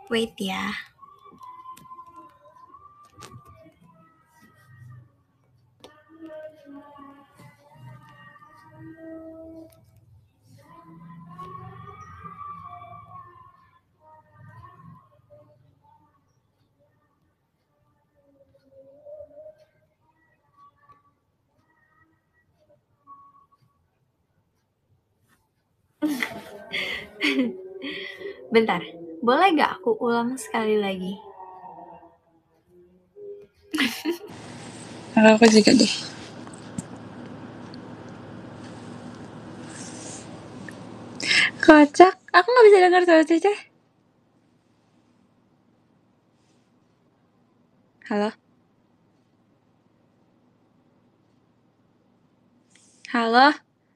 Wait ya. Bentar, boleh gak aku ulang sekali lagi? Aku juga deh. Kocak, aku gak bisa dengar suara Cece. Halo? Halo?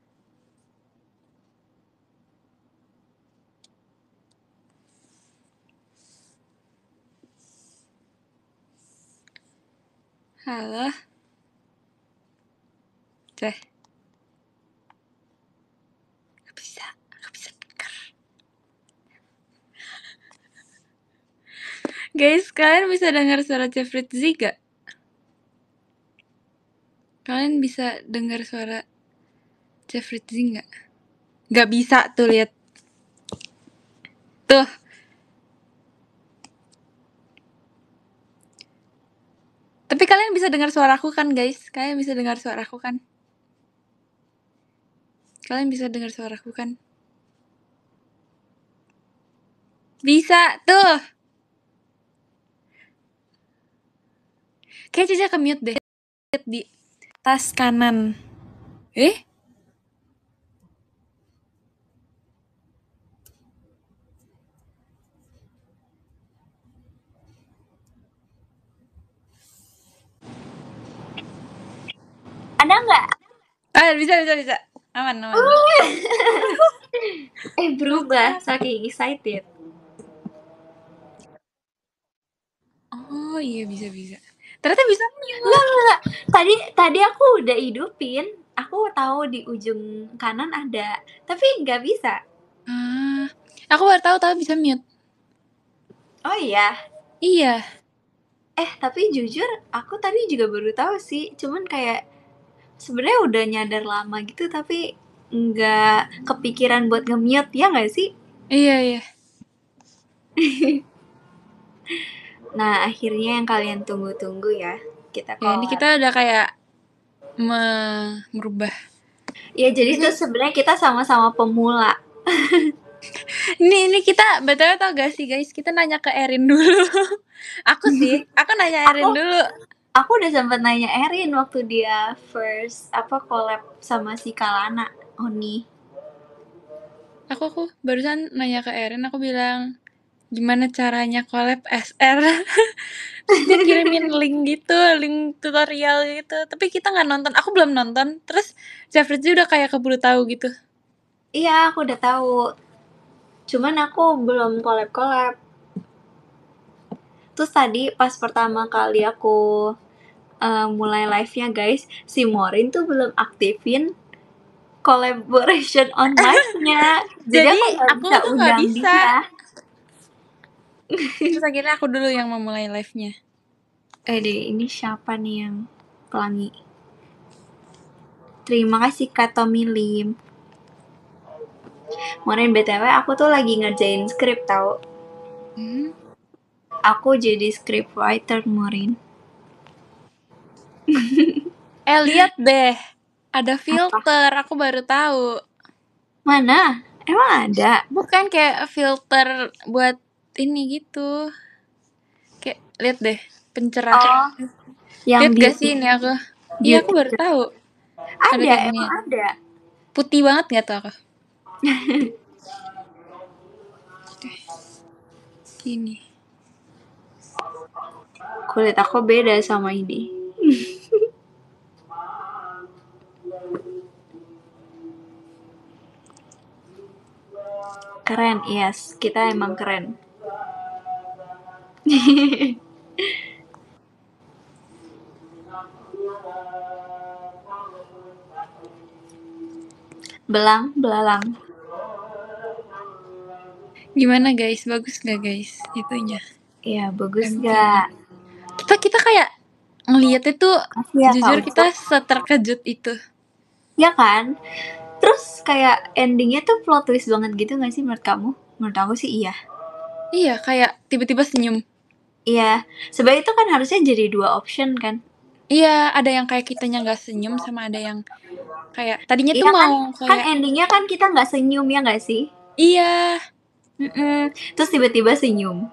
Halo? Ceh. Gak bisa dengar. Guys, kalian bisa dengar suara Jeffrey Z gak? Kalian bisa dengar suara Jeffrey Z gak? Gak bisa tuh, lihat. Tuh. Tapi kalian bisa dengar suaraku kan, guys? Kalian bisa dengar suaraku kan? Kalian bisa dengar suaraku kan? Bisa, tuh. Kayak Cica ke-mute deh. Di tas kanan. Ada nggak? Bisa. Aman. Berubah saking excited. Oh iya, bisa. Ternyata bisa mute. Enggak. Tadi aku udah hidupin. Aku tahu di ujung kanan ada, tapi nggak bisa. Aku baru tahu bisa mute. Oh iya. Iya. Tapi jujur aku tadi juga baru tahu sih. Cuman kayak sebenarnya udah nyadar lama gitu, tapi nggak kepikiran buat nge-mute, ya nggak sih? Iya. Nah, akhirnya yang kalian tunggu-tunggu ya. Kita Ya, ini collab. kita udah kayak merubah. Ya, jadi tuh sebenarnya kita sama-sama pemula. Ini kita BTW tau gak sih, guys? Kita nanya ke Erin dulu. Aku nanya Erin dulu. Aku udah sempet nanya Erin waktu dia first collab sama si Kalana Oni. Aku barusan nanya ke Erin, aku bilang gimana caranya collab SR. Terus dia kirimin link tutorial gitu. Tapi kita nggak nonton. Aku belum nonton. Terus Jeffrey udah kayak keburu tahu gitu. Iya, aku udah tahu. Cuman aku belum collab. Terus tadi pas pertama kali aku mulai live-nya guys, si Morin tuh belum aktifin collaboration on live-nya. Jadi aku aku tuh nggak undang bisa. dia. Terus akhirnya aku dulu yang memulai live-nya. Ini siapa nih yang pelangi? Terima kasih Kak Tommy Lim. Morin BTW aku tuh lagi ngerjain skrip tau. Aku jadi script writer, Morin. Lihat deh. Ada filter, aku baru tahu. Mana? Emang ada? Bukan kayak filter buat ini gitu. Kayak lihat deh, pencerah. Yang Lihat gak sih ini aku? Iya, aku baru tahu. Ada kayak gini. Emang ada. Putih banget gak tuh aku? Gini. Kulit aku beda sama ini. Keren, yes. Kita emang keren. Belang, belalang. Gimana guys? Bagus gak guys itunya? Iya, bagus MV-nya. gak? Kita kayak ngeliatnya tuh Makasih ya Kak jujur Ucup. kita seterkejut itu. Ya kan? Terus kayak endingnya tuh plot twist banget gitu gak sih menurut kamu? Menurut aku sih iya. Iya, kayak tiba-tiba senyum. Iya, sebenarnya itu kan harusnya jadi 2 option kan? Iya, ada yang kayak kitanya nggak senyum sama ada yang kayak tadinya tuh Iya kan? mau Kan kayak endingnya kan kita nggak senyum ya nggak sih? iya, Terus tiba-tiba senyum.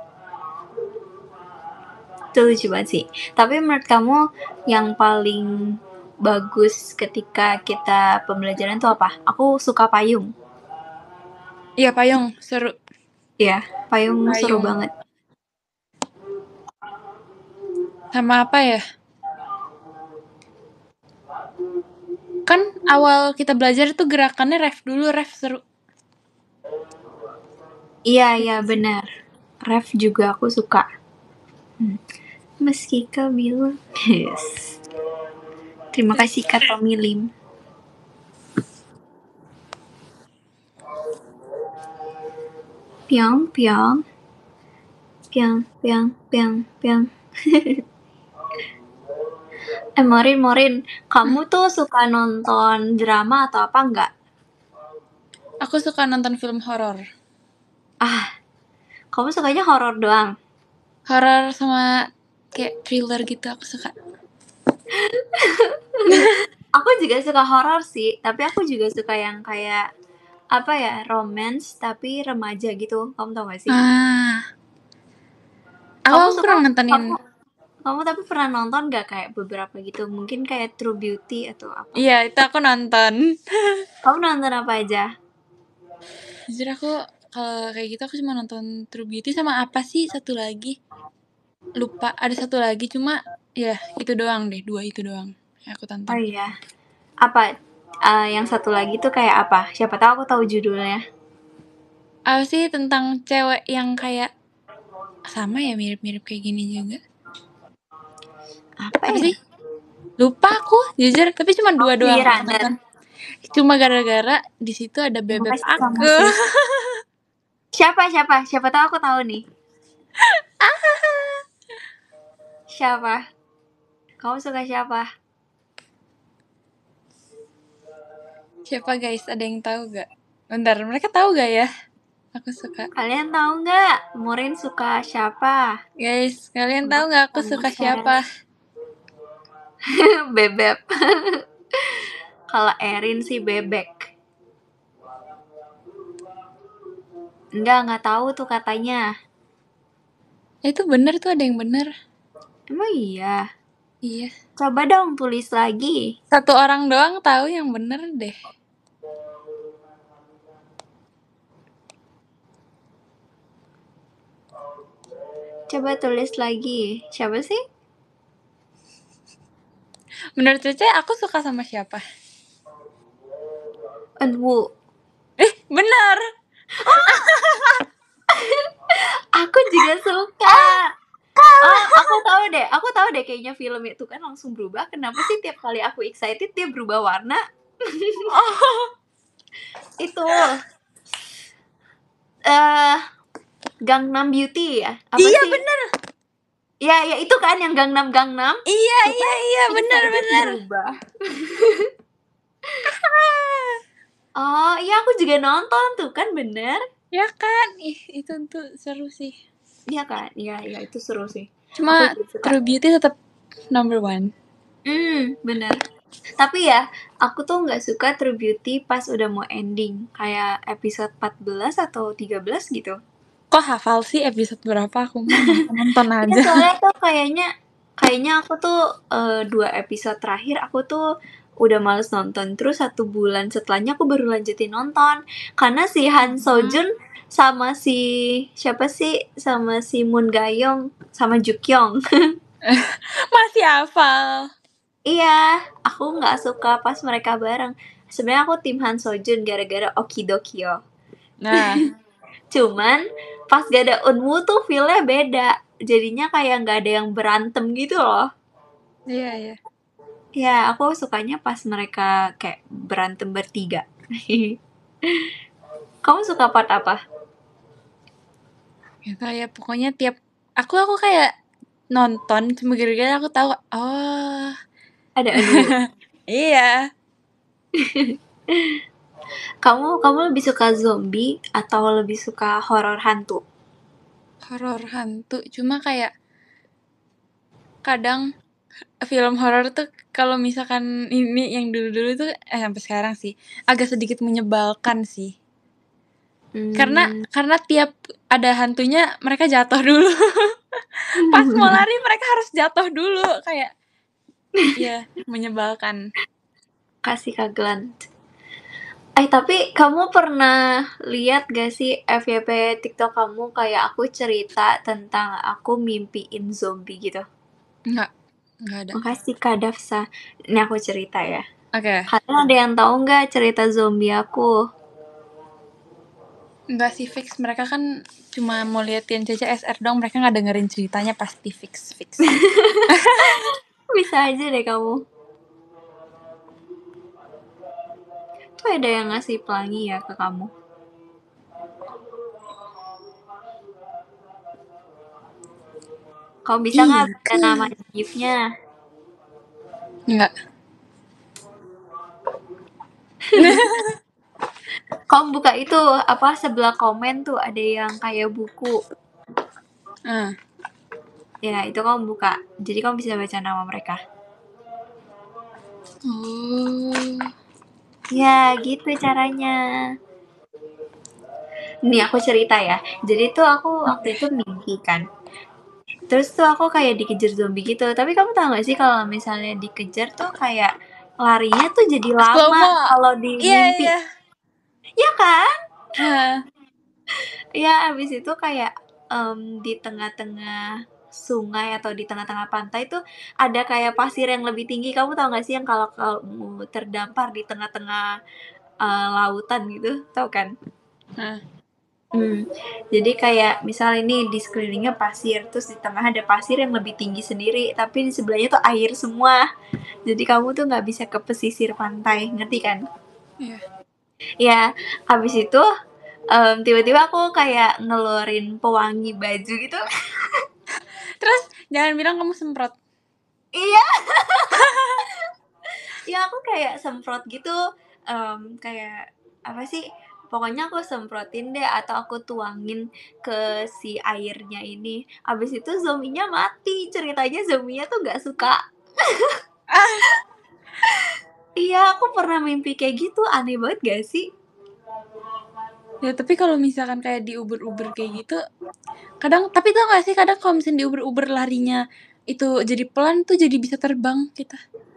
Itu lucu banget sih. Tapi menurut kamu yang paling bagus ketika kita pembelajaran itu apa? Aku suka payung. iya payung seru. Iya, payung seru Payung banget. sama apa ya? Kan awal kita belajar tuh gerakannya ref dulu, ref seru. Iya, iya benar. Ref juga aku suka. Meski kau bilang, yes. Terima kasih Kak Tommy Lim. Piang, piang. Piang, piang, piang, piang. Morin, kamu tuh suka nonton drama atau apa enggak? Aku suka nonton film horor. Ah, kamu sukanya horor doang? Horor sama kayak thriller gitu aku suka. Aku juga suka horor sih, tapi aku juga suka yang kayak apa ya, romance tapi remaja gitu. Kamu tau gak sih? Ah, Kamu aku suka pernah nontonin. kamu kamu tapi pernah nonton gak kayak beberapa gitu? Mungkin kayak True Beauty atau apa? Iya, itu aku nonton. Kamu nonton apa aja? Jujur aku kalau kayak gitu aku cuma nonton True Beauty sama apa sih satu lagi? Lupa, ada satu lagi cuma ya itu doang deh, 2 itu doang yang aku Oh tonton. iya. Apa? Yang satu lagi tuh kayak apa? Siapa tahu aku tahu judulnya. Apa sih tentang cewek yang kayak sama ya mirip-mirip kayak gini juga. Apa Apa ya? sih? Lupa aku, jujur, tapi cuma 2 doang Coffee aku Runner. tonton. Cuma gara-gara di situ ada Terima bebek kasih kamu aku. sih. Siapa tahu aku tahu nih. Siapa? Kamu suka siapa? Siapa guys? Ada yang tahu gak? Bentar, mereka tahu gak ya? Aku suka. Kalian tahu nggak? Morin suka siapa? Guys, kalian tahu gak aku suka siapa? Bebek. Kalau Erin sih bebek. Nggak tahu tuh katanya. Itu bener tuh, ada yang bener. Emang iya? Iya. Coba dong tulis lagi. Satu orang doang tahu yang bener deh. Coba tulis lagi. Siapa sih? Menurut Cece, aku suka sama siapa? Eunwoo. Bener! Aku juga suka. Oh, aku tahu deh kayaknya film itu kan langsung berubah. Kenapa sih tiap kali aku excited dia berubah warna? Itu Gangnam Beauty ya? Apa Iya sih? bener! Ya itu kan yang Gangnam. Iya, Kita iya, bener, excited bener. berubah. Oh, iya aku juga nonton tuh kan bener. Ya kan? Ih, itu tuh seru sih. Iya kan? Iya itu seru sih. Cuma Aku juga suka. True Beauty tetap number 1. Bener. Tapi ya, aku tuh nggak suka True Beauty pas udah mau ending. Kayak episode 14 atau 13 gitu. Kok hafal sih episode berapa? Aku mah nonton Iya aja. soalnya tuh kayaknya aku tuh 2 episode terakhir aku tuh udah males nonton. Terus 1 bulan setelahnya aku baru lanjutin nonton. Karena si Han Sojun sama si siapa sih? Sama si Moon Ga-young sama Jukyong. Masih hafal. Iya, aku nggak suka pas mereka bareng. Sebenarnya aku tim Han Sojun gara-gara Okidokyo. Nah, Cuman pas gak ada Eunwoo tuh feel-nya beda. Jadinya kayak nggak ada yang berantem gitu loh. iya, iya. Ya, aku sukanya pas mereka kayak berantem bertiga. Kamu suka part apa? Nggak tahu ya, pokoknya tiap aku kayak nonton cuma gara-gara aku tahu, oh, Ada Anu. iya. Kamu lebih suka zombie atau lebih suka horor hantu? Horor hantu, cuma kayak kadang film horor tuh kalau misalkan ini yang dulu-dulu tuh sampai sekarang sih agak sedikit menyebalkan sih. Hmm. Karena tiap ada hantunya mereka jatuh dulu. Pas mau lari mereka harus jatuh dulu kayak ya menyebalkan. Kasih kagelan. Tapi kamu pernah lihat gak sih FYP TikTok kamu kayak aku cerita tentang aku mimpiin zombie gitu? Enggak ada. Makasih Kak Dafsa. Ini aku cerita ya. Oke. Kalian ada yang tahu nggak cerita zombie aku? Enggak sih fix, mereka kan cuma mau liatin CCSR dong, mereka nggak dengerin ceritanya pasti fix. Bisa aja deh kamu. Tuh ada yang ngasih pelangi ya ke kamu. Kamu bisa nggak Iya baca ke. nama gifnya? Enggak. Kamu buka itu apa sebelah komen tuh ada yang kayak buku. Ya itu kamu buka. Jadi kamu bisa baca nama mereka. Oh. Ya gitu caranya. Nih aku cerita ya. Jadi tuh aku waktu itu mimpi kan. Terus tuh aku kayak dikejar zombie gitu. Tapi kamu tahu gak sih kalau misalnya dikejar tuh kayak larinya tuh jadi Slow lama mo. kalau di mimpi. Iya. Ya kan? Hah. Ya abis itu kayak di tengah-tengah sungai atau di tengah-tengah pantai tuh ada kayak pasir yang lebih tinggi. Kamu tahu gak sih yang kalau kamu terdampar di tengah-tengah lautan gitu, tahu kan? Hah. Jadi kayak misal ini di sekelilingnya pasir, terus di tengah ada pasir yang lebih tinggi sendiri, tapi di sebelahnya tuh air semua. Jadi kamu tuh nggak bisa ke pesisir pantai, ngerti kan? Iya. Ya, habis itu tiba-tiba aku kayak ngeluarin pewangi baju gitu. Terus jangan bilang kamu semprot. Iya, ya aku kayak semprot gitu, kayak apa sih? Pokoknya aku semprotin deh atau aku tuangin ke si airnya ini. Habis itu zombinya mati. Ceritanya zombinya tuh nggak suka. Iya, aku pernah mimpi kayak gitu. Aneh banget gak sih? Ya tapi kalau misalkan kayak diuber-uber kayak gitu, kadang tapi tau gak sih kadang kalau misalnya diuber-uber larinya itu jadi pelan tuh jadi bisa terbang kita.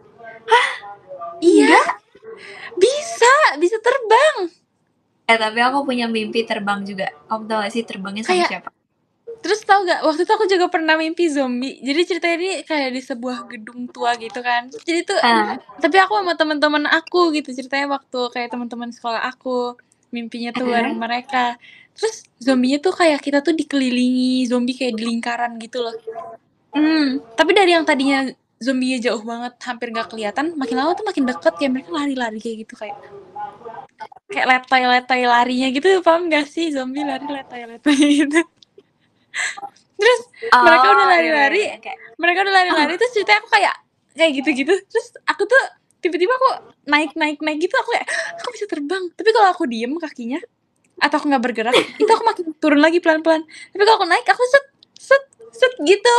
Iya, Enggak. bisa terbang. Tapi aku punya mimpi terbang juga. Kamu tau gak sih terbangnya sama Kayak siapa? terus tau gak waktu itu aku juga pernah mimpi zombie. Jadi ceritanya ini kayak di sebuah gedung tua gitu kan. Jadi tuh Ah, tapi aku sama teman-teman aku gitu ceritanya waktu kayak teman-teman sekolah aku mimpinya tuh bareng mereka. Terus zombinya tuh kayak kita tuh dikelilingi zombie kayak di lingkaran gitu loh. Tapi dari yang tadinya zombinya jauh banget hampir gak kelihatan, makin lama tuh makin deket kayak mereka lari-lari kayak gitu kayak letoy-letoy larinya gitu, paham gak sih zombie lari letoy-letoy gitu. Terus mereka udah oh, iya, lari-lari, yang kayak terus ceritanya aku kayak gitu-gitu. Terus aku tuh tiba-tiba kok naik gitu aku kayak aku bisa terbang. Tapi kalau aku diem kakinya atau aku nggak bergerak, itu aku makin turun lagi pelan-pelan. Tapi kalau aku naik aku set gitu.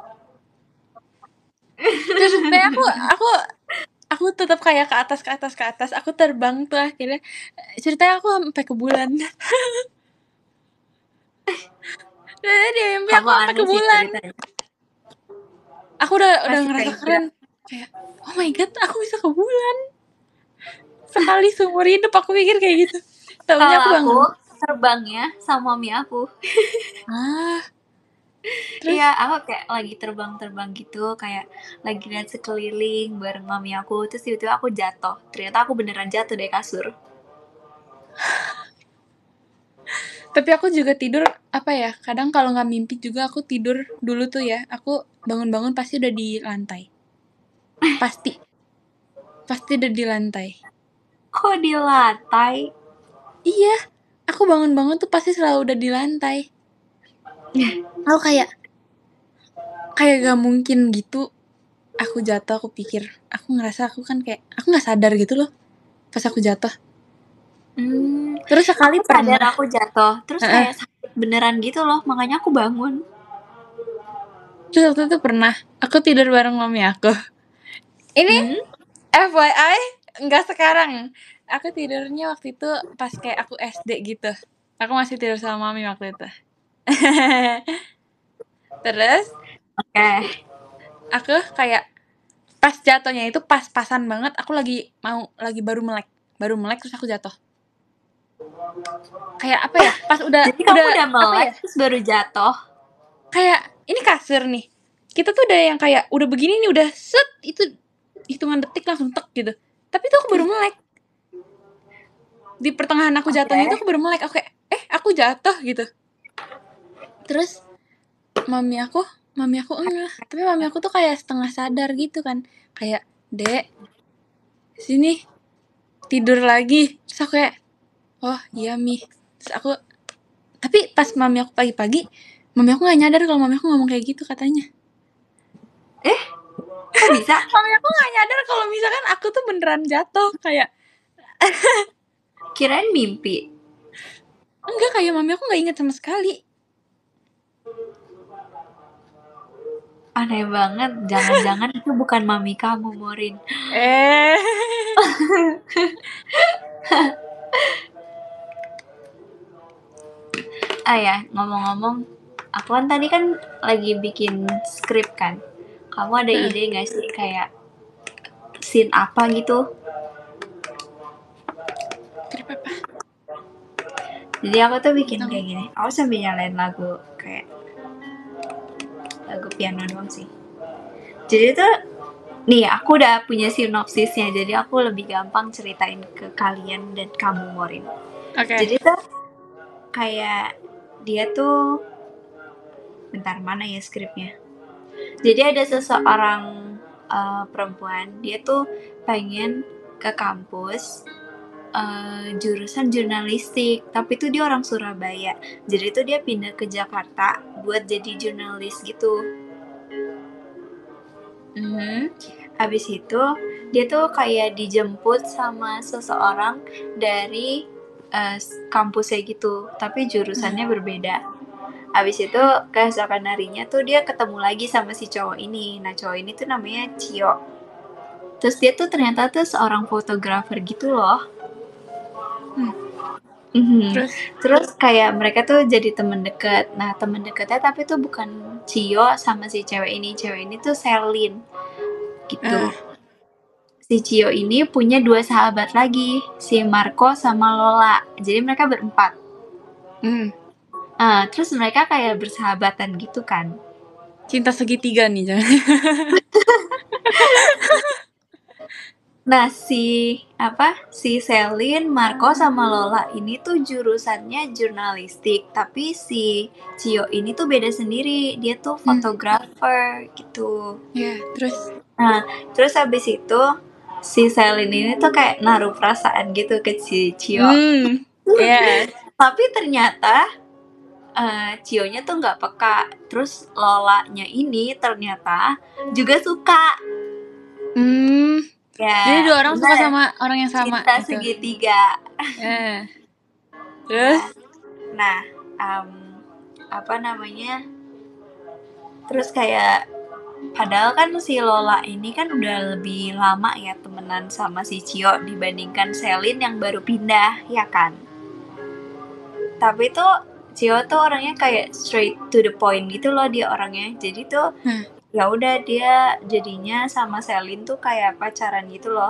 Terus ceritanya aku tetap kayak ke atas. Aku terbang tuh akhirnya. Ceritanya aku sampai ke bulan. Ceritanya di mimpi aku kamu sampai ke aneh sih bulan. ceritanya. Aku udah Pasti ngerasa keinjak. keren. Kayak, oh my god, aku bisa ke bulan. Sekali seumur hidup aku pikir kayak gitu. Taunya Kalau aku aku bangun. terbangnya sama mami aku. Ah, Iya, terus aku kayak lagi terbang-terbang gitu, kayak lagi lihat sekeliling bareng mami aku. Terus tiba-tiba aku jatuh. Ternyata aku beneran jatuh dari kasur. tapi aku juga tidur apa ya? Kadang kalau nggak mimpi juga aku tidur dulu tuh ya. Aku bangun-bangun pasti udah di lantai. Pasti, pasti udah di lantai. Kok di lantai? Iya, aku bangun-bangun tuh pasti selalu udah di lantai. Aku kayak gak mungkin gitu aku jatuh. Aku pikir, aku ngerasa aku kan kayak aku nggak sadar gitu loh pas aku jatuh. Terus sekali Aku sadar pernah, aku jatuh, terus heeh, kayak sakit beneran gitu loh, makanya aku bangun. terus waktu itu pernah aku tidur bareng mami aku. Ini Hmm? FYI nggak sekarang. Aku tidurnya waktu itu pas kayak aku SD gitu. Aku masih tidur sama mami waktu itu. Terus Oke. aku kayak pas jatuhnya itu pas-pasan banget. Aku lagi baru melek terus aku jatuh. Kayak apa ya? Pas Jadi kamu udah apa melek ya? terus baru jatuh. Kayak ini kasur nih. Kita tuh udah yang kayak udah begini nih udah set itu hitungan detik langsung tek gitu. Tapi itu aku baru melek. Di pertengahan aku jatuhnya itu Oke. aku baru melek. Aku kayak aku jatuh gitu. Terus mami aku enggak. Tapi mami aku tuh kayak setengah sadar gitu kan. Kayak, "Dek, sini tidur lagi." Terus aku kayak, "Oh, iya, Mi." Terus aku tapi pas mami aku pagi-pagi, mami aku nggak nyadar kalau mami aku ngomong kayak gitu katanya. Kok bisa? Mami aku nggak nyadar kalau misalkan aku tuh beneran jatuh. Kayak Kirain mimpi. enggak, kayak mami aku nggak inget sama sekali. Aneh banget. Jangan-jangan itu bukan mami kamu, Morin. Eh, Ah ya, ngomong-ngomong, aku kan tadi kan lagi bikin skrip kan. Kamu ada ide gak sih kayak scene apa gitu? Trip apa? Jadi aku tuh bikin Tentang kayak gini. Aku sambil nyalain lagu kayak lagu piano doang sih. Jadi tuh nih aku udah punya sinopsisnya. Jadi aku lebih gampang ceritain ke kalian dan kamu, Morin. Oke. Jadi tuh kayak dia tuh bentar mana ya skripnya. Jadi ada seseorang perempuan, dia tuh pengen ke kampus jurusan jurnalistik, tapi tuh dia orang Surabaya. Jadi tuh dia pindah ke Jakarta buat jadi jurnalis gitu. Habis itu dia tuh kayak dijemput sama seseorang dari kampusnya gitu, tapi jurusannya berbeda. Habis itu keesokan harinya tuh dia ketemu lagi sama si cowok ini. Nah cowok ini tuh namanya Cio. Terus dia tuh ternyata tuh seorang fotografer gitu loh. Terus Terus kayak mereka tuh jadi temen deket. Nah temen deketnya tapi tuh bukan Cio sama si cewek ini. Cewek ini tuh Selin gitu. Si Cio ini punya dua sahabat lagi, si Marco sama Lola. Jadi mereka berempat. Terus mereka kayak bersahabatan gitu kan. cinta segitiga nih jangan. Nah, si Selin, Marco sama Lola ini tuh jurusannya jurnalistik, tapi si Cio ini tuh beda sendiri, dia tuh fotografer gitu. Ya, terus Nah, terus habis itu si Selin ini tuh kayak naruh perasaan gitu ke si Cio. yes. Tapi ternyata Cio-nya tuh nggak peka. Terus Lolanya ini ternyata juga suka. Jadi Ya, dua orang suka bener. sama orang yang sama Cinta gitu. segitiga. Terus Nah, apa namanya? Terus kayak padahal kan si Lola ini kan udah lebih lama ya temenan sama si Cio dibandingkan Selin yang baru pindah, ya kan? Tapi tuh Cio tuh orangnya kayak straight to the point gitu loh dia orangnya. Jadi tuh ya udah dia jadinya sama Selin tuh kayak pacaran gitu loh.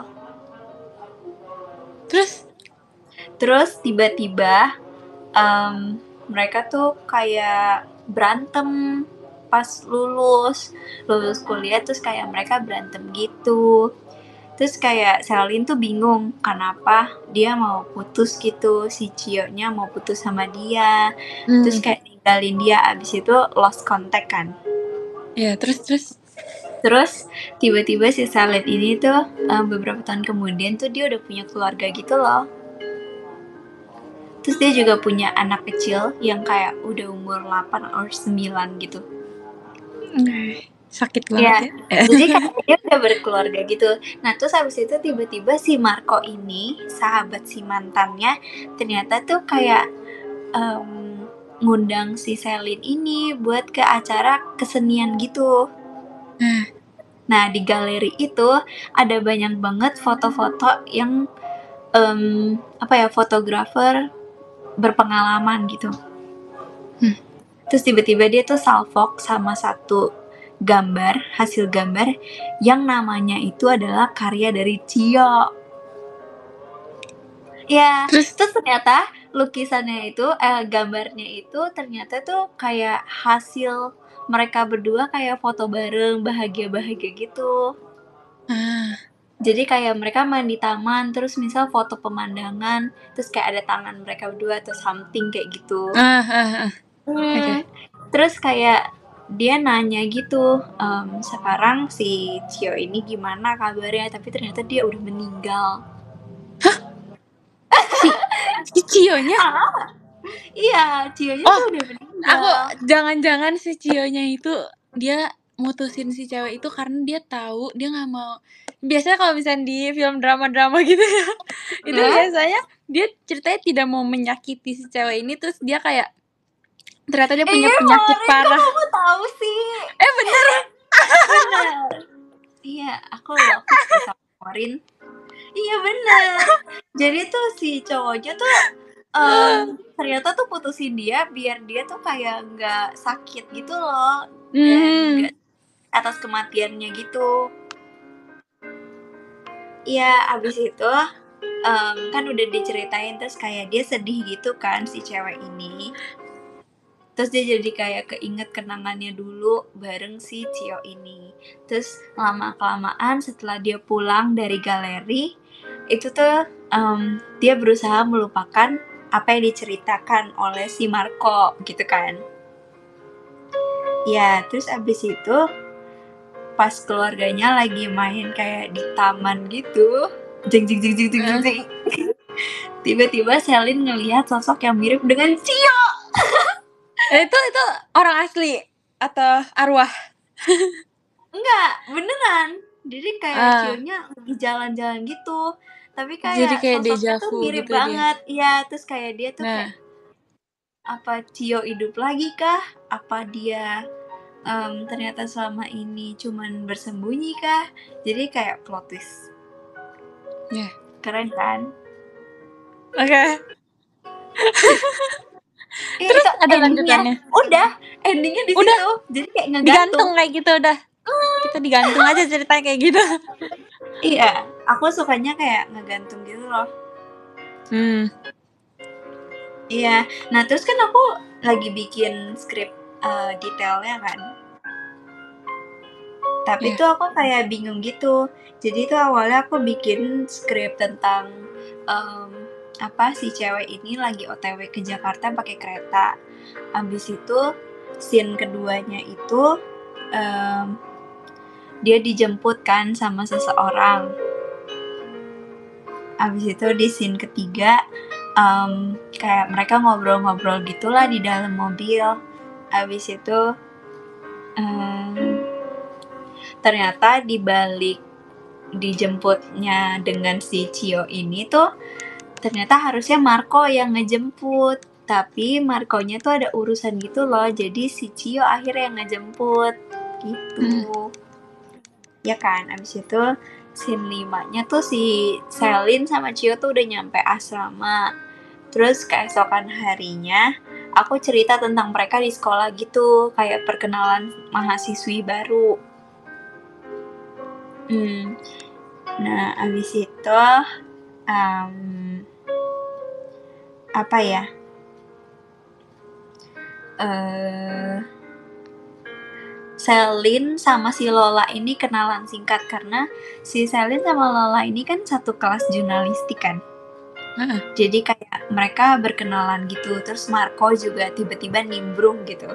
Terus tiba-tiba mereka tuh kayak berantem pas lulus kuliah, terus kayak mereka berantem gitu. Terus kayak Selin tuh bingung kenapa dia mau putus gitu, si Cio-nya mau putus sama dia. Terus kayak ninggalin dia, abis itu lost contact kan. ya, Terus tiba-tiba si Selin ini tuh beberapa tahun kemudian tuh dia udah punya keluarga gitu loh. Terus dia juga punya anak kecil yang kayak udah umur 8 atau 9 gitu. Sakit Ya, banget ya. jadi kayak dia udah berkeluarga gitu. Nah, terus habis itu tiba-tiba si Marco ini, sahabat si mantannya, ternyata tuh kayak ngundang si Selin ini buat ke acara kesenian gitu. Nah, di galeri itu ada banyak banget foto-foto yang fotografer berpengalaman gitu. Terus tiba-tiba dia tuh salvok sama satu hasil gambar yang namanya itu adalah karya dari Cio. Ya, terus ternyata lukisannya itu, gambarnya itu ternyata tuh kayak hasil mereka berdua kayak foto bareng, bahagia-bahagia gitu. Jadi kayak mereka main di taman, terus misal foto pemandangan, terus kayak ada tangan mereka berdua atau something kayak gitu. Okay. Terus kayak dia nanya gitu, sekarang si Cio ini gimana kabarnya, tapi ternyata dia udah meninggal. Si Cio-nya? Iya, Cio-nya tuh udah meninggal. Aku jangan-jangan si Cio-nya itu dia mutusin si cewek itu karena dia tahu dia nggak mau. Biasanya kalau misalnya di film drama-drama gitu ya, itu biasanya dia ceritanya tidak mau menyakiti si cewek ini, terus dia kayak ternyata dia punya penyakit parah. Kok kamu tahu sih? Bener. Bener. Iya, aku bisa laporin. Iya bener. Jadi tuh si cowoknya tuh ternyata tuh putusin dia biar dia tuh kayak nggak sakit gitu loh, dan nggak atas kematiannya gitu. Iya, abis itu kan udah diceritain, terus kayak dia sedih gitu kan si cewek ini. Terus dia jadi kayak keinget kenangannya dulu bareng si Cio ini. Terus lama-kelamaan setelah dia pulang dari galeri, itu tuh dia berusaha melupakan apa yang diceritakan oleh si Marco gitu kan. Ya, terus abis itu pas keluarganya lagi main kayak di taman gitu, jeng. Tiba-tiba Selin ngelihat sosok yang mirip dengan Cio. Itu orang asli atau arwah? Enggak, beneran. Jadi kayak Cio-nya lagi jalan-jalan gitu, tapi Jadi kayak kayak sosoknya tuh dejavu mirip gitu banget. Iya, terus kayak dia tuh kayak apa Cio hidup lagi kah? Apa dia ternyata selama ini cuman bersembunyi kah? Jadi kayak plot twist. Keren kan? Oke. Terus ada lanjutannya? Udah, endingnya di situ. Jadi kayak digantung kayak gitu udah. Kita digantung aja ceritanya kayak gitu. Iya, aku sukanya kayak ngegantung gitu loh. Iya, nah terus kan aku lagi bikin skrip detailnya kan. Tapi tuh aku kayak bingung gitu. Jadi tuh awalnya aku bikin skrip tentang si cewek ini lagi OTW ke Jakarta pakai kereta. Abis itu scene keduanya itu dia dijemput kan sama seseorang. Abis itu di scene ketiga kayak mereka ngobrol-ngobrol gitulah di dalam mobil. Abis itu ternyata dibalik dijemputnya dengan si Cio ini tuh ternyata harusnya Marco yang ngejemput, tapi Marconya tuh ada urusan gitu loh, jadi si Cio akhirnya yang ngejemput gitu. Ya kan, abis itu scene 5-nya tuh si Selin sama Cio tuh udah nyampe asrama. Terus keesokan harinya aku cerita tentang mereka di sekolah gitu, kayak perkenalan mahasiswi baru. Nah, abis itu Selin sama si Lola ini kenalan singkat karena si Selin sama Lola ini kan satu kelas jurnalistik kan. Jadi kayak mereka berkenalan gitu. Terus Marco juga tiba-tiba nimbrung gitu.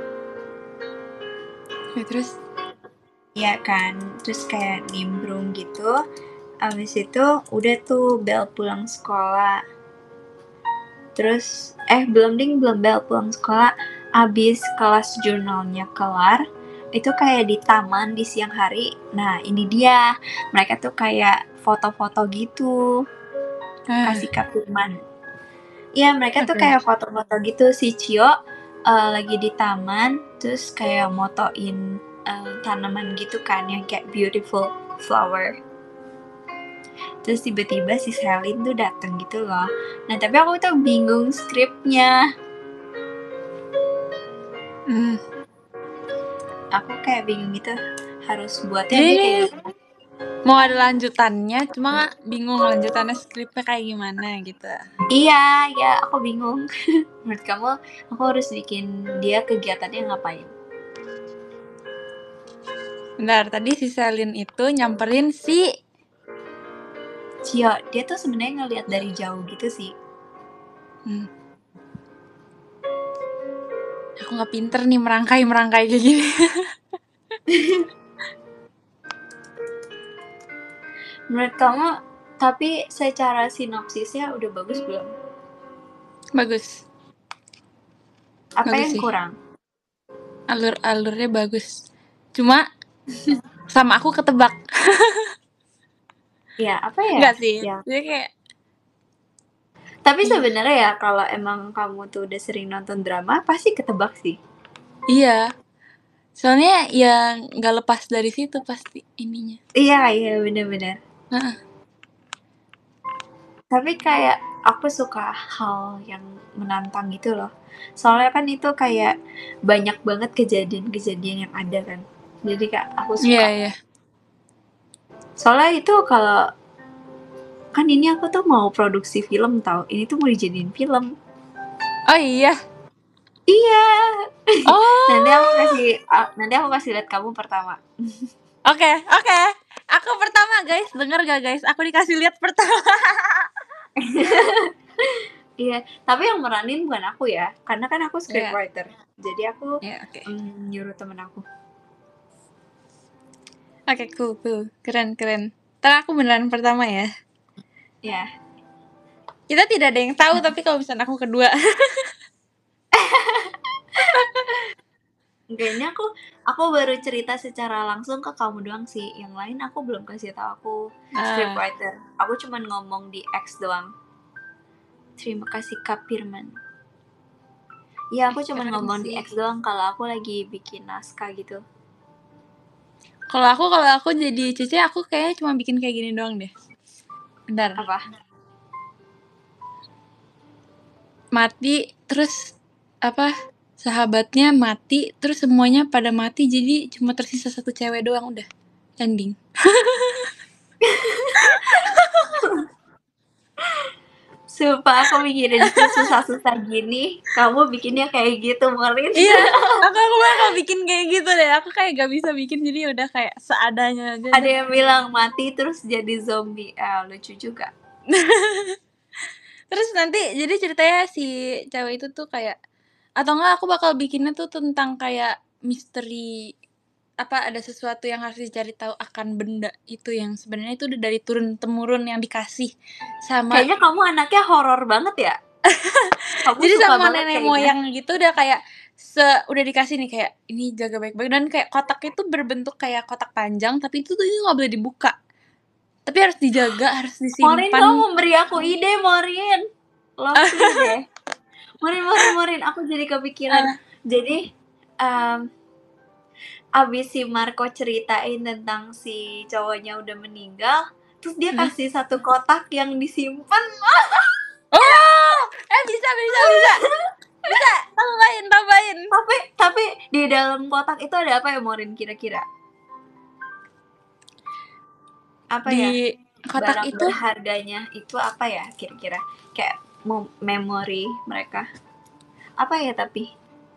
Terus? Iya kan, terus kayak nimbrung gitu. Abis itu udah tuh bel pulang sekolah. Terus belum bel pulang sekolah. Abis kelas jurnalnya kelar, itu kayak di taman di siang hari. Nah ini dia, mereka tuh kayak foto-foto gitu, kasih Kak Firman. Iya mereka tuh kayak foto-foto gitu. Si Cio lagi di taman, terus kayak motoin tanaman gitu kan, yang kayak beautiful flower. Terus tiba-tiba si Selin tuh dateng gitu loh. Nah tapi aku tuh bingung skripnya. Aku kayak bingung gitu, harus buatnya dia kayak gimana. Mau ada lanjutannya, cuma bingung lanjutannya skripnya kayak gimana gitu. Iya, aku bingung. Menurut kamu, aku harus bikin dia kegiatannya ngapain? Bentar, tadi si Selin itu nyamperin si Cio, dia tuh sebenarnya ngelihat dari jauh gitu sih. Aku nggak pinter nih merangkai kayak gini. Menurut kamu, tapi secara sinopsisnya udah bagus belum? Bagus. Apa bagus yang sih. kurang? Alur-alurnya bagus. Cuma sama aku ketebak. Ya, apa ya? Enggak sih. Ya. Jadi kayak tapi sebenarnya ya kalau emang kamu tuh udah sering nonton drama, pasti ketebak sih. Iya. Soalnya ya nggak lepas dari situ pasti ininya. Iya benar-benar. Tapi kayak aku suka hal yang menantang gitu loh. Soalnya kan itu kayak banyak banget kejadian-kejadian yang ada kan. Jadi kayak aku suka. Iya. Soalnya itu kalau kan ini aku tuh mau produksi film tau. Ini tuh mau dijadiin film. Oh iya. Iya. Oh. nanti aku kasih lihat kamu pertama. Oke. Aku pertama guys, denger gak guys? Aku dikasih lihat pertama. Iya, tapi yang meranin bukan aku ya, karena kan aku scriptwriter. Jadi aku nyuruh temen aku. Oke, cool. Keren. Ntar aku beneran pertama ya. Ya. Kita tidak ada yang tahu, tapi kalau misalnya aku kedua. Kayaknya aku baru cerita secara langsung ke kamu doang sih. Yang lain aku belum kasih tahu aku scriptwriter. Aku cuma ngomong di X doang. Terima kasih Kak Firman. Iya, aku cuma ngomong di X doang kalau aku lagi bikin naskah gitu. Kalau aku jadi Cici, aku kayaknya cuma bikin kayak gini doang deh. Bentar. Apa? Mati, terus sahabatnya mati, terus semuanya pada mati, jadi cuma tersisa satu cewek doang, udah. Ending. Sumpah aku mikirin itu susah-susah gini, kamu bikinnya kayak gitu, Morin. Iya, aku bakal bikin kayak gitu deh. Aku kayak gak bisa bikin, jadi udah kayak seadanya aja. Ada yang bilang mati terus jadi zombie. Lucu juga. Terus nanti jadi ceritanya si cewek itu tuh kayak, atau enggak aku bakal bikinnya tuh tentang kayak misteri, ada sesuatu yang harus dicari tahu akan benda itu yang sebenarnya itu udah dari turun temurun yang dikasih sama. Kayaknya kamu anaknya horor banget ya. Jadi sama nenek moyang gitu udah kayak udah dikasih nih kayak ini jaga baik-baik, dan kayak kotak itu berbentuk kayak kotak panjang, tapi itu tuh nggak boleh dibuka, tapi harus dijaga, harus disimpan. Morin, kamu memberi aku ide, Morin. Love you deh. Morin, aku jadi kepikiran. Jadi abis si Marco ceritain tentang si cowoknya udah meninggal, terus dia kasih satu kotak yang disimpan. Bisa, tambahin. Tapi di dalam kotak itu ada apa ya, Morin, kira-kira? Apa di ya? Kotak barang itu berharganya itu apa ya kira-kira? Kayak memori mereka. Apa ya tapi?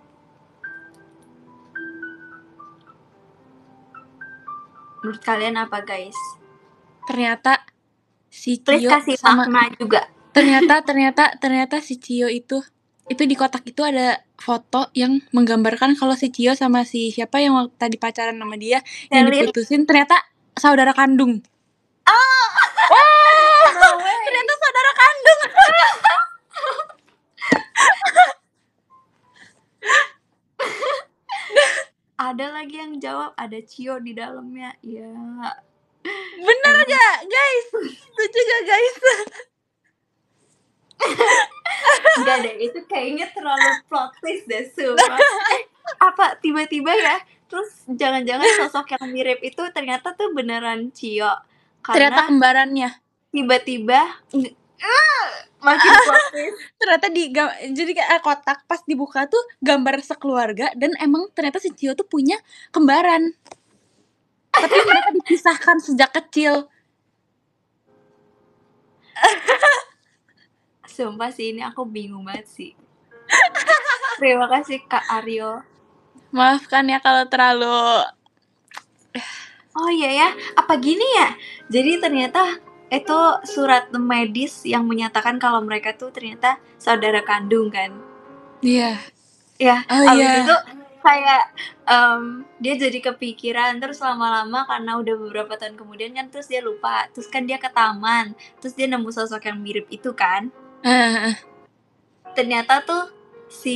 Menurut kalian apa, guys? Ternyata si Cio kasih sama makna juga. Ternyata si Cio itu di kotak itu ada foto yang menggambarkan kalau si Cio sama si siapa yang waktu tadi pacaran sama dia yang diputusin ternyata saudara kandung. Ternyata saudara kandung. ada lagi yang jawab, ada Cio di dalamnya. Ya. Bener Emang. gak guys? Setuju gak guys? Enggak deh, itu kayaknya terlalu plot twist deh, sumpah. Apa tiba-tiba ya, terus jangan-jangan sosok yang mirip itu ternyata tuh beneran Cio. Ternyata Karena kembarannya. tiba-tiba makin plot twist. Ternyata jadi kayak kotak pas dibuka tuh gambar sekeluarga dan emang ternyata si Cio tuh punya kembaran. Tapi mereka dipisahkan sejak kecil. Sumpah sih, ini aku bingung banget sih. Terima kasih Kak Aryo. Maafkan ya kalau terlalu. Oh iya ya, apa gini ya? Jadi ternyata itu surat medis yang menyatakan kalau mereka tuh ternyata saudara kandung kan. Iya. Ya, Oh abis iya. itu kayak dia jadi kepikiran, terus lama-lama karena udah beberapa tahun kemudian kan, terus dia lupa, terus kan dia ke taman, terus dia nemu sosok yang mirip itu kan. Ternyata tuh si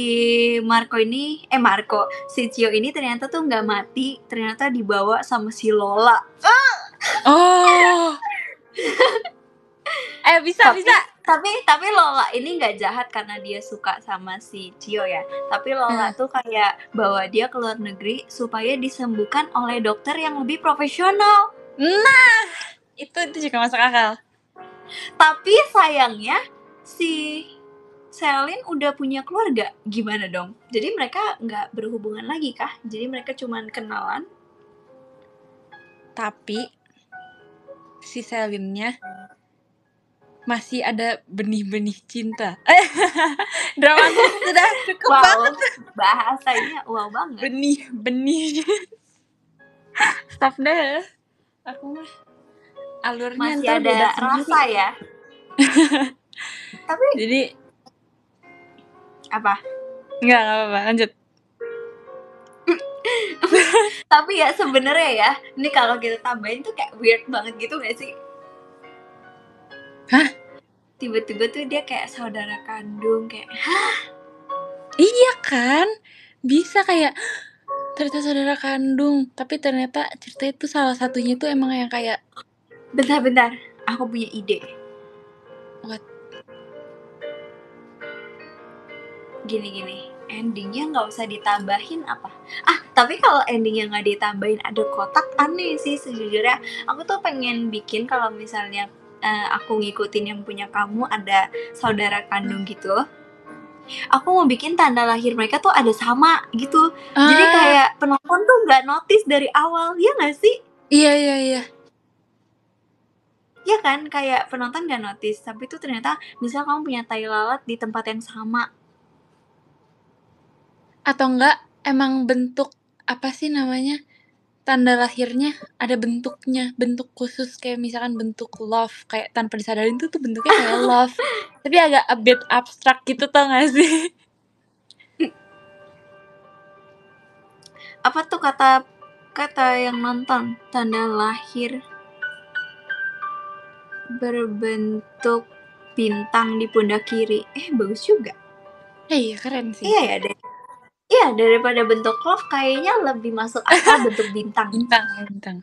si Cio ini ternyata tuh nggak mati, ternyata dibawa sama si Lola. Oh. Bisa. Tapi Lola ini nggak jahat karena dia suka sama si Cio ya. Tapi Lola tuh kayak bawa dia ke luar negeri supaya disembuhkan oleh dokter yang lebih profesional. Nah, itu juga masuk akal. Tapi sayangnya si Selin udah punya keluarga, gimana dong? Jadi mereka nggak berhubungan lagi kah? Jadi mereka cuman kenalan? Tapi si Selinnya masih ada benih-benih cinta. Dramatis sudah cukup banget. Bahasanya wow banget. Benih-benih. Stop deh. Aku mah alurnya masih ada rasa ya. Tapi jadi apa? Enggak apa-apa, lanjut. Tapi ya sebenarnya ya, ini kalau kita tambahin tuh kayak weird banget gitu gak sih? Hah? Tiba-tiba tuh dia kayak saudara kandung, kayak Iya kan? Bisa kayak ternyata saudara kandung, tapi ternyata cerita itu salah satunya itu emang yang kayak bentar, aku punya ide. What? Gini, endingnya nggak usah ditambahin apa? Tapi kalau endingnya nggak ditambahin ada kotak, aneh sih sejujurnya. Aku tuh pengen bikin kalau misalnya aku ngikutin yang punya kamu ada saudara kandung gitu. Aku mau bikin tanda lahir mereka tuh ada sama gitu. Jadi kayak penonton tuh nggak notice dari awal, ya nggak sih? Iya. Ya kan, kayak penonton nggak notice, tapi tuh ternyata misal kamu punya tai lalat di tempat yang sama. Atau enggak emang bentuk apa sih namanya? Tanda lahirnya ada bentuknya, bentuk khusus kayak misalkan bentuk love, kayak tanpa disadarin tuh bentuknya kayak love. Tapi agak a bit abstrak gitu tau gak sih? Apa tuh kata yang nonton? Tanda lahir berbentuk bintang di pundak kiri. Bagus juga. Iya, keren sih. Iya, daripada bentuk love kayaknya lebih masuk akal bentuk bintang. Bintang.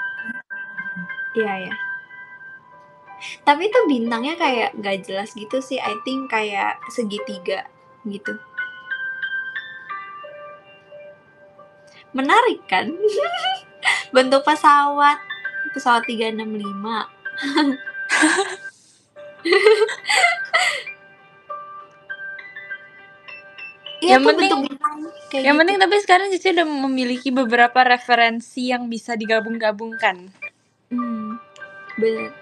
Iya. Tapi itu bintangnya kayak gak jelas gitu sih. I think kayak segitiga gitu. Menarik kan? Bentuk pesawat 365. Iya tuh bentuk bintang kayak yang gitu. penting tapi sekarang Cici udah memiliki beberapa referensi yang bisa digabung-gabungkan. Benar.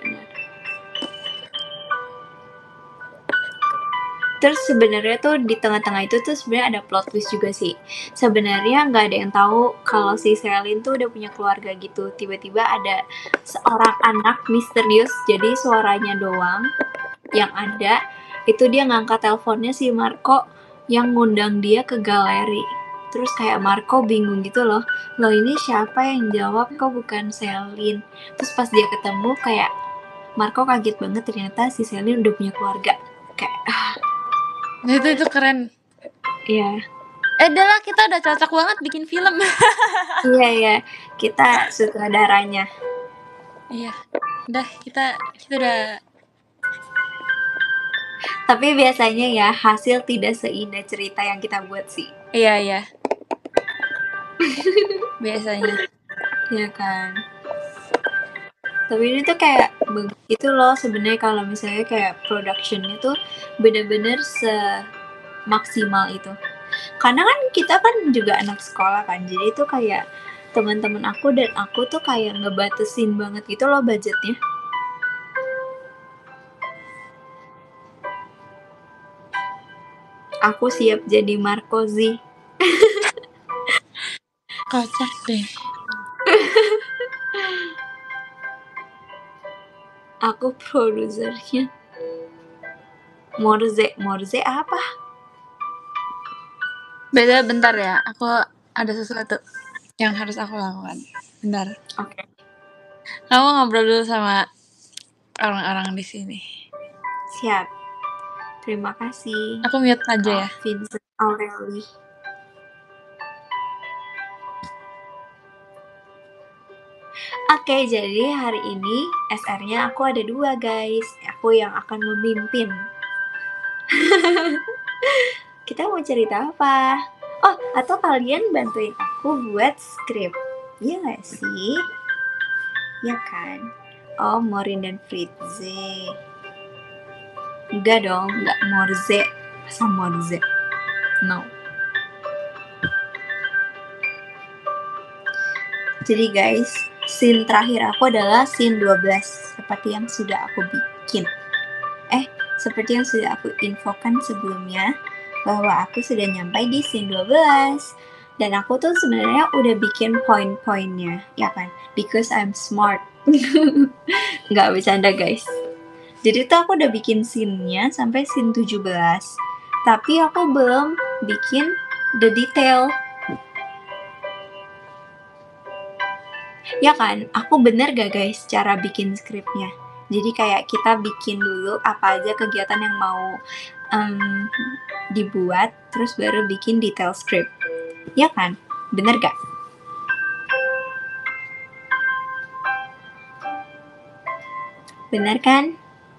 Terus sebenarnya tuh di tengah-tengah itu tuh sebenarnya ada plot twist juga sih. Sebenarnya nggak ada yang tahu kalau si Selin tuh udah punya keluarga gitu. Tiba-tiba ada seorang anak misterius, jadi suaranya doang yang ada. Itu dia ngangkat teleponnya si Marco yang ngundang dia ke galeri. Terus kayak Marco bingung gitu loh ini siapa yang jawab, kok bukan Selin. Terus pas dia ketemu kayak Marco kaget banget, ternyata si Selin udah punya keluarga. Kayak itu keren. Iya. Udah lah, kita udah cocok banget bikin film. Iya, kita sutradaranya. Iya, udah kita udah. Tapi biasanya ya hasil tidak seindah cerita yang kita buat sih. Iya. Biasanya. Ya kan. Tapi ini tuh kayak begitu loh sebenarnya kalau misalnya kayak productionnya tuh bener-bener semaksimal itu. Karena kan kita kan juga anak sekolah kan, jadi itu kayak teman-teman aku dan aku tuh kayak ngebatasin banget gitu loh budgetnya. Aku siap jadi Markozi. Kocak deh. Aku produsernya. Morze apa? Beda, bentar ya. Aku ada sesuatu yang harus aku lakukan. Bentar. Oke. Kamu ngobrol dulu sama orang-orang di sini. Siap. Terima kasih. Aku mute aja ya. Vincent Aureli. Oke, jadi hari ini SR-nya aku ada 2 guys. Aku yang akan memimpin. Kita mau cerita apa? Oh, atau kalian bantuin aku buat skrip. Iya gak sih? Ya kan? Oh, Morin dan Fritze. Enggak dong, enggak Morze. Masa Morze? No. Jadi guys, scene terakhir aku adalah scene 12. Seperti yang sudah aku bikin. Seperti yang sudah aku infokan sebelumnya, bahwa aku sudah nyampe di scene 12. Dan aku tuh sebenarnya udah bikin poin-poinnya, ya kan? Because I'm smart. Nggak bercanda guys. Jadi tuh aku udah bikin scene-nya sampai scene 17. Tapi aku belum bikin the detail. Ya kan? Aku bener gak guys cara bikin skripnya? Jadi kayak kita bikin dulu apa aja kegiatan yang mau dibuat, terus baru bikin detail script. Ya kan? Bener gak? Bener kan?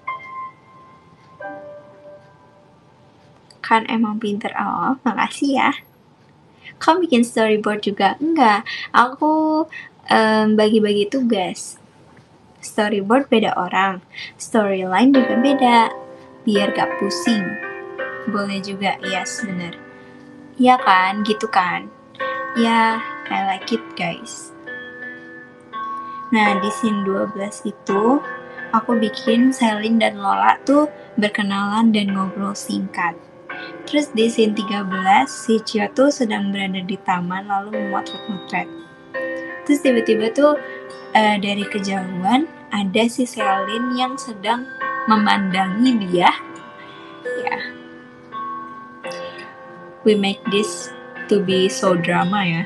Kan emang pinter. Oh, makasih ya. Kamu bikin storyboard juga? Enggak. Aku bagi-bagi tugas. Storyboard beda orang, storyline juga beda, biar gak pusing. Boleh juga, yes, bener. Ya kan, gitu kan. Ya, I like it guys. Nah, di scene 12 itu, aku bikin Selin dan Lola tuh berkenalan dan ngobrol singkat. Terus di scene 13, si Cio tuh sedang berada di taman lalu memotret-motret. Terus tiba-tiba tuh dari kejauhan ada si Selin yang sedang memandangi dia. Ya, we make this to be so drama ya,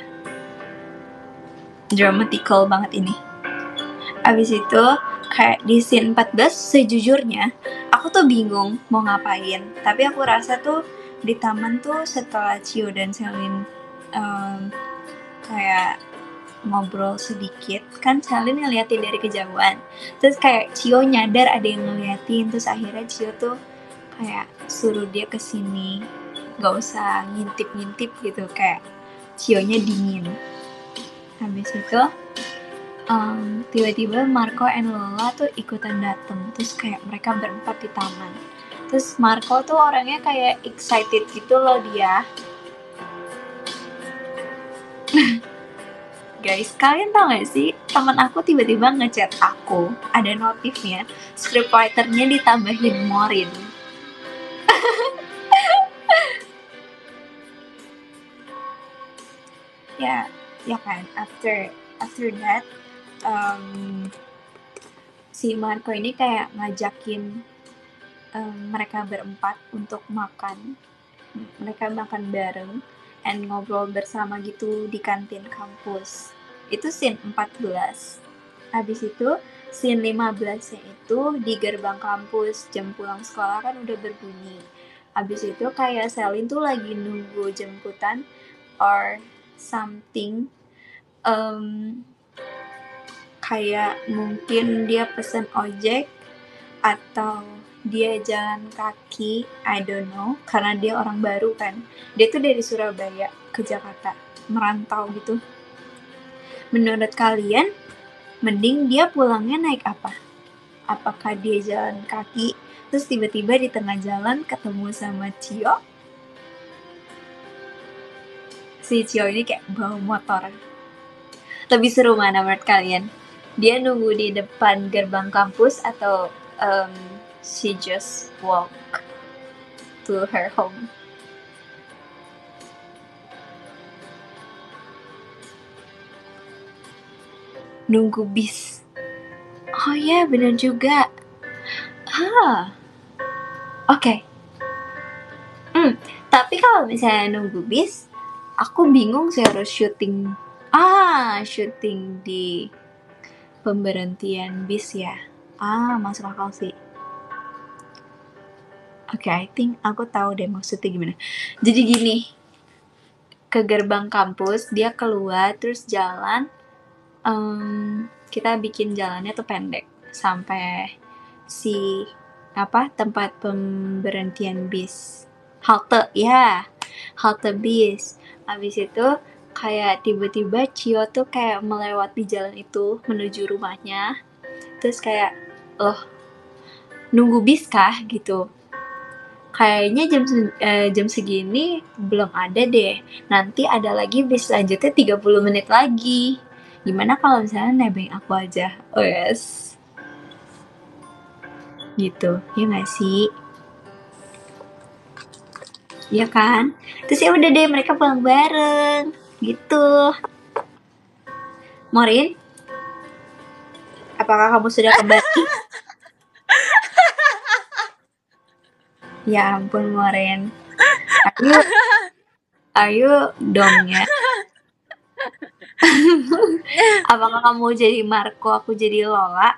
dramatical banget ini. Abis itu kayak di scene 14 sejujurnya aku tuh bingung mau ngapain, tapi aku rasa tuh di taman tuh setelah Cio dan Selin kayak ngobrol sedikit kan, Selin ngeliatin dari kejauhan, terus kayak Cio nyadar ada yang ngeliatin, terus akhirnya Cio tuh kayak suruh dia kesini, gak usah ngintip-ngintip gitu, kayak Cio-nya dingin. Habis itu tiba-tiba Marco and Lola tuh ikutan dateng, terus kayak mereka berempat di taman. Terus Marco tuh orangnya kayak excited gitu loh dia. Guys, kalian tau gak sih, teman aku tiba-tiba ngechat aku, ada notifnya, scriptwriter-nya ditambahin Morin. ya kan, after that si Marco ini kayak ngajakin mereka berempat untuk makan. Mereka makan bareng and ngobrol bersama gitu di kantin kampus. Itu scene 14. Habis itu scene 15-nya itu di gerbang kampus, jam pulang sekolah kan udah berbunyi. Abis itu kayak Selin tuh lagi nunggu jemputan or something. Kayak mungkin dia pesen ojek atau dia jalan kaki, I don't know, karena dia orang baru kan. Dia tuh dari Surabaya ke Jakarta, merantau gitu. Menurut kalian, mending dia pulangnya naik apa? Apakah dia jalan kaki, terus tiba-tiba di tengah jalan ketemu sama Cio? Si Cio ini kayak bawa motor. Lebih seru mana menurut kalian? Dia nunggu di depan gerbang kampus atau she just walk to her home? Nunggu bis. Oh ya, benar juga. Oke. Tapi kalau misalnya nunggu bis, aku bingung sih harus syuting. Syuting di pemberhentian bis ya. Masuk akal sih. Oke, I think aku tahu deh maksudnya gimana. Jadi gini, ke gerbang kampus, dia keluar terus jalan. Kita bikin jalannya tuh pendek sampai si tempat pemberhentian bis, halte bis. Habis itu kayak tiba-tiba Cio tuh kayak melewati jalan itu menuju rumahnya, terus kayak nunggu bis kah gitu. Kayaknya jam segini belum ada deh. Nanti ada lagi bis selanjutnya 30 menit lagi. Gimana kalau misalnya nebeng aku aja? Oh yes. Gitu, ya nggak sih? Iya kan? Terus ya udah deh mereka pulang bareng. Gitu. Morin, apakah kamu sudah kembali? Ya ampun Morin. Are you dongnya? Apakah kamu jadi Marco, aku jadi Lola?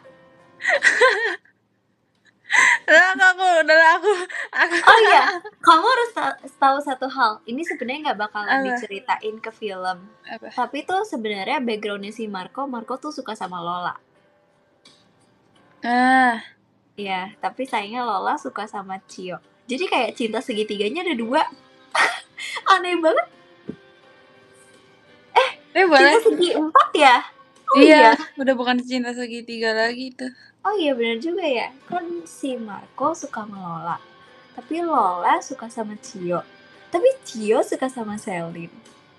Udah aku. Oh iya, kamu harus tahu satu hal. Ini sebenarnya nggak bakalan Apa? diceritain ke film. Apa? Tapi tuh sebenarnya backgroundnya si Marco tuh suka sama Lola. Iya, tapi sayangnya Lola suka sama Cio. Jadi kayak cinta segitiganya ada 2. Aneh banget. Cinta segi 4 ya? Oh iya. Udah bukan cinta segitiga lagi tuh. Oh iya benar juga ya. Kan si Marco suka sama Lola. Tapi Lola suka sama Cio. Tapi Cio suka sama Selin.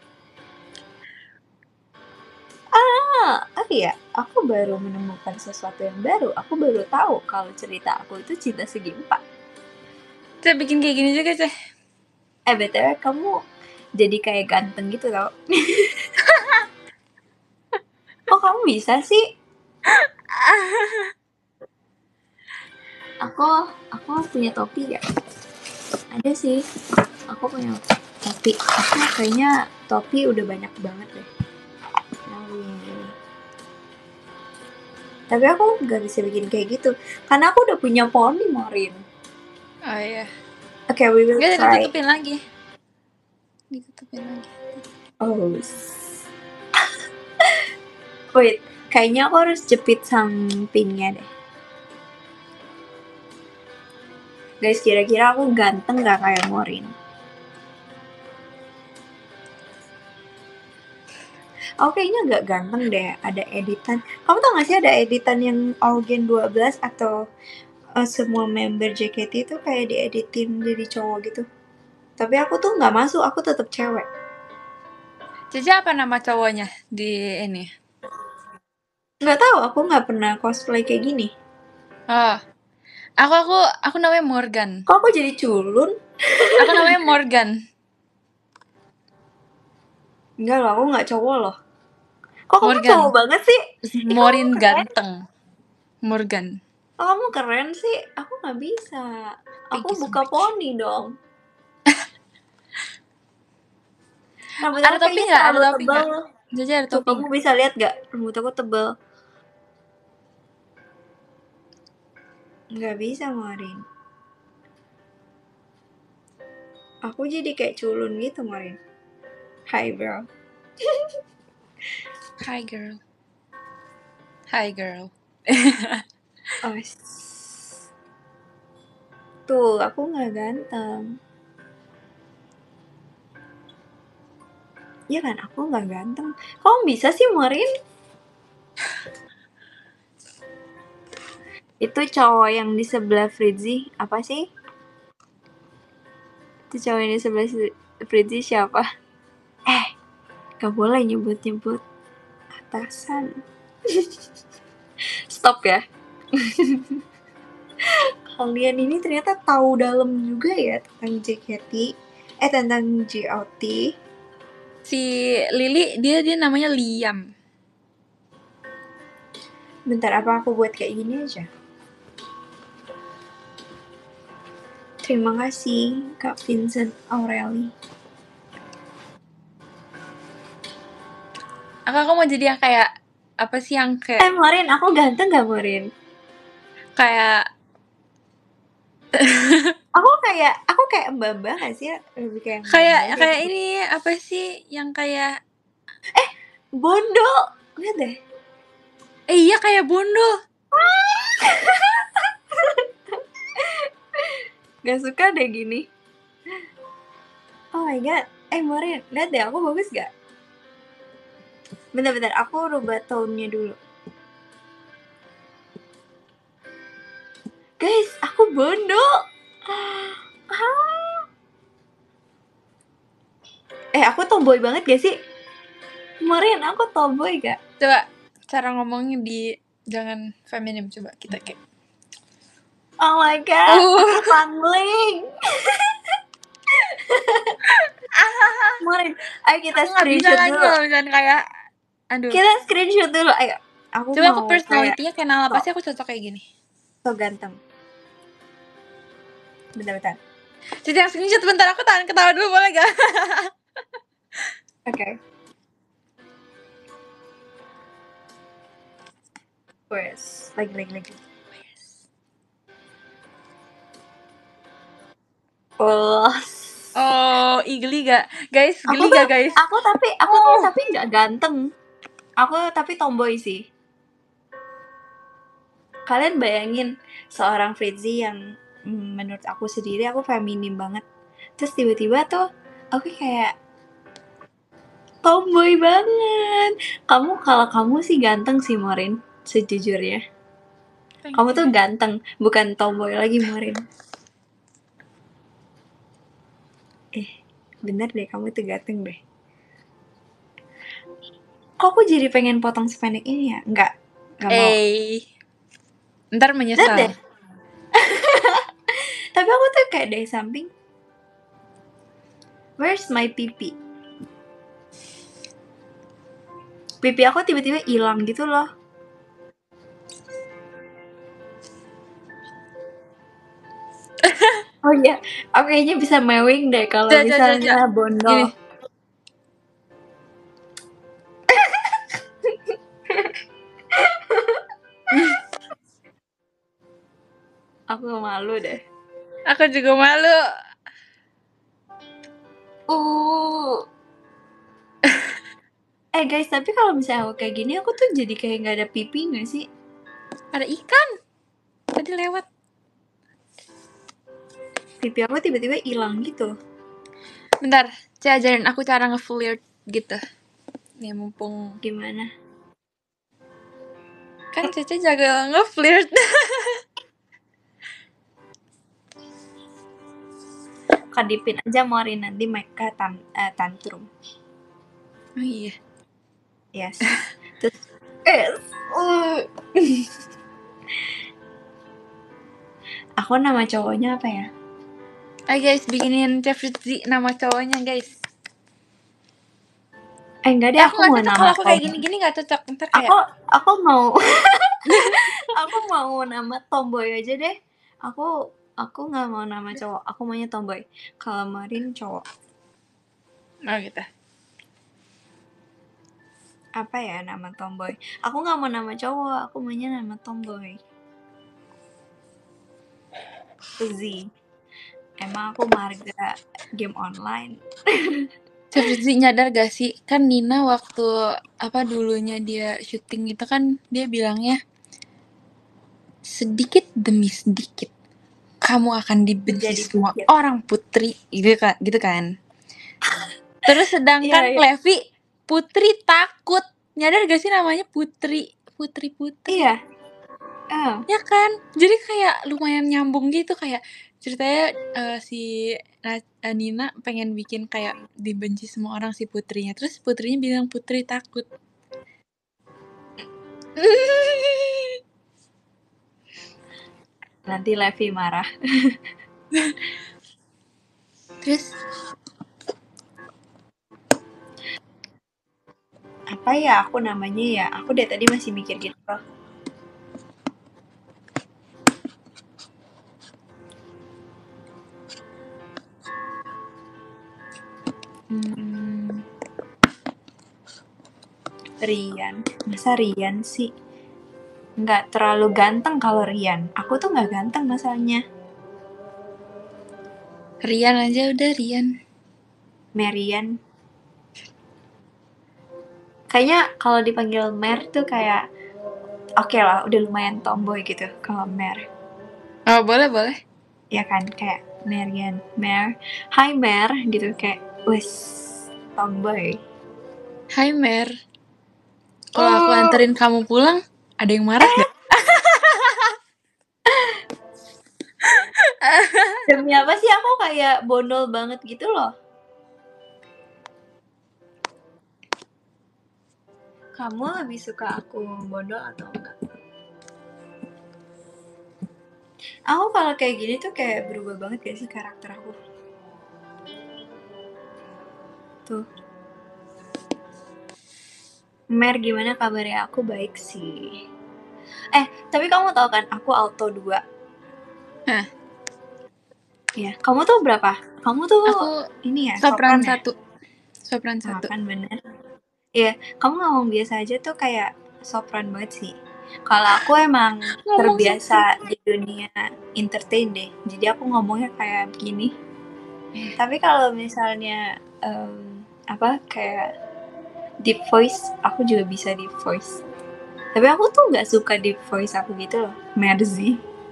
Iya, aku baru menemukan sesuatu yang baru. Aku baru tahu kalau cerita aku itu cinta segi 4. Saya bikin kayak gini juga, Ceh. BTW kamu jadi kayak ganteng gitu tau. Kok kamu bisa sih? Aku punya topi ya? Ada sih. Aku punya topi. Aku kayaknya topi udah banyak banget deh. Tapi aku gak bisa bikin kayak gitu. Karena aku udah punya poni, Morin. Oh iya. Oke, we will try. Ditutupin lagi. Wait, kayaknya aku harus jepit sampingnya deh. Guys, kira-kira aku ganteng gak kayak Morin? Aku kayaknya gak ganteng deh, ada editan. Kamu tau gak sih ada editan yang Augen 12 atau semua member JKT itu kayak dieditin jadi cowok gitu. Tapi aku tuh gak masuk, aku tetap cewek. Cici apa nama cowoknya di ini? Gak tahu, aku gak pernah cosplay kayak gini. Aku namanya Morgan. Kok aku jadi culun? Aku namanya Morgan. Enggak loh, aku gak cowok loh. Kok kamu cowok banget sih? Morin ganteng. Morgan. Oh, kamu keren sih. Aku gak bisa. Aku buka poni dong. Rambut Ada aku topi kayaknya nggak? terlalu Ada topi tebal. Jadi ada Tuh, topi. kamu bisa lihat gak? Rambut aku tebal. Nggak bisa, Marin. Aku jadi kayak culun gitu, Marin. Hi, bro. Hi girl. Hi girl. Oh, tuh, aku nggak ganteng. Iya kan, aku nggak ganteng. Kok bisa sih, Marin? Itu cowok yang di sebelah Fritzy, apa sih? Itu cowok yang di sebelah Fritzy siapa? Gak boleh nyebut-nyebut atasan. Stop ya. Kalian ini ternyata tahu dalam juga ya tentang JKT. Tentang JOT. Si Lily dia namanya Liam. Bentar, apa aku buat kayak gini aja? Terima kasih, Kak Vincent Aureli. Aku mau jadi yang kayak apa sih yang kayak Marin, aku ganteng gak, Marin? kayak Aku kayak mbak-mbak gak sih? Lebih kayak kayak mbak-mbak kayak gitu. ini apa sih yang kayak Bondo. Lihat deh. iya kayak Bondo. Gak suka deh gini. Oh my god. Marin, lihat deh, aku bagus gak? Bentar, aku rubah tone-nya dulu. Guys, aku bondo. Aku tomboy banget gak sih? Marin, aku tomboy gak? Coba cara ngomongnya jangan feminim, coba kita kayak Oh my god, aku pangling. Marin, ayo kita aku nggak bisa screenshot lagi dulu. kalau misalnya kayak aduh. Kita screenshot dulu, ayo. Coba aku personality-nya kayak Nala, pasti aku cocok kayak gini. So ganteng. Bentar. Jadi yang screenshot bentar, aku tahan ketawa dulu boleh gak? Oke. Wes, lagi. Oh, geli gak? Guys, geli gak guys? Aku tapi nggak ganteng. Aku tapi tomboy sih. Kalian bayangin seorang Fritzy yang menurut aku sendiri aku feminim banget. Terus tiba-tiba tuh aku kayak tomboy banget. Kalau kamu sih ganteng sih, Marin, sejujurnya. Kamu tuh ganteng, bukan tomboy lagi, Marin. Bener deh, kamu tuh ganteng deh. Kok aku jadi pengen potong sependek ini ya? Enggak mau. Ntar menyesal. Deh. Tapi aku tuh kayak dari samping. Where's my pipi? Pipi aku tiba-tiba hilang gitu loh. Oh iya, aku kayaknya bisa mewing deh kalau misalnya Bondo. Aku malu deh. Aku juga malu. Guys, tapi kalau misalnya aku kayak gini, aku tuh jadi kayak nggak ada pipi nggak sih? Ada ikan. Tadi lewat. Pipi aku tiba-tiba hilang gitu. Bentar, Cece ajarin aku cara nge-flirt gitu. Nih mumpung. Gimana? Kan Cece jaga nge-flirt. Kadipin aja Marin, nanti mereka tantrum. Oh iya. Yes. Terus aku nama cowoknya apa ya? Ayo guys, bikinin Fritzy nama cowoknya guys. Enggak deh, aku mau nama. Kalau aku kayak gini-gini nggak cocok. Ntar kayak. Aku mau. Aku mau nama tomboy aja deh. Aku nggak mau nama cowok. Aku maunya tomboy. Kalau Marin cowok. Oh gitu. Apa ya nama tomboy? Aku nggak mau nama cowok. Aku maunya nama tomboy. Z. Emang aku marga game online. Seperti nyadar gak sih, kan Nina waktu dulunya dia syuting itu kan dia bilangnya sedikit demi sedikit kamu akan dibenci Menjadi semua bukit. orang Putri gitu kan. Terus sedangkan Iya. Levi Putri takut. Nyadar gak sih namanya Putri. Iya. Ya kan? Jadi kayak lumayan nyambung gitu, kayak ceritanya si Nina pengen bikin kayak dibenci semua orang si Putrinya. Terus Putrinya bilang Putri takut. Nanti Levi marah. Terus apa ya aku namanya ya? Aku dari tadi masih mikir gitu loh. Rian. Masa Rian sih? Nggak terlalu ganteng kalau Rian. Aku tuh nggak ganteng masalahnya. Rian aja udah, Rian. Marian. Kayaknya kalau dipanggil Mer tuh kayak oke lah, udah lumayan tomboy gitu kalau Mer. Oh, boleh. Ya kan, kayak Marian, Mer. Hai Mer, gitu kayak wes tomboy. Hai Mer. Kalau aku anterin kamu pulang, ada yang marah gak? Demi apa sih aku kayak bondol banget gitu loh. Kamu lebih suka aku bondol atau enggak? Aku kalau kayak gini tuh kayak berubah banget gak sih karakter aku? Tuh. Mer, gimana kabarnya? Aku baik sih. Tapi kamu tahu kan aku alto 2. Hah? Ya, kamu tuh berapa? Kamu tuh Aku ini ya, sopran ya? 1. Sopran 1. Kan bener. Iya, kamu ngomong biasa aja tuh kayak sopran banget sih. Kalau aku emang terbiasa di dunia entertain deh, jadi aku ngomongnya kayak begini. Tapi kalau misalnya kayak deep voice, aku juga bisa deep voice. Tapi aku tuh nggak suka deep voice aku gitu loh, Merzi.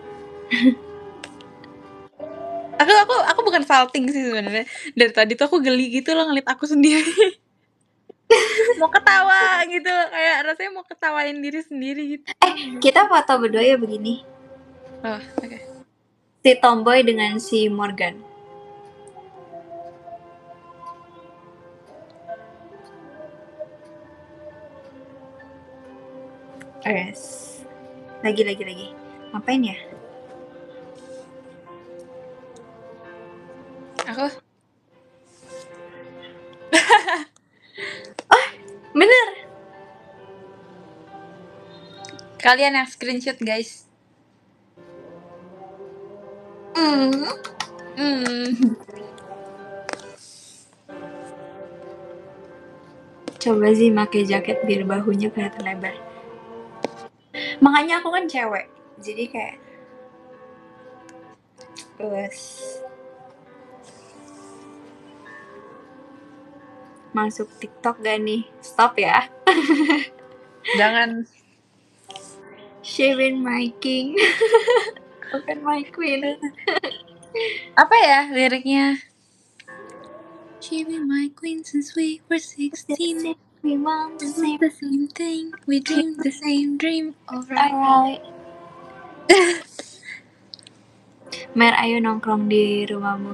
Aku bukan salting sih sebenarnya. Dari tadi tuh aku geli gitu loh ngeliat aku sendiri. Mau ketawa gitu, kayak rasanya mau ketawain diri sendiri gitu. Kita foto berdua ya begini. Oh, oke. Si Tomboy dengan si Morgan. Yes. Lagi. Ngapain ya? Aku Bener. Kalian yang screenshot guys. Coba sih pakai jaket biar bahunya kelihatan lebar. Makanya aku kan cewek, jadi kayak masuk TikTok gak nih? Stop ya. Jangan. She been my king. Bukan my queen. Apa ya liriknya? She been my queen since we were 16. We want the same thing. We dream the same dream. Alright. Mer, ayo nongkrong di rumahmu.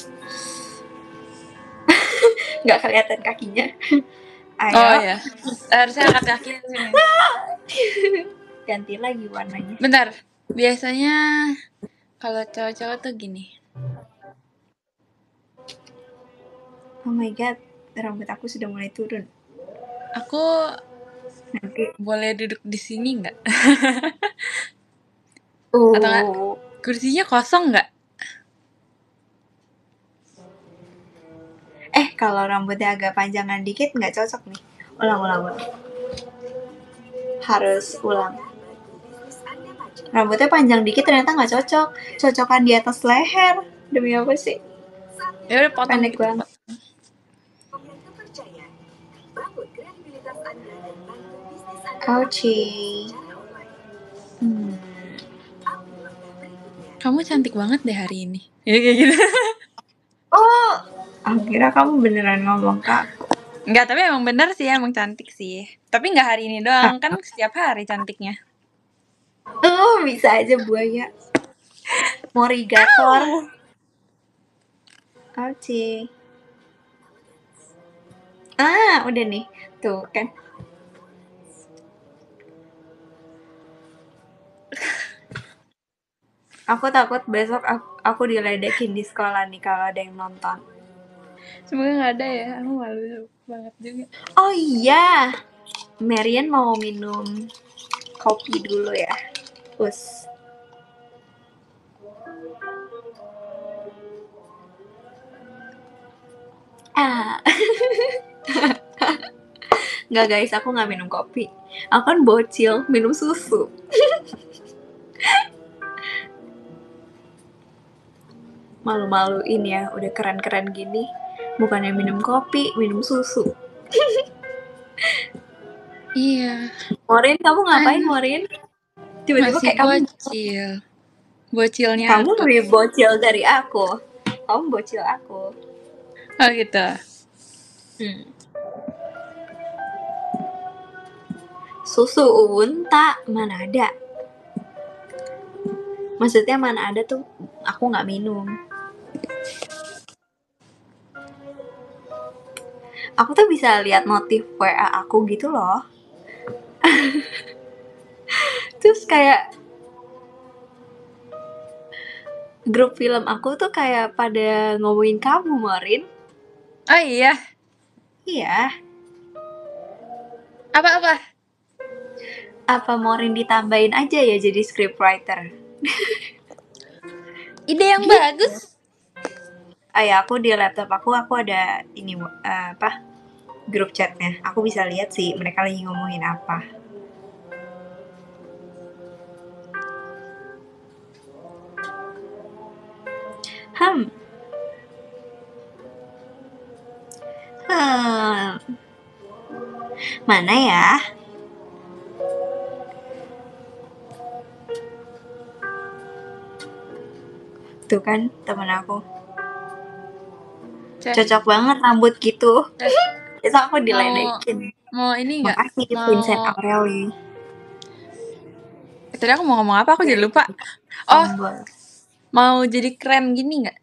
Nggak kelihatan kakinya. Ayo. Oh ya, harusnya angkat kaki sini. Ganti lagi warnanya. Bentar, biasanya kalau cowok-cowok tuh gini. Oh my god, rambut aku sudah mulai turun. Aku nanti boleh duduk di sini nggak? Atau nggak? Kursinya kosong nggak? Kalau rambutnya agak panjangan dikit nggak cocok nih. Ulang. Harus ulang. Rambutnya panjang dikit ternyata nggak cocok. Cocokan di atas leher. Demi apa sih? Ya udah potong Pendek gitu, banget. potong. Ouchie. Kamu cantik banget deh hari ini. Ya kayak gitu. Oh, akhirnya kamu beneran ngomong ke aku. Enggak, tapi emang bener sih, emang cantik sih. Tapi nggak hari ini doang, kan setiap hari cantiknya. Bisa aja buaya. Morigator. Ouchie. Udah nih. Tuh kan. Aku takut besok aku diledekin di sekolah nih kalau ada yang nonton. Semoga nggak ada ya, aku malu banget juga. Oh iya, Marian mau minum kopi dulu ya. Us. Nggak guys, aku nggak minum kopi. Aku kan bocil, minum susu. Malu-maluin ya, udah keren-keren gini. Bukannya minum kopi, minum susu. Iya. Morin, kamu ngapain Morin? Tiba-tiba Masih kayak kamu. bocil. Bocilnya Kamu aku. lebih bocil dari aku. Kamu bocil aku. Oh gitu. Susu unta mana ada? Maksudnya mana ada tuh aku nggak minum. Aku tuh bisa lihat notif WA aku gitu loh. Terus kayak grup film aku tuh kayak pada ngomongin kamu, Morin. Oh iya. Iya. Apa-apa? Apa Morin ditambahin aja ya jadi scriptwriter? Ide yang bagus. Ya aku di laptop aku ada ini apa? Grup chatnya. Aku bisa lihat sih mereka lagi ngomongin apa. Mana ya? Tuh kan temen aku. Cocok banget rambut gitu. Itu aku diledekin. Mau ini nggak? Makasih Vincent Aureli. Tadi aku mau ngomong apa? Aku jadi lupa. Oh, mau jadi keren gini nggak?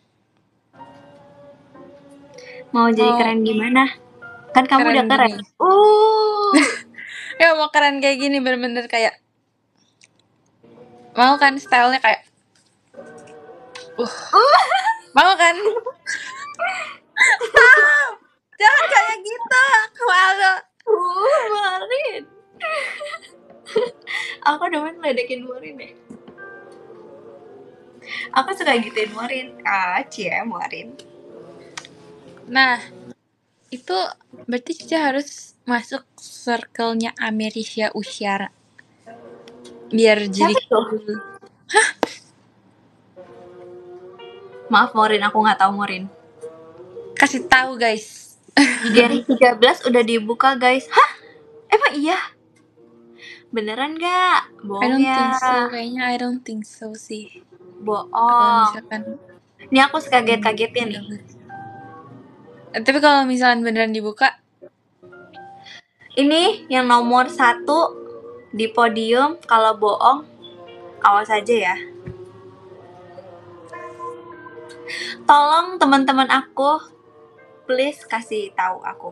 Mau jadi keren gimana? Kan kamu udah keren. Ya mau keren kayak gini, bener-bener kayak mau kan stylenya kayak mau kan? Jangan kayak gitu, aku malu. Morin. Aku demen ledekin Morin deh. Aku suka gituin Morin. Cie Morin. Nah, itu berarti Cica harus masuk circle-nya Amerisya Usyara. Biar jadi cool. Hah? Maaf Morin, aku nggak tahu Morin. Kasih tahu guys. Gen 13 udah dibuka guys. Hah? Emang iya? Beneran gak? Bohong ya? I don't think so, kayaknya I don't think so sih. Bohong. Kalau misalkan ini aku kaget-kagetnya nih. Tapi kalau misalkan beneran dibuka, ini yang nomor 1 di podium. Kalau bohong, awas aja ya. Tolong teman-teman aku, please kasih tahu aku.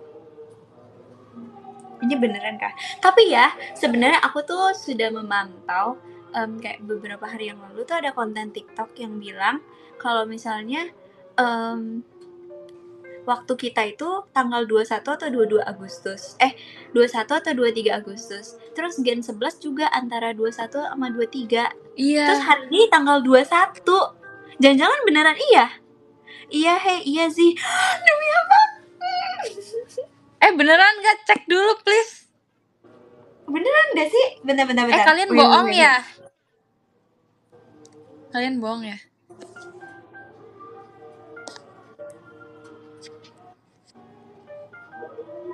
Ini beneran kah? Tapi ya, sebenarnya aku tuh sudah memantau kayak beberapa hari yang lalu tuh ada konten TikTok yang bilang kalau misalnya waktu kita itu tanggal 21 atau 22 Agustus. 21 atau 23 Agustus. Terus Gen 11 juga antara 21 sama 23. iya. Terus hari ini tanggal 21. Jangan-jangan beneran iya? Iya, iya sih. Demi apa? Beneran gak? Cek dulu please. Beneran gak sih? Bentar. Kalian bohong ya? Kalian bohong ya?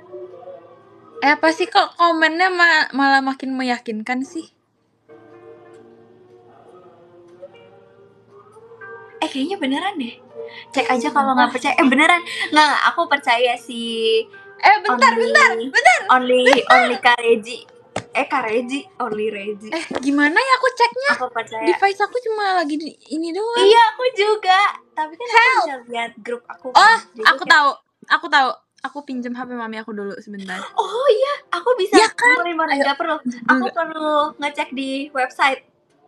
Apa sih kok komennya malah makin meyakinkan sih? Kayaknya beneran deh. Cek aja kalau nggak percaya. Beneran. Nggak, aku percaya sih. Bentar. Only Kareji. Kareji, only Reji. Gimana ya aku ceknya? Aku percaya. Device aku cuma lagi di ini doang. Iya, aku juga. Tapi kan aku bisa lihat grup aku kan. Jadi Aku tahu. Aku pinjam HP mami aku dulu sebentar. Oh iya, aku bisa. Ya kan? Boleh, nggak perlu. Aku perlu ngecek di website.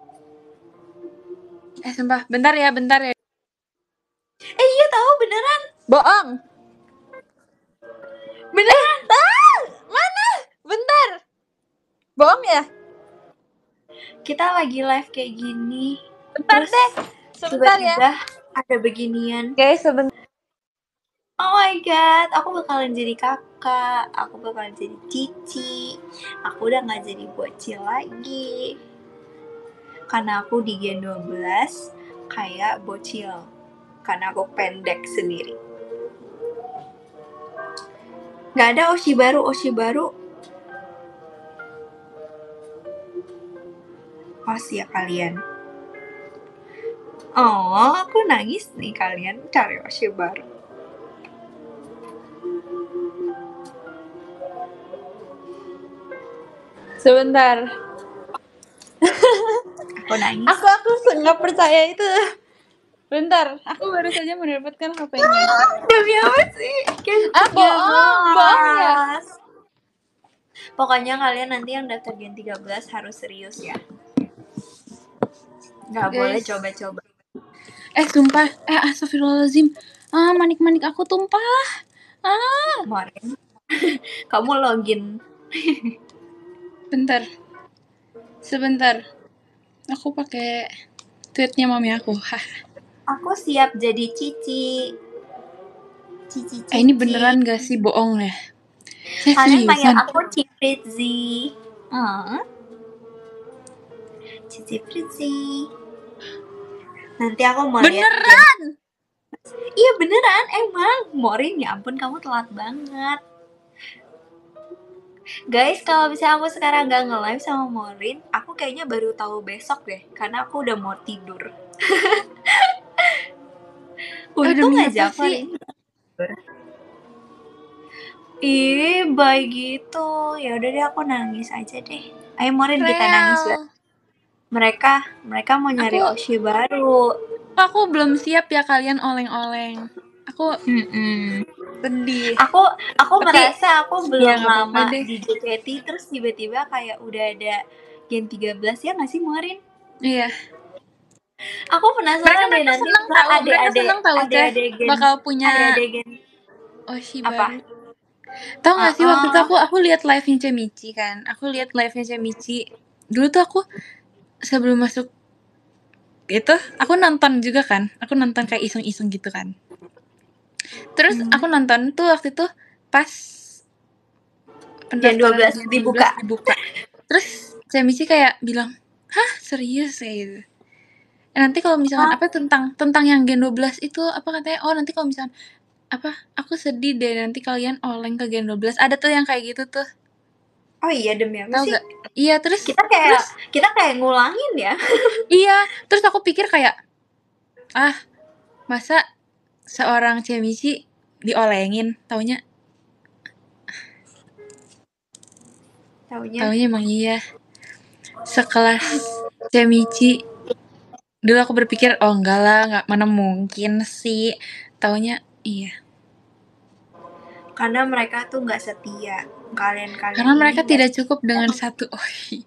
Sumpah, bentar ya. Iya tahu beneran. Bohong. Beneran. Mana? Bentar. Bohong ya? Kita lagi live kayak gini. Bentar deh. Sebentar ya. Tiba-tiba ada beginian. Oke, sebentar. Oh my god, aku bakalan jadi kakak, aku bakalan jadi cici, aku udah gak jadi bocil lagi. Karena aku di Gen 12 kayak bocil, karena aku pendek sendiri. Gak ada Oshi baru. Os ya kalian. Oh, aku nangis nih kalian cari Oshi baru. Sebentar. Aku nangis. Aku nggak percaya itu. Bentar, aku baru saja mendapatkan HP-nya. Demi apa sih? Bohong ya. Pokoknya kalian nanti yang daftar Gen 13 harus serius ya. Gak boleh coba-coba. Sumpah. Astagfirullahaladzim. Manik-manik aku tumpah. Kemarin kamu login. Bentar. Sebentar. Aku pakai tweetnya mami aku. Aku siap jadi cici. Cici. Ini beneran gak sih bohong ya? Kalian panggil aku Cipritzi. Cici Fritzi. Nanti aku mau lihat. Beneran? Iya beneran, emang. Morin, ya ampun kamu telat banget. Guys, kalau misalnya aku sekarang gak nge-live sama Morin, aku kayaknya baru tahu besok deh, karena aku udah mau tidur. Untung aja aku hari ini tidur. Ih, baik gitu. Ya udah deh, aku nangis aja deh. Ayo Morin, kita nangis lah. Mereka mau nyari Oshi baru. Aku belum siap ya kalian oleng-oleng. Aku sedih. Aku merasa aku belum lama deh. di JKT, terus tiba-tiba kayak udah ada Gen 13 ya nggak sih Morin? Iya. Aku penasaran deh nanti adik-adik bakal punya Gen Oshi apa? baru. Tahu nggak sih waktu itu aku lihat live-nya Cemici kan. Aku lihat live-nya Cemici. Dulu tuh aku sebelum masuk itu aku nonton juga kan. Aku nonton kayak iseng-iseng gitu kan. Terus aku nonton tuh waktu itu pas pendaftaran Gen 12 dibuka. Terus Cemici kayak bilang, "Hah, serius?" kayak gitu. Nanti kalau misalkan apa tentang yang Gen 12 itu apa katanya? Oh, nanti kalau misalkan apa? Aku sedih deh nanti kalian oleng ke Gen 12. Ada tuh yang kayak gitu tuh. Oh iya, demi apa sih? Gak? Iya, terus kita kayak ngulangin ya. Iya, terus aku pikir kayak masa seorang Cemici diolengin, taunya emang iya. Sekelas Cemici. Dulu aku berpikir, oh enggak lah, mana mungkin sih. Taunya iya. Karena mereka tuh nggak setia. Kalian Karena mereka tidak cukup dengan satu Oshi.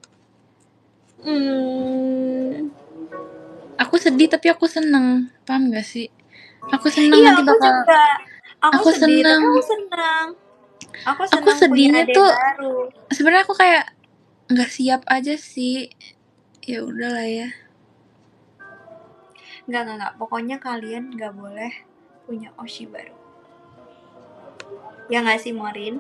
Aku sedih tapi aku seneng. Paham gak sih? Aku seneng iya, nanti bakal. Juga. Aku sedih, seneng. tapi aku senang. Aku sedihnya punya tuh baru. Sebenarnya aku kayak nggak siap aja sih. Ya udahlah ya. Nggak. Pokoknya kalian nggak boleh punya Oshi baru. Ya nggak sih, Morin?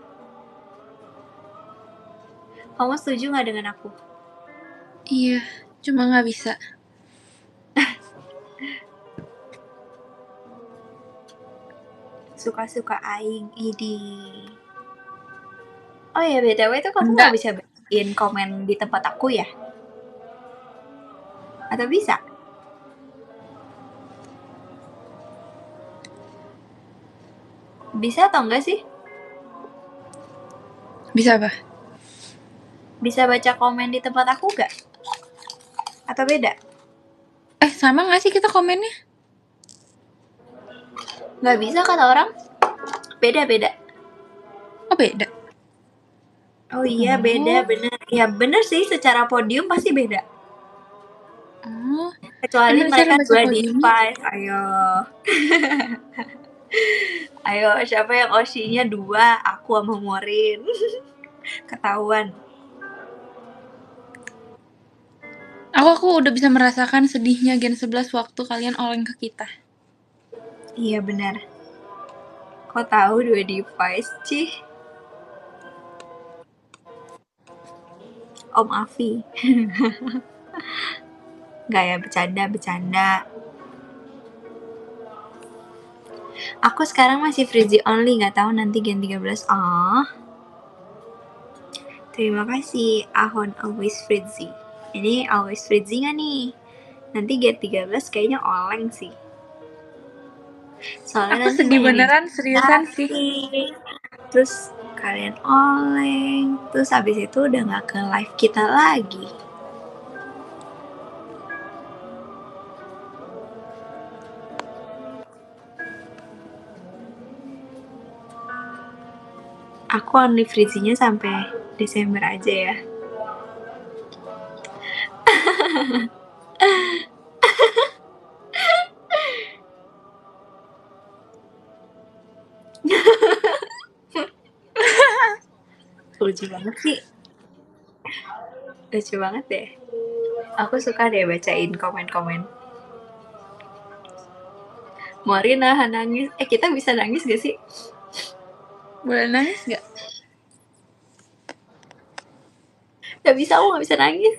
Kamu setuju nggak dengan aku? Iya, cuma nggak bisa. Suka-suka aing, idi. Oh ya, BTW itu kamu Enggak. nggak bisa bikin komen di tempat aku ya? Atau bisa? Bisa atau enggak sih? Bisa apa? Bisa baca komen di tempat aku nggak? Atau beda? Sama nggak sih kita komennya? Nggak bisa kata orang? Beda-beda. Oh beda. Oh iya, beda, bener. Ya bener sih, secara podium pasti beda. Oh. Kecuali Gimana cara mereka baca dua di podiumnya? five, ayo. Ayo, siapa yang Oshi-nya 2, aku sama Morin. Ketahuan. Aku udah bisa merasakan sedihnya Gen 11 waktu kalian oleng ke kita. Iya benar. Kok tahu 2 device, Cih? Om Afi. Nggak ya, bercanda. Aku sekarang masih Freezy only, nggak tahu nanti Gen 13. Terima kasih, Ahon always Freezy. Ini always Freezy nggak nih? Nanti Gen 13 kayaknya oleng sih. Soalnya Aku nanti sedih banyak yang beneran, seriusan sih. terus kalian oleng, terus habis itu udah nggak ke live kita lagi. Aku only Freezy-nya sampai Desember aja ya. Lucu banget sih. Lucu banget deh. Aku suka deh bacain komen-komen. Mori nahan nangis. Kita bisa nangis gak sih? Boleh nangis gak? Gak bisa, aku gak bisa nangis.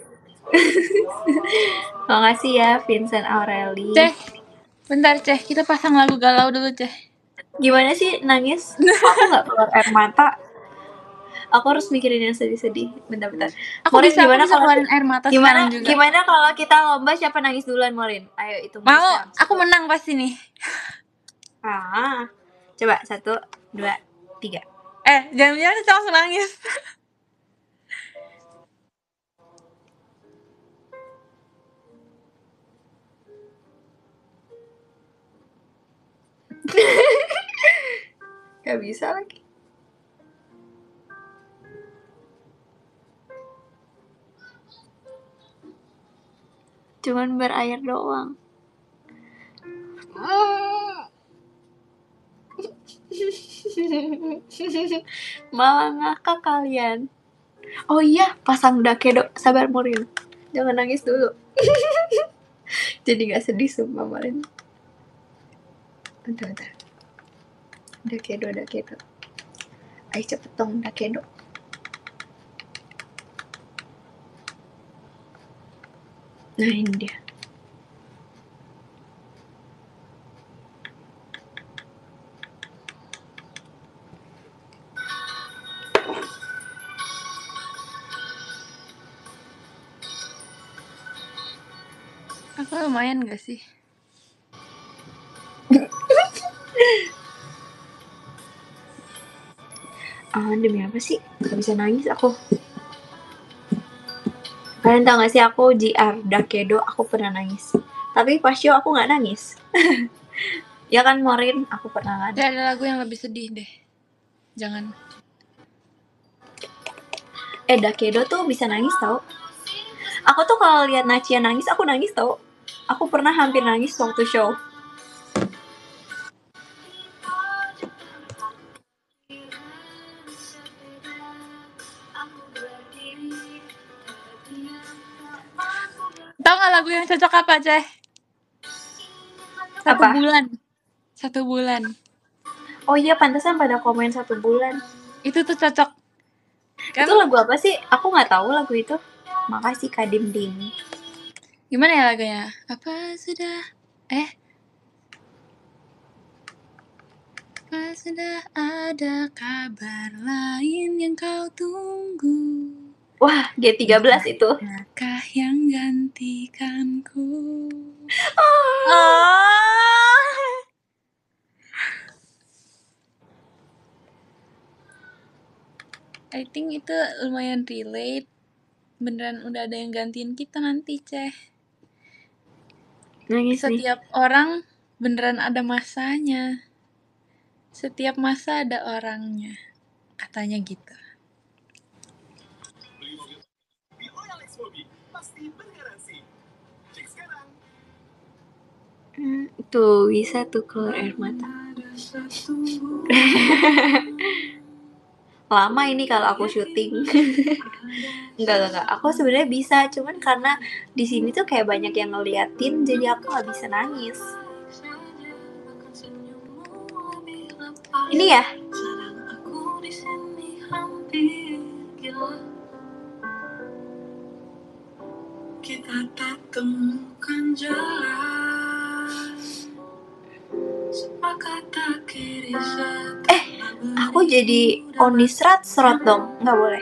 Makasih ya Vincent Aureli. Ceh, bentar Ceh, kita pasang lagu galau dulu Ceh. Gimana sih nangis? Aku gak keluar air mata. Aku harus mikirin yang sedih-sedih. Bentar. Aku Morin, bisa kalau keluarin air mata sekarang juga. Gimana kalau kita lomba siapa nangis duluan, Morin? Ayo hitung Mau, bisa. aku menang pasti nih. Coba 1, 2, 3. Jangan-jangan kita langsung nangis. Gak bisa lagi. Cuman berair doang. Malah ngakak kalian. Oh iya, pasang dakedo. Sabar Morin, jangan nangis dulu. Jadi gak sedih sumpah Morin. Bentar. Dakedo. Ayo cepet dong dakedo. Nah ini dia. Aku lumayan gak sih? Demi apa sih? Gak bisa nangis aku. Kalian tau gak sih aku JR dakedo aku pernah nangis. Tapi pas show aku gak nangis. Ya kan Morin, aku pernah kan. Ya ada lagu yang lebih sedih deh. Jangan. Dakedo tuh bisa nangis tau. Aku tuh kalau lihat Nachia nangis, aku nangis tau. Aku pernah hampir nangis waktu show. Tau gak lagu yang cocok apa, Ceh? Apa? 1 bulan. Oh iya, pantesan pada komen 1 bulan. Itu tuh cocok. Kan? Itu lagu apa sih? Aku gak tahu lagu itu. Makasih Kak Ding. Gimana ya lagunya? Apa sudah? Apa sudah ada kabar lain yang kau tunggu? Wah, G13 itu. Adakah yang gantikanku? I think itu lumayan relate. Beneran udah ada yang gantiin kita nanti, Ceh. Nangis nih. Setiap orang beneran ada masanya. Setiap masa ada orangnya. Katanya gitu. Tuh bisa tuh keluar air mata. Lama ini kalau aku syuting. enggak aku sebenarnya bisa, cuman karena di sini tuh kayak banyak yang ngeliatin, jadi aku nggak bisa nangis. Ini ya kita tak temukan jalan. Sepakat tak kiri aku jadi onisrat serot dong, nggak boleh.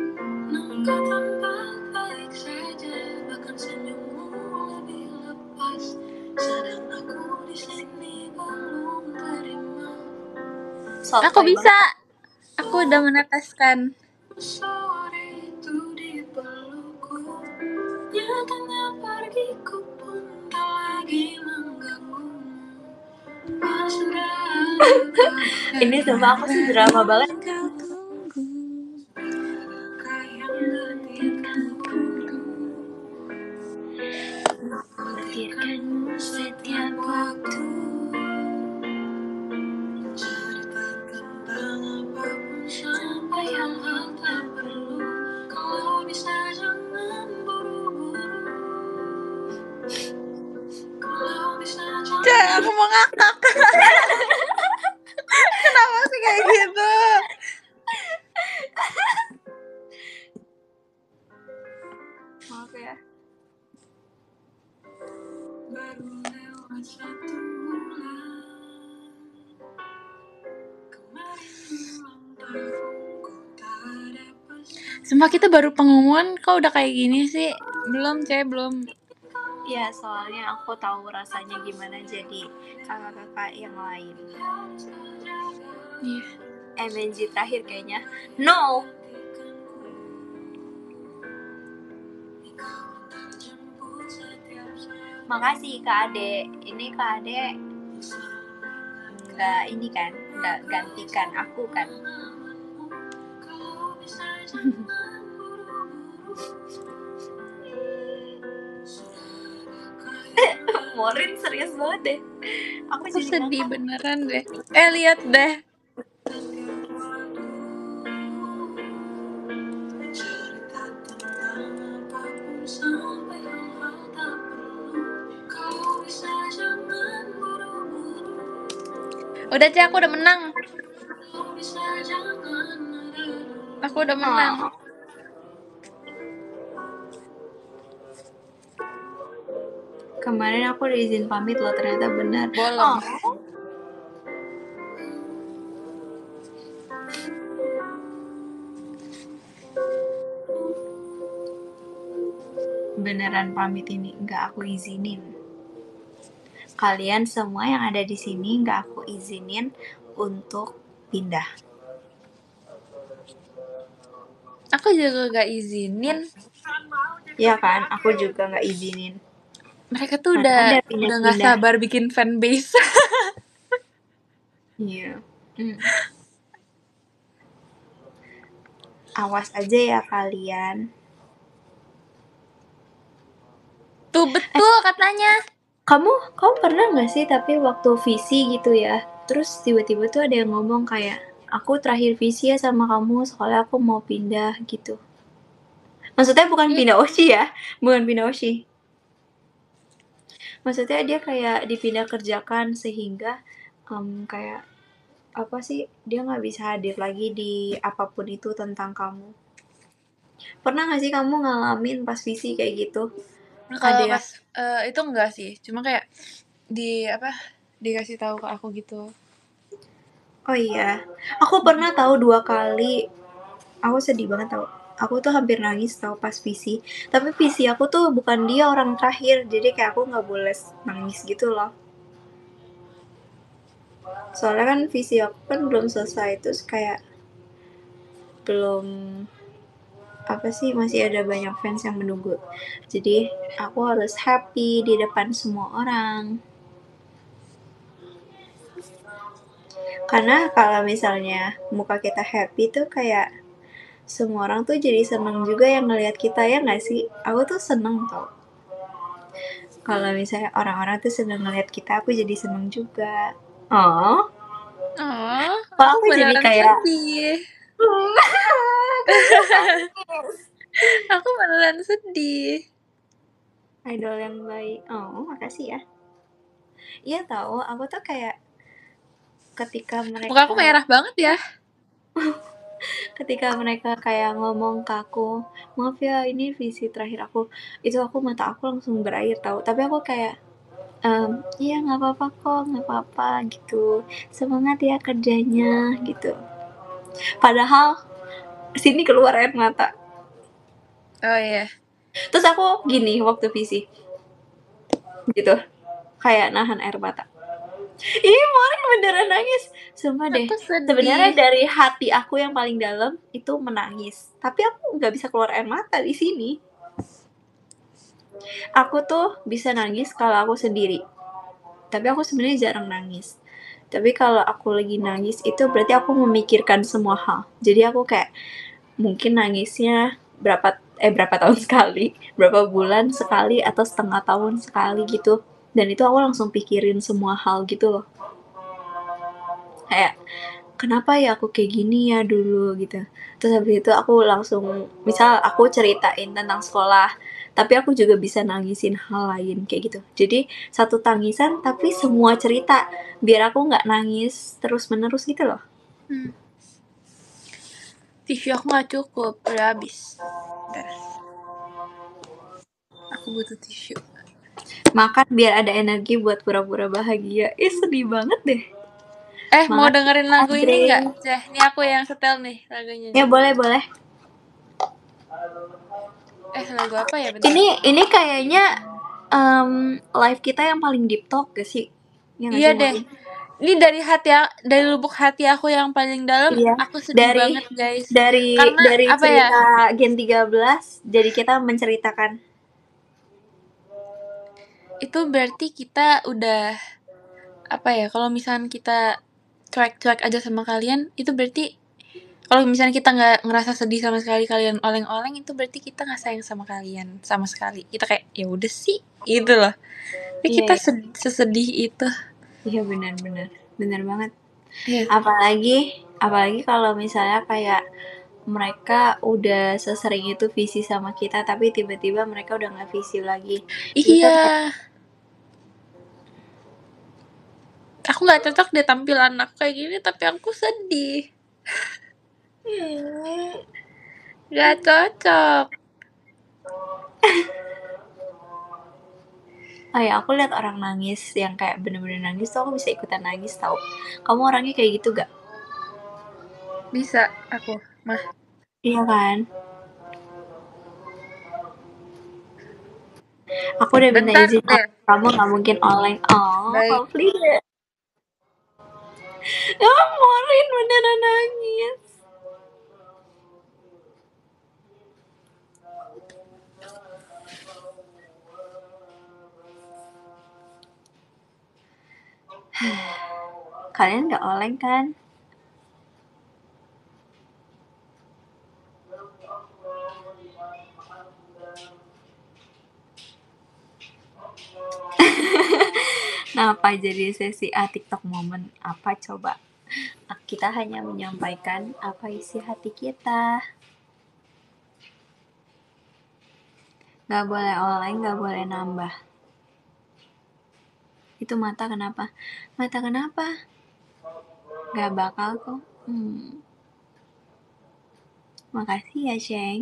Aku bisa. Aku udah meneteskan. Ini sumpah aku sih drama banget. Pikirkanmu setiap waktu. Cerita tentang apapun sampai hal-hal tak perlu. Kalau bisa jangan buru-buru. Kalau bisa jangan. Cek, aku mau ngakak. Kenapa sih kayak gitu? Maaf ya. Baru lewat 1 bulan. Sumpah kita baru pengumuman kok udah kayak gini sih. Belum, Cek, belum. Ya, soalnya aku tahu rasanya gimana jadi kakak-kakak yang lain. Iya. MNG terakhir kayaknya. No. Makasih Kak Ade. Ini Kak Ade nggak ini kan, nggak gantikan aku kan. Morin serius banget deh. Aku sedih beneran deh. Lihat deh. Udah, Cek, aku udah menang. Aku udah menang. Kemarin aku udah izin pamit loh, ternyata benar. Bolong. Beneran pamit ini, nggak aku izinin. Kalian semua yang ada di sini nggak aku izinin untuk pindah. Aku juga nggak izinin. Ya kan, aku juga nggak izinin. Mereka tuh udah nggak sabar bikin fanbase. Iya. Awas aja ya kalian. Tuh betul katanya. Kamu pernah nggak sih tapi waktu visi gitu ya, terus tiba-tiba tuh ada yang ngomong kayak, aku terakhir visi ya sama kamu soalnya aku mau pindah gitu. Maksudnya bukan pindah OSI ya, bukan pindah OSI. Maksudnya dia kayak dipindah kerjakan sehingga kayak apa sih, dia nggak bisa hadir lagi di apapun itu tentang kamu. Pernah nggak sih kamu ngalamin pas visi kayak gitu? Kalau pas itu enggak sih, cuma kayak dikasih tahu ke aku gitu. Oh iya, aku pernah tahu 2 kali. Aku sedih banget tahu. Aku tuh hampir nangis tahu pas PC. Tapi PC aku tuh bukan dia orang terakhir, jadi kayak aku nggak boleh nangis gitu loh. Soalnya kan PC aku kan belum selesai, terus kayak belum apa sih, masih ada banyak fans yang menunggu. Jadi aku harus happy di depan semua orang. Karena kalau misalnya muka kita happy tuh kayak semua orang tuh jadi seneng juga yang ngelihat kita, ya nggak sih? Aku tuh seneng tau. Kalau misalnya orang-orang tuh seneng ngelihat kita, aku jadi seneng juga. Oh, Oh, kok aku aku jadi beneran kayak sedih. Kok bisa nangis? Aku beneran sedih. Idol yang baik. Oh, makasih ya. Iya tahu, aku tuh kayak ketika Muka aku mereka merah banget ya. ketika mereka kayak ngomong ke aku, maaf ya ini visi terakhir aku, itu aku mata aku langsung berair tahu. Tapi aku kayak iya nggak apa-apa kok, nggak apa-apa gitu, semangat ya kerjanya gitu. Padahal sini keluar air mata. Oh iya. Terus aku gini waktu visi gitu, kayak nahan air mata. Ih, kemarin beneran nangis. Sumpah deh. Aku Sebenarnya sedih. dari hati aku yang paling dalam itu menangis. Tapi aku nggak bisa keluar air mata di sini. Aku tuh bisa nangis kalau aku sendiri. Tapi aku sebenarnya jarang nangis. Tapi kalau aku lagi nangis itu berarti aku memikirkan semua hal. Jadi aku kayak mungkin nangisnya berapa tahun sekali, berapa bulan sekali atau setengah tahun sekali gitu. Dan itu aku langsung pikirin semua hal gitu loh. Kayak kenapa ya aku kayak gini ya dulu gitu. Terus habis itu aku langsung, misal aku ceritain tentang sekolah, tapi aku juga bisa nangisin hal lain kayak gitu. Jadi satu tangisan tapi semua cerita, biar aku nggak nangis terus menerus gitu loh. Hmm. Tisu aku nggak cukup, udah habis. Bentar. Aku butuh tisu. Makan biar ada energi buat pura-pura bahagia. Sedih banget deh. Mau Makasih dengerin lagu ini Andre. nggak? Ini aku yang setel nih lagunya Ya nih. boleh boleh. Lagu apa ya? Bentar. Ini kayaknya live kita yang paling deep talk gak sih? Ya nggak Iya sih deh. Maudie? Ini dari lubuk hati aku yang paling dalam, Iya, aku sedih dari banget, guys. dari Karena dari apa ya? cerita Gen 13 jadi kita menceritakan. Itu berarti kita udah apa ya? Kalau misalnya kita cuek-cuek aja sama kalian, itu berarti kalau misalnya kita nggak ngerasa sedih sama sekali, kalian oleng-oleng, itu berarti kita nggak sayang sama kalian sama sekali. Kita kayak ya udah sih, gitu loh. Tapi Iya, kita iya. sesedih itu. Iya benar-benar. Benar banget. Iya. Apalagi apalagi kalau misalnya kayak mereka udah sesering itu visi sama kita tapi tiba-tiba mereka udah nggak visi lagi. Itu kan Iya. kayak Aku nggak cocok deh tampilan aku kayak gini, tapi aku sedih. Nggak cocok. ya aku lihat orang nangis yang kayak bener-bener nangis tuh aku bisa ikutan nangis tau. Kamu orangnya kayak gitu gak? Bisa aku, mah. Iya kan? Aku udah minta Bentar izin deh. kamu nggak mungkin oleng. Baik. Oh, please. Ya, Morin beneran nangis. Kalian nggak oleng kan? Nah, apa jadi sesi TikTok moment? Apa coba? Kita hanya menyampaikan apa isi hati kita. Nggak boleh oleng, nggak boleh nambah. Itu mata kenapa? Mata kenapa? Nggak bakal kok. Makasih ya, Sheng.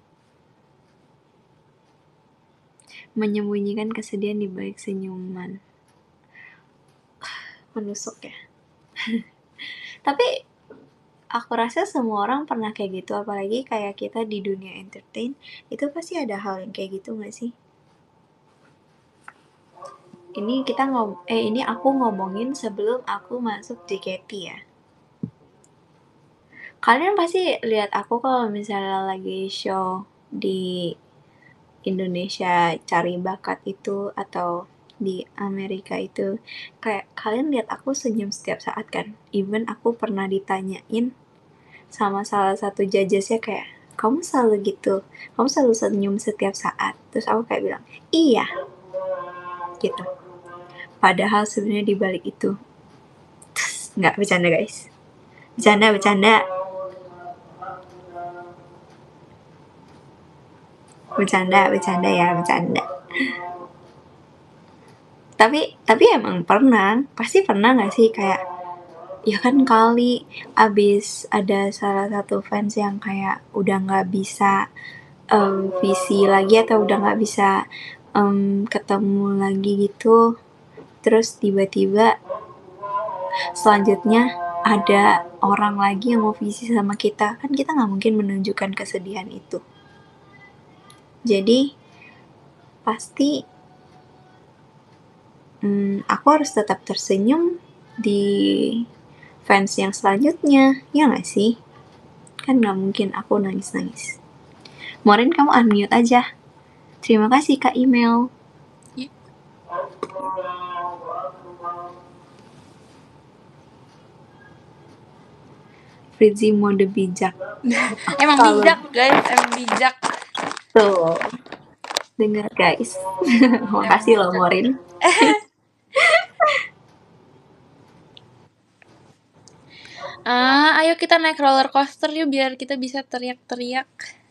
Menyembunyikan kesedihan di balik senyuman. Menusuk ya. Tapi aku rasa semua orang pernah kayak gitu, apalagi kayak kita di dunia entertain, itu pasti ada hal yang kayak gitu nggak sih? Ini aku ngomongin sebelum aku masuk JKT ya. Kalian pasti lihat aku kalau misalnya lagi show di Indonesia Cari Bakat itu atau di Amerika itu, kayak kalian lihat aku senyum setiap saat kan. Even aku pernah ditanyain sama salah satu judgesnya kayak, kamu selalu gitu, kamu selalu senyum setiap saat. Terus aku kayak bilang, iya, gitu. Padahal sebenarnya di balik itu, nggak bercanda guys, bercanda bercanda bercanda bercanda ya bercanda. Tapi emang pernah, pasti pernah nggak sih kayak, ya kan kali abis ada salah satu fans yang kayak udah nggak bisa visi lagi atau udah nggak bisa ketemu lagi gitu, terus tiba-tiba selanjutnya ada orang lagi yang mau visi sama kita, kan kita nggak mungkin menunjukkan kesedihan itu. Jadi pasti aku harus tetap tersenyum di fans yang selanjutnya, ya nggak sih? Kan nggak mungkin aku nangis-nangis. Maureen, kamu unmute aja. Terima kasih Kak Email. Fritzi mode bijak. Emang bijak guys, emang bijak. Tuh, dengar guys. Makasih loh Maureen. Ayo kita naik roller coaster yuk biar kita bisa teriak-teriak.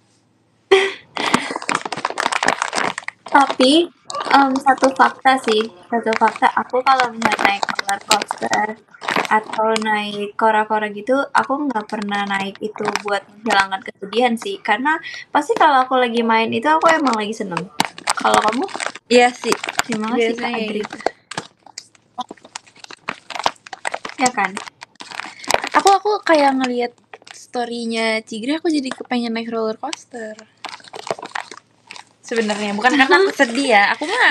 Tapi satu fakta aku kalau misalnya naik roller coaster atau naik kora-kora gitu, aku nggak pernah naik itu buat menghilangkan kesedihan sih, karena pasti kalau aku lagi main itu aku emang lagi seneng. Kalau kamu? Iya sih, Terima kasih Kak biasanya Adri. gitu. Ya kan? Aku kayak ngelihat story-nya Cigre, aku jadi kepengen naik roller coaster. Sebenarnya bukan karena aku sedih ya, aku mah.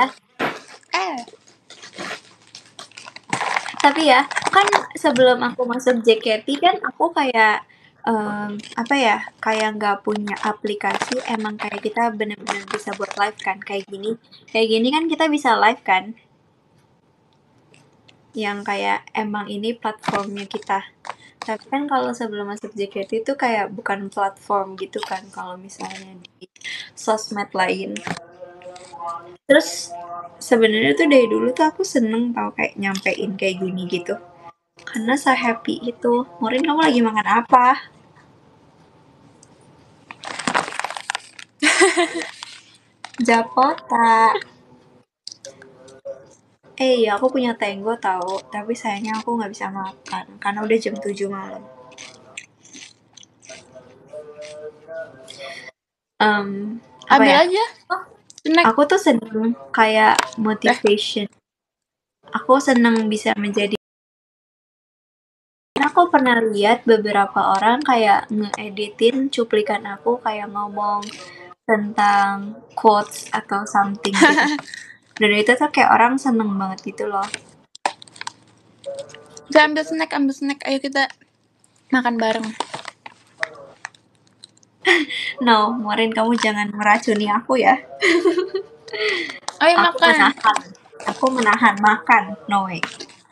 Tapi ya, kan sebelum aku masuk JKT kan aku kayak apa ya, kayak nggak punya aplikasi, emang kayak kita bener-bener bisa buat live kan, kayak gini kan kita bisa live kan, yang kayak emang ini platformnya kita. Tapi kan kalau sebelum masuk JKT itu kayak bukan platform gitu kan, kalau misalnya di sosmed lain. Terus sebenarnya tuh dari dulu tuh aku seneng tau kayak nyampein kayak gini gitu, karena se-happy itu. Maureen, kamu lagi makan apa? Japota. Iya, aku punya tenggo tahu, tapi sayangnya aku nggak bisa makan karena udah jam 7 malam. Apa Ambil ya? aja snack. Aku tuh seneng kayak motivation. Aku seneng bisa menjadi. Aku pernah lihat beberapa orang kayak ngeditin cuplikan aku kayak ngomong tentang quotes atau something gitu. Dan itu tuh kayak orang seneng banget gitu loh. Udah ambil snack. Ayo kita makan bareng. No, Maureen, kamu jangan meracuni aku ya. Ayo Aku makan. menahan. Aku menahan makan. No way.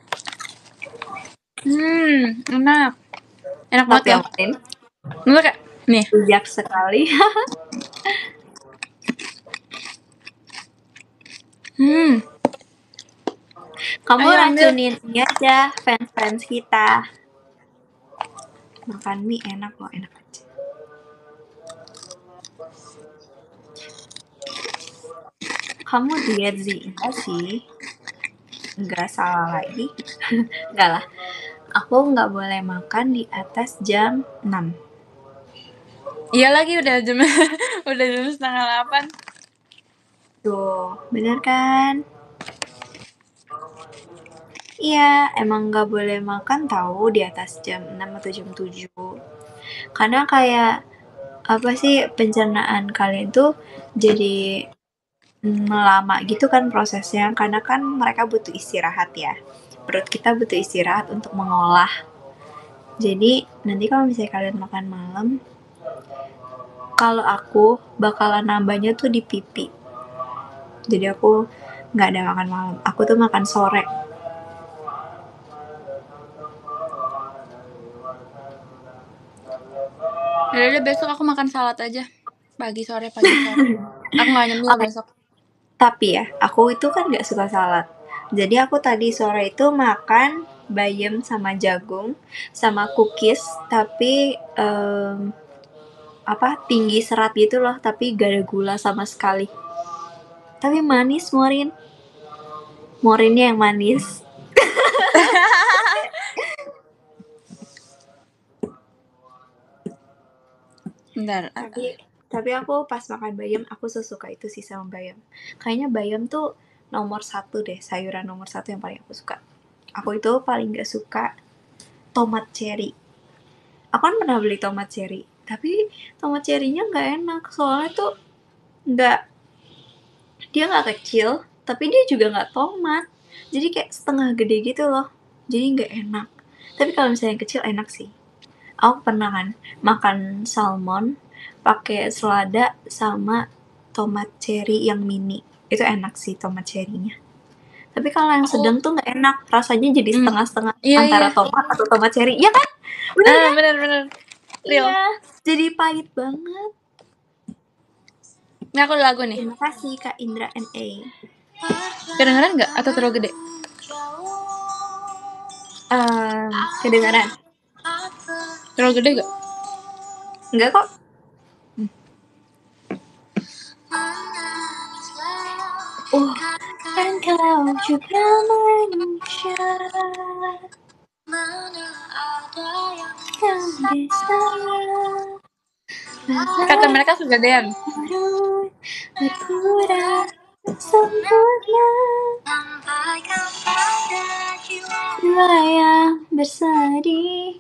Enak. Enak banget Tapi loh. yang Maureen, Bener Kak? Nih. bijak sekali. Kamu Ayo ambil. racunin ini aja fans-fans kita. Makan mie enak loh, enak aja. Kamu diet sih? Enggak sih. Enggak salah lagi. Enggak lah. Aku nggak boleh makan di atas jam 6. Iya lagi udah jam udah jam 7:30. Tuh, bener kan? Iya, emang nggak boleh makan tahu di atas jam 6 atau jam 7. Karena kayak apa sih pencernaan kalian tuh jadi lama gitu kan prosesnya karena kan mereka butuh istirahat ya. Perut kita butuh istirahat untuk mengolah. Jadi nanti kalau misalnya kalian makan malam, kalau aku bakalan nambahnya tuh di pipi. Jadi aku nggak ada makan malam. Aku tuh makan sore. Yaudah besok aku makan salad aja. Pagi sore. Aku nggak nyemil Oke, besok. tapi ya aku itu kan nggak suka salad. Jadi aku tadi sore itu makan bayam sama jagung sama cookies tapi apa tinggi serat gitu loh tapi gak ada gula sama sekali. Tapi manis Morin. Morinnya yang manis. Bentar. Tapi aku pas makan bayam aku sesuka itu sih sama bayam. Kayaknya bayam tuh nomor satu deh, sayuran nomor satu yang paling aku suka. Aku itu paling gak suka tomat cherry. Aku kan pernah beli tomat cherry, tapi tomat cherrynya nggak enak soalnya tuh nggak, dia nggak kecil tapi dia juga nggak tomat, jadi kayak setengah gede gitu loh, jadi nggak enak. Tapi kalau misalnya yang kecil enak sih. Aku pernah kan makan salmon pakai selada sama tomat cherry yang mini, itu enak sih tomat cherrynya. Tapi kalau yang sedang tuh nggak enak, rasanya jadi setengah-setengah antara Iya. tomat atau tomat cherry, iya kan? Bener kan? Bener. Real. Iya, jadi pahit banget. Ini aku ada lagu nih. Terima kasih Kak Indra NA. Kedengeran nggak atau terlalu gede? Kedengaran? Terlalu gede nggak? Enggak kok. Kan kau juga manusia, yang bisa Kata mereka kegedean. berpura sempurna, jiwa yang bersedih,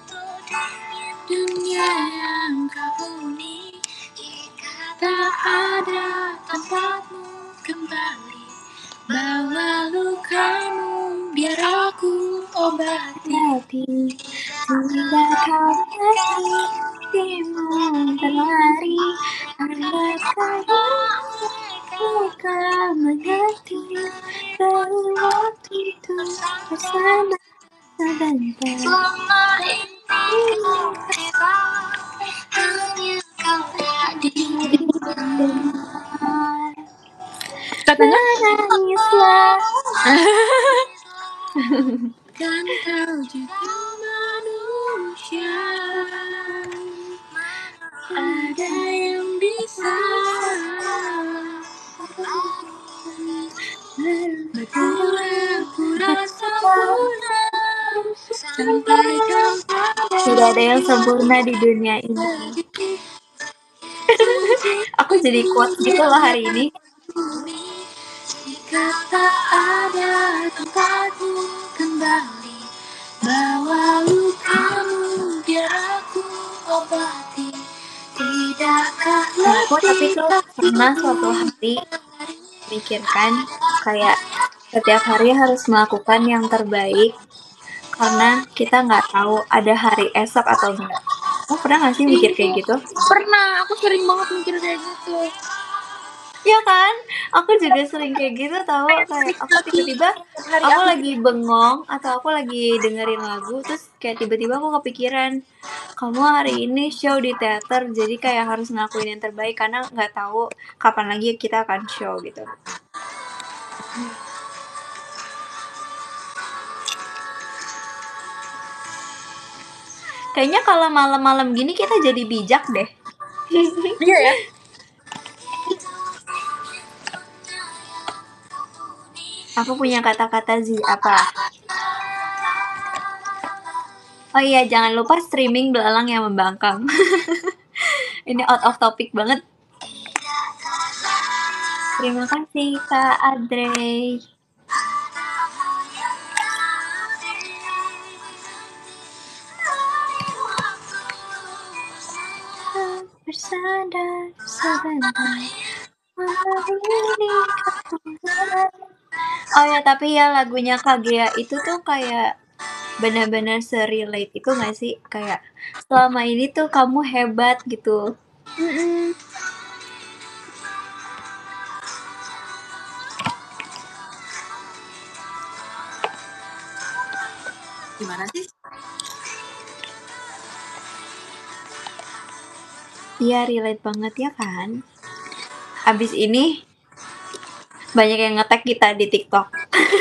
dunia yang kau huni, jika tak ada tempatmu kembali, bawa lukamu biar aku obati. Tidak kau hatimu berlari, andaikan mereka mengerti bahwa waktu itu bersama sebentar. Selama ini kau hanya kau tak didengar. Katanya? Menangislah. Kan kau juga manusia, ada yang bisa berpura-pura sempurna sampai kau. Tidak ada yang sempurna di dunia ini. Aku jadi quotes gitu loh hari ini. Jika tak ada tempatmu kembali, bawa lukamu biar aku obati. Tidakkah aku tapi tuh pernah suatu hari mikirkan kayak setiap hari harus melakukan yang terbaik karena kita nggak tahu ada hari esok atau enggak. Kamu pernah nggak sih mikir kayak gitu? Pernah, aku sering banget mikir kayak gitu. Ya kan? Aku juga sering kayak gitu tahu, kayak aku tiba-tiba aku lagi bengong atau aku lagi dengerin lagu terus kayak tiba-tiba aku kepikiran kamu hari ini show di teater jadi kayak harus ngelakuin yang terbaik karena nggak tahu kapan lagi kita akan show gitu. Kayaknya kalau malam-malam gini kita jadi bijak deh. Iya ya. Aku punya kata-kata apa? Oh iya, jangan lupa streaming Belalang yang Membangkang. Ini out of topic banget. Terima kasih Kak Adrey. Bersandar sebentar mengaliri kegelapan. Oh ya, tapi ya lagunya Kagea itu tuh kayak benar-benar se-relate itu nggak sih? Kayak selama ini tuh kamu hebat gitu. Gimana sih? Iya, relate banget ya kan? Abis ini banyak yang nge-tag kita di TikTok.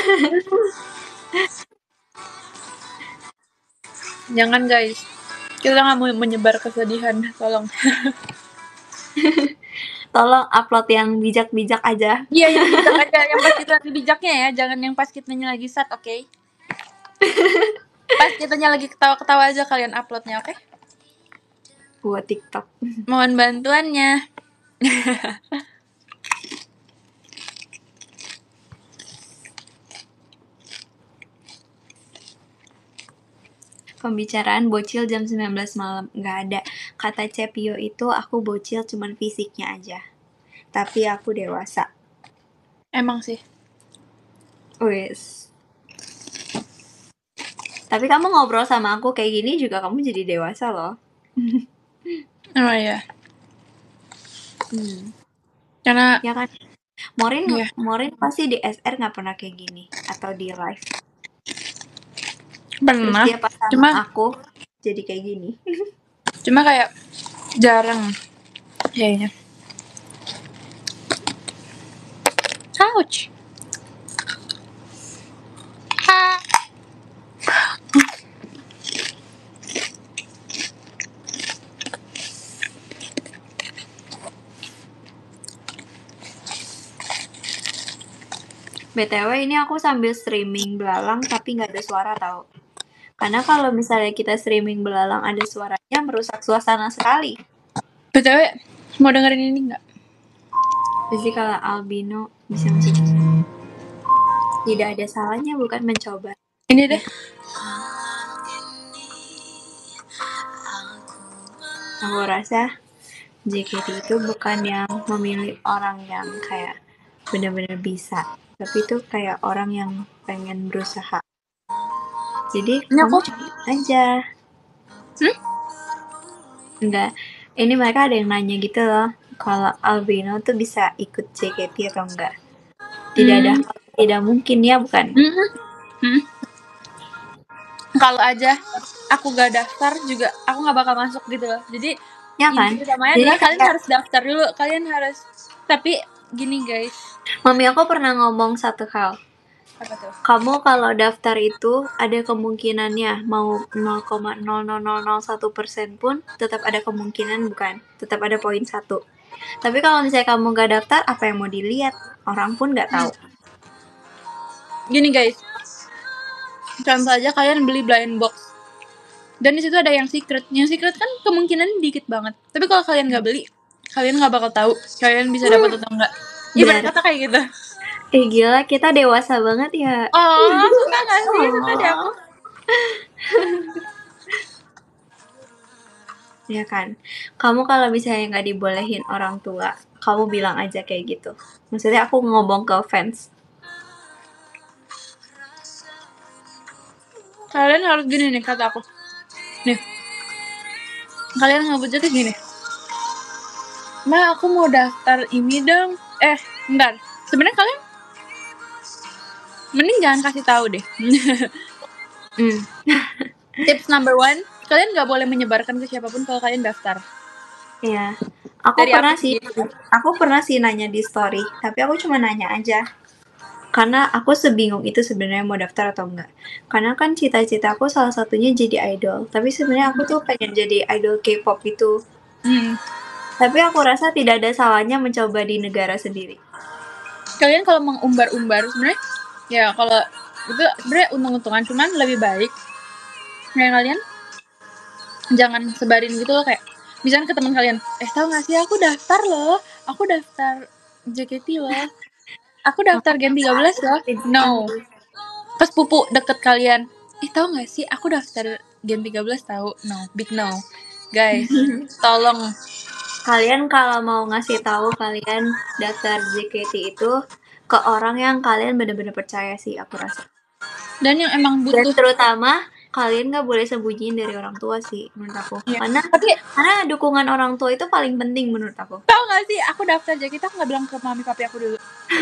Jangan guys, kita nggak mau menyebar kesedihan, tolong. Tolong upload yang bijak-bijak aja. Iya, yang bijak aja, yang pas kita lagi bijaknya ya, jangan yang pas kitanya lagi sad, oke? Pas kitanya lagi ketawa-ketawa aja kalian uploadnya, oke? Buat TikTok. Mohon bantuannya. Pembicaraan bocil jam 19 malam. Nggak ada. Kata Cepio itu aku bocil cuman fisiknya aja. Tapi aku dewasa. Emang sih. Wes. Tapi kamu ngobrol sama aku kayak gini juga kamu jadi dewasa loh. Oh iya. Karena Ya kan? Morin iya. Morin pasti di SR nggak pernah kayak gini atau di live. Terus Pernah. dia pas sama Cuma aku jadi kayak gini. cuma kayak jarang kayaknya. Ouch. BTW ini aku sambil streaming belalang tapi nggak ada suara tau. Karena kalau misalnya kita streaming belalang ada suaranya merusak suasana sekali. BTW, mau dengerin ini nggak? Jadi kalau albino bisa masuk. Tidak ada salahnya bukan mencoba. Ini deh. Aku rasa JKT itu bukan yang memilih orang yang kayak benar-benar bisa, tapi itu kayak orang yang pengen berusaha. Jadi Ini kamu aku. coba aja. Enggak, ini mereka ada yang nanya gitu loh, kalau albino tuh bisa ikut JKT atau enggak. Tidak ada hal tidak mungkin ya, bukan? Kalau aja aku gak daftar juga aku nggak bakal masuk gitu loh. Jadi Ya kan? inti utamanya Jadi adalah kalian kayak harus daftar dulu. Kalian harus. Tapi gini guys. mami aku pernah ngomong satu hal. Apa tuh? Kamu kalau daftar itu ada kemungkinannya mau 0,00001% pun tetap ada kemungkinan, bukan? Tetap ada poin 1. Tapi kalau misalnya kamu nggak daftar, apa yang mau dilihat? Orang pun nggak tahu. Gini guys. Contoh aja kalian beli blind box. Dan di situ ada yang secret. Yang secret kan kemungkinan dikit banget. Tapi kalau kalian nggak beli, kalian nggak bakal tahu kalian bisa dapat atau enggak. Ibarat kata kayak gitu. Gila, kita dewasa banget ya. Oh, suka nggak sih? Suka deh aku. Ya kan? Kamu kalau misalnya nggak dibolehin orang tua, kamu bilang aja kayak gitu. Maksudnya aku ngomong ke fans. Kalian harus gini nih kata aku. Nih. Kalian ngebudgetnya gini. Ma, aku mau daftar ini dong. Bentar. Sebenarnya kalian mending jangan kasih tahu deh. Tips number 1, kalian nggak boleh menyebarkan ke siapapun kalau kalian daftar. Iya. Aku pernah sih nanya di story, tapi aku cuma nanya aja. Karena aku sebingung itu sebenarnya mau daftar atau enggak. Karena kan cita-cita aku salah satunya jadi idol, tapi sebenarnya aku tuh pengen jadi idol K-pop itu. Tapi aku rasa tidak ada salahnya mencoba di negara sendiri. Kalian kalau mengumbar-umbar sebenarnya ya kalau itu sebenarnya untung-untungan, cuman lebih baik kayak kalian jangan sebarin gitu loh, kayak misalnya ke teman kalian, tahu nggak sih aku daftar loh, aku daftar JKT loh, aku daftar Gen 13 loh. No. Pas pupu deket kalian, tahu nggak sih aku daftar Gen 13 tahu. No, big no guys. Tolong kalian kalau mau ngasih tahu kalian daftar JKT itu ke orang yang kalian benar-benar percaya sih, aku rasa. Dan yang emang Dan butuh. terutama kalian nggak boleh sembunyiin dari orang tua sih menurut aku. Iya. Karena Tapi dukungan orang tua itu paling penting menurut aku. tau gak sih, aku daftar JKT aku nggak bilang ke mami papi aku dulu.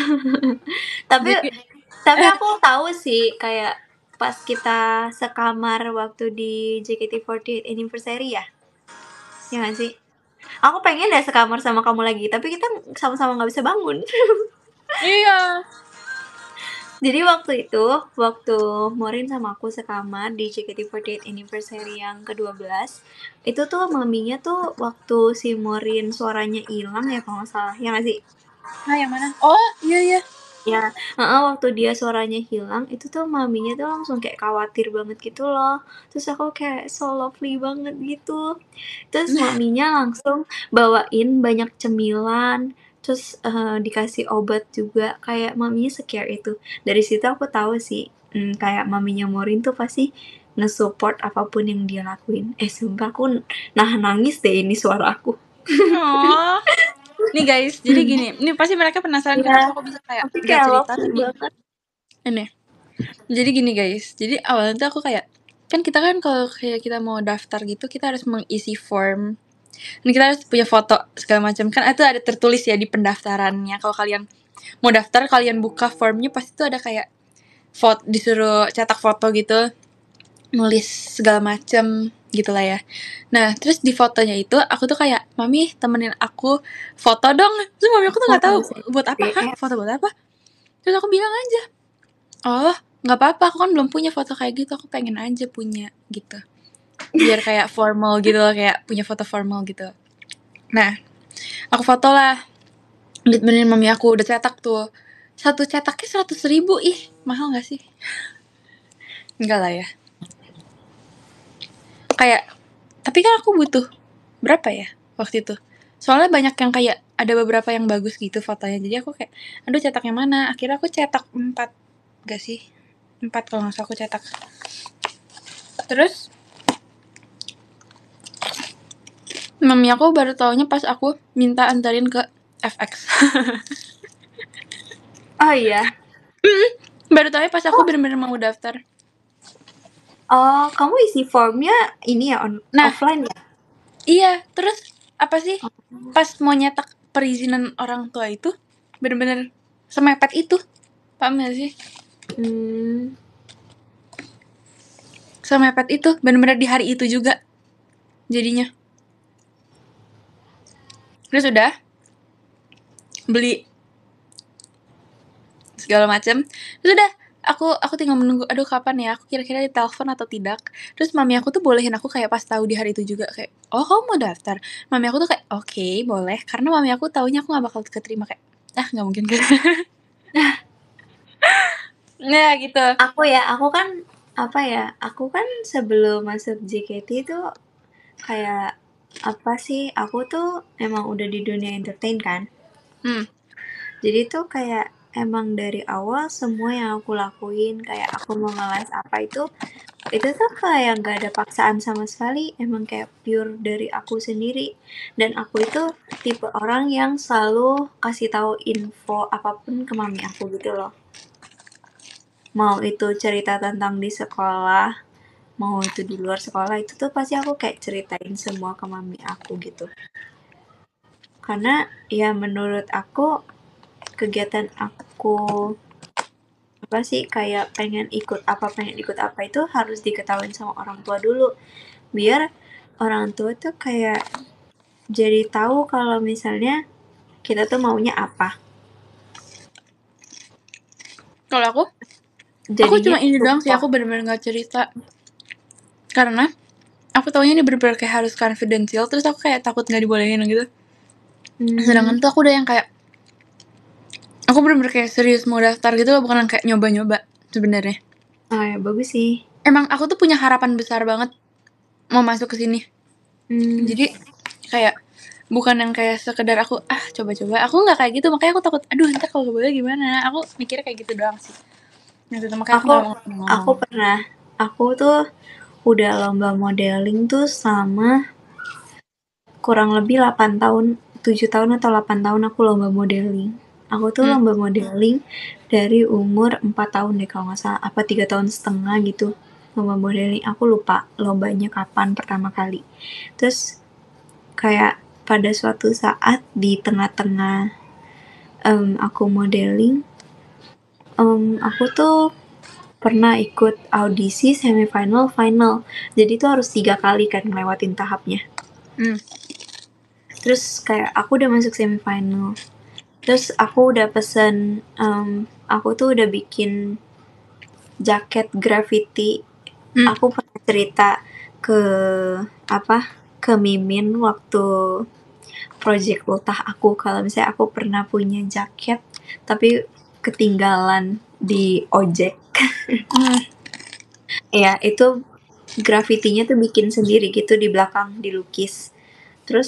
Tapi Jadi aku tahu sih kayak pas kita sekamar waktu di JKT48 anniversary ya. Ya nggak sih? Aku pengen deh sekamar sama kamu lagi, tapi kita sama-sama nggak bisa bangun. iya. Jadi waktu itu, waktu Morin sama aku sekamar di JKT48 anniversary yang ke-12, itu tuh maminya tuh waktu si Morin suaranya hilang ya kalau nggak salah, ya nggak sih? Nah yang mana? Oh iya. Ya, waktu dia suaranya hilang, itu tuh maminya tuh langsung kayak khawatir banget gitu loh. Terus aku kayak so lovely banget gitu. Terus maminya langsung bawain banyak cemilan, terus dikasih obat juga. Kayak maminya secare itu. Dari situ aku tahu sih, kayak maminya Morin tuh pasti nge-support apapun yang dia lakuin. Sumpah aku nangis deh ini suara aku. Oh. Nih guys, jadi gini, ini pasti mereka penasaran Iya, kenapa aku bisa kayak tapi gak kayak cerita lovely nih. banget. Ini. Jadi gini guys, jadi awalnya tuh aku kayak, kan kita kan kalau kayak kita mau daftar gitu, kita harus mengisi form. Dan kita harus punya foto segala macam. Kan itu ada tertulis ya di pendaftarannya. Kalau kalian mau daftar, kalian buka formnya pasti tuh ada kayak foto, disuruh cetak foto gitu, nulis segala macam gitu lah ya. Nah, terus di fotonya itu aku tuh kayak, mami temenin aku foto dong. Terus mami aku tuh nggak tahu buat apa, foto buat apa. Terus aku bilang aja, oh nggak apa-apa, aku kan belum punya foto kayak gitu, aku pengen aja punya gitu. Biar kayak formal gitu loh, kayak punya foto formal gitu. Nah, aku foto lah. Benerin mami aku udah cetak tuh. Satu cetaknya 100.000, ih mahal gak sih? Enggak lah ya. Kayak, tapi kan aku butuh berapa ya waktu itu? Soalnya banyak yang kayak ada beberapa yang bagus gitu fotonya. Jadi aku kayak, aduh cetak yang mana? Akhirnya aku cetak 4 gak sih? 4 kalau nggak salah aku cetak. Terus mami aku baru taunya pas aku minta antarin ke FX. Oh iya. Baru taunya pas aku bener-bener mau daftar. Oh, kamu isi formnya ini ya offline ya? Iya, terus apa sih? Pas mau nyetak perizinan orang tua itu bener-bener semepet itu. Paham gak sih? Semepet itu, bener-bener di hari itu juga. Jadinya. Terus udah beli segala macam. Terus udah aku tinggal menunggu, aduh kapan ya aku kira-kira ditelepon atau tidak. Terus mami aku tuh bolehin aku kayak pas tahu di hari itu juga kayak, oh kamu mau daftar. Mami aku tuh kayak, oke, boleh, karena mami aku taunya aku gak bakal keterima, kayak gak mungkin kan. Nah gitu. Aku kan sebelum masuk JKT itu kayak apa sih, aku tuh emang udah di dunia entertain kan. Jadi tuh kayak emang dari awal semua yang aku lakuin, kayak aku mau nge-les apa itu tuh kayak gak ada paksaan sama sekali, emang kayak pure dari aku sendiri. Dan aku itu tipe orang yang selalu kasih tahu info apapun ke mami aku gitu loh. Mau itu cerita tentang di sekolah, mau itu di luar sekolah, itu tuh pasti aku kayak ceritain semua ke mami aku gitu. Karena ya menurut aku kegiatan aku apa sih kayak pengen ikut apa itu harus diketahui sama orang tua dulu, biar orang tua tuh kayak jadi tahu kalau misalnya kita tuh maunya apa. Kalau aku cuma ini doang sih, aku bener-bener gak cerita. Karena aku taunya ini bener-bener kayak harus confidential, terus aku kayak takut gak dibolehin gitu. Sedangkan tuh aku udah yang kayak, aku bener-bener kayak serius mau daftar gitu loh, bukan yang kayak nyoba-nyoba sebenarnya. Oh ya bagus sih. Emang aku tuh punya harapan besar banget mau masuk ke sini. Jadi kayak bukan yang kayak sekedar aku coba-coba. Aku nggak kayak gitu, makanya aku takut. Aduh ntar kalau gak boleh gimana? Aku mikirnya kayak gitu doang sih. Gitu, makanya aku tuh udah lomba modeling tuh sama kurang lebih 8 tahun, 7 tahun atau 8 tahun aku lomba modeling. Aku tuh lomba modeling dari umur 4 tahun deh kalau nggak salah, apa 3 tahun setengah gitu. Lomba modeling, aku lupa lombanya kapan pertama kali. Terus kayak pada suatu saat di tengah-tengah aku modeling, aku tuh pernah ikut audisi semifinal final. Jadi tuh harus 3 kali kan ngelewatin tahapnya. Terus kayak aku udah masuk semifinal. Terus aku udah pesen, aku tuh udah bikin jaket graffiti. Aku pernah cerita ke ke Mimin waktu project ultah aku kalau misalnya aku pernah punya jaket tapi ketinggalan di ojek. Ya, itu grafitinya tuh bikin sendiri gitu di belakang, dilukis. Terus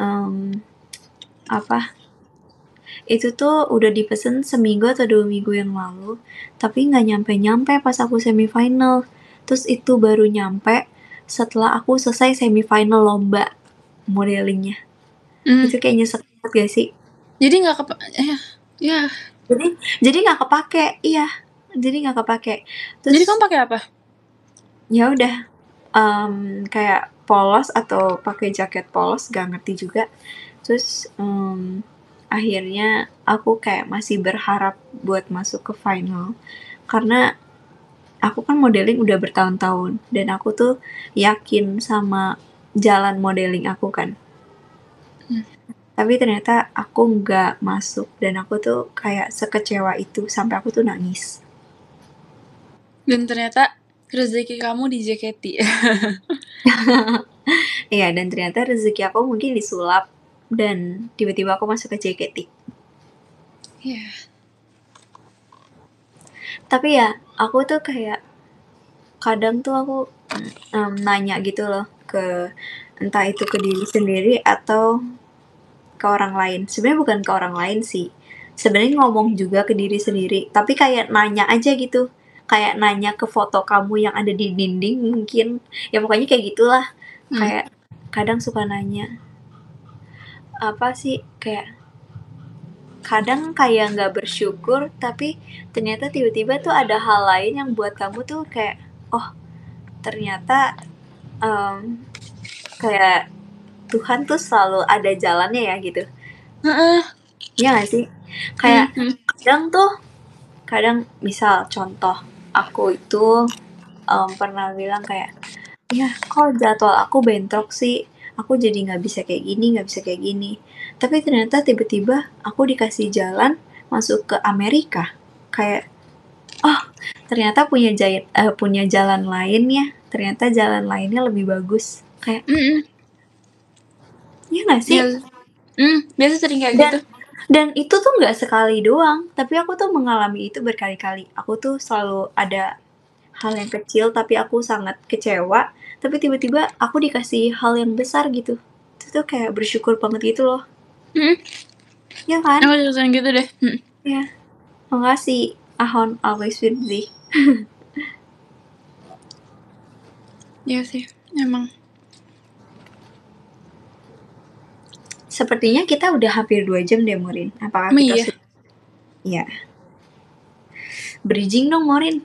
itu tuh udah dipesen seminggu atau 2 minggu yang lalu, tapi nggak nyampe-nyampe pas aku semifinal. Terus itu baru nyampe setelah aku selesai semifinal lomba modelingnya. Itu kayak nyesek banget gak sih? Jadi nggak ya. Jadi nggak kepake, iya. Jadi nggak kepake. Terus Jadi kamu pakai apa? ya udah, kayak polos atau pakai jaket polos, gak ngerti juga. Terus akhirnya aku kayak masih berharap buat masuk ke final karena aku kan modeling udah bertahun-tahun dan aku tuh yakin sama jalan modeling aku kan. Tapi ternyata aku nggak masuk dan aku tuh kayak sekecewa itu sampai aku tuh nangis. Dan ternyata rezeki kamu di JKT. Iya, dan ternyata rezeki aku mungkin disulap dan tiba-tiba aku masuk ke JKT. Iya. Tapi ya, aku tuh kayak kadang tuh aku nanya gitu loh ke entah itu ke diri sendiri atau ke orang lain. Sebenarnya bukan ke orang lain sih. Sebenarnya ngomong juga ke diri sendiri, tapi kayak nanya aja gitu. Kayak nanya ke foto kamu yang ada di dinding mungkin. Ya pokoknya kayak gitulah. Kayak kadang suka nanya, apa sih kayak kadang kayak nggak bersyukur, tapi ternyata tiba-tiba tuh ada hal lain yang buat kamu tuh kayak, oh ternyata kayak Tuhan tuh selalu ada jalannya ya gitu. Iya gak sih? Kayak kadang misal contoh aku itu pernah bilang kayak, ya kok jadwal aku bentrok sih, aku jadi nggak bisa kayak gini, nggak bisa kayak gini. Tapi ternyata tiba-tiba aku dikasih jalan masuk ke Amerika. Kayak, oh ternyata punya jalan lain ya. Ternyata jalan lainnya lebih bagus. Kayak, iya nggak sih? Biasa sering kayak Dan gitu. dan itu tuh nggak sekali doang, tapi aku tuh mengalami itu berkali-kali. Aku tuh selalu ada hal yang kecil tapi aku sangat kecewa, tapi tiba-tiba aku dikasih hal yang besar gitu. Itu tuh kayak bersyukur banget gitu loh. Ya kan? Aku juga sering gitu deh. Ya. Makasih. Ahon always with thee. Iya sih, emang. Sepertinya kita udah hampir 2 jam deh, Morin. Apakah kita Iya. sudah? Iya. Bridging dong, Morin.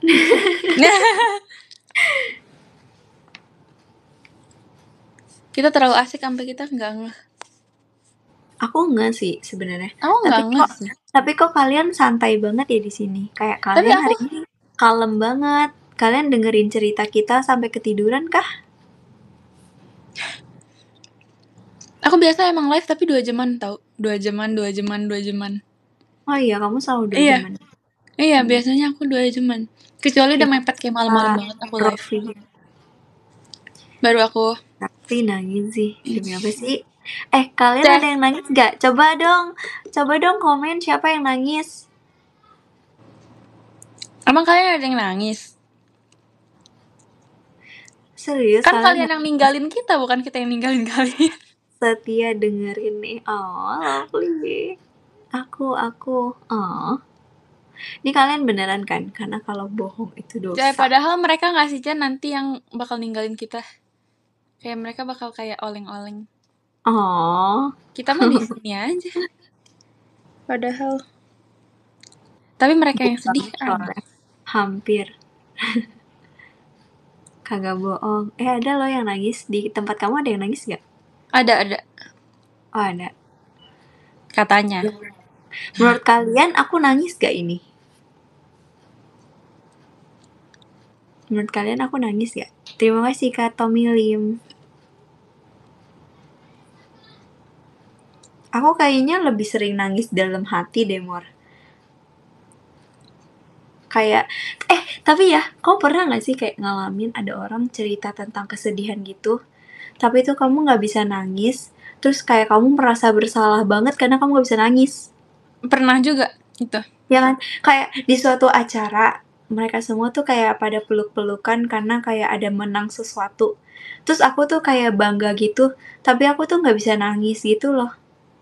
Kita terlalu asik sampai kita nggak ngeh. Aku enggak sih sebenarnya. Aku nggak ngeh sih. Tapi kok kalian santai banget ya di sini. Kayak Tapi kalian aku hari ini kalem banget. Kalian dengerin cerita kita sampai ketiduran kah? biasa emang live tapi 2 jaman tau. 2 jaman. Oh iya, kamu selalu 2 Iya. jaman. Iya, biasanya aku 2 jaman. Kecuali udah mepet kayak malam-malam banget aku live. Baru aku Tapi nangis sih. Demi apa sih? Kalian Ceh. ada yang nangis gak? Coba dong komen siapa yang nangis. Emang kalian ada yang nangis? Serius, Kan kalian yang nangis. ninggalin kita, bukan kita yang ninggalin kalian. Setia dengerin nih. Oh, lovely. Aku. Oh. Ini kalian beneran kan? Karena kalau bohong itu dosa. Padahal mereka nggak sih, Chan, nanti yang bakal ninggalin kita. Kayak mereka bakal kayak oleng-oleng. Oh. Kita mah di sini aja. Padahal. Tapi mereka yang sedih Banget ada. soalnya. Hampir. Kagak bohong. Ada loh yang nangis. Di tempat kamu ada yang nangis gak? Ada. Oh, ada. Katanya. Menurut kalian aku nangis gak ini? Menurut kalian aku nangis gak? Terima kasih Kak Tommy Lim. Aku kayaknya lebih sering nangis dalam hati deh, Mor. Kayak, tapi ya, kamu pernah gak sih kayak ngalamin ada orang cerita tentang kesedihan gitu, tapi itu kamu gak bisa nangis, terus kayak kamu merasa bersalah banget karena kamu gak bisa nangis. Pernah juga itu. Ya kan? Kayak di suatu acara, mereka semua tuh kayak pada peluk-pelukan karena kayak ada menang sesuatu. Terus aku tuh kayak bangga gitu, tapi aku tuh gak bisa nangis gitu loh.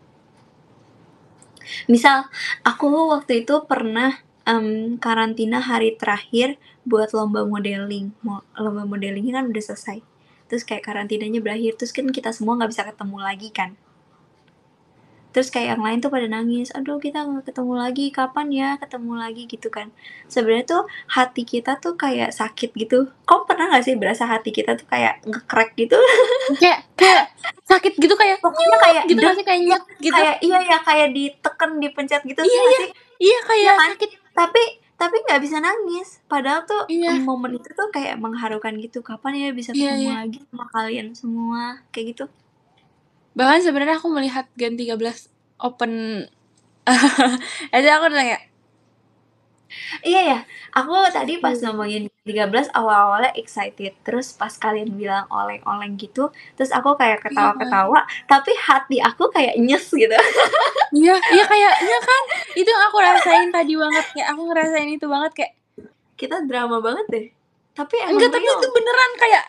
Misal, aku waktu itu pernah karantina hari terakhir buat lomba modeling. Lomba modelingnya kan udah selesai. Terus kayak karantinanya berakhir, terus kan kita semua nggak bisa ketemu lagi kan. Terus kayak yang lain tuh pada nangis, aduh kita nggak ketemu lagi, kapan ya ketemu lagi gitu kan. Sebenarnya tuh hati kita tuh kayak sakit gitu. Kamu pernah nggak sih berasa hati kita tuh kayak nge-crack gitu? Kayak sakit gitu, kayak Pokoknya nyut kayak gitu deg, gak sih, kayak ya nyut gitu. kayak iya ya kayak ditekan dipencet gitu Iya nggak iya. sih? Iya Iya kayak kan? sakit. Tapi nggak bisa nangis. Padahal tuh Iya. momen itu tuh kayak mengharukan gitu. Kapan ya bisa ketemu Iya. lagi sama kalian semua kayak gitu. Bahkan sebenarnya aku melihat Gen 13 open aja aku udah kayak Iya ya. Aku tadi pas ngomongin 13 awal-awalnya excited. Terus pas kalian bilang oleng-oleng gitu, terus aku kayak iya. ketawa-ketawa, tapi hati aku kayak nyes gitu. Iya kayaknya kan. Itu yang aku rasain tadi banget, kayak aku ngerasain itu banget kayak Kita drama banget deh. Tapi emang enggak, tapi itu real. beneran kayak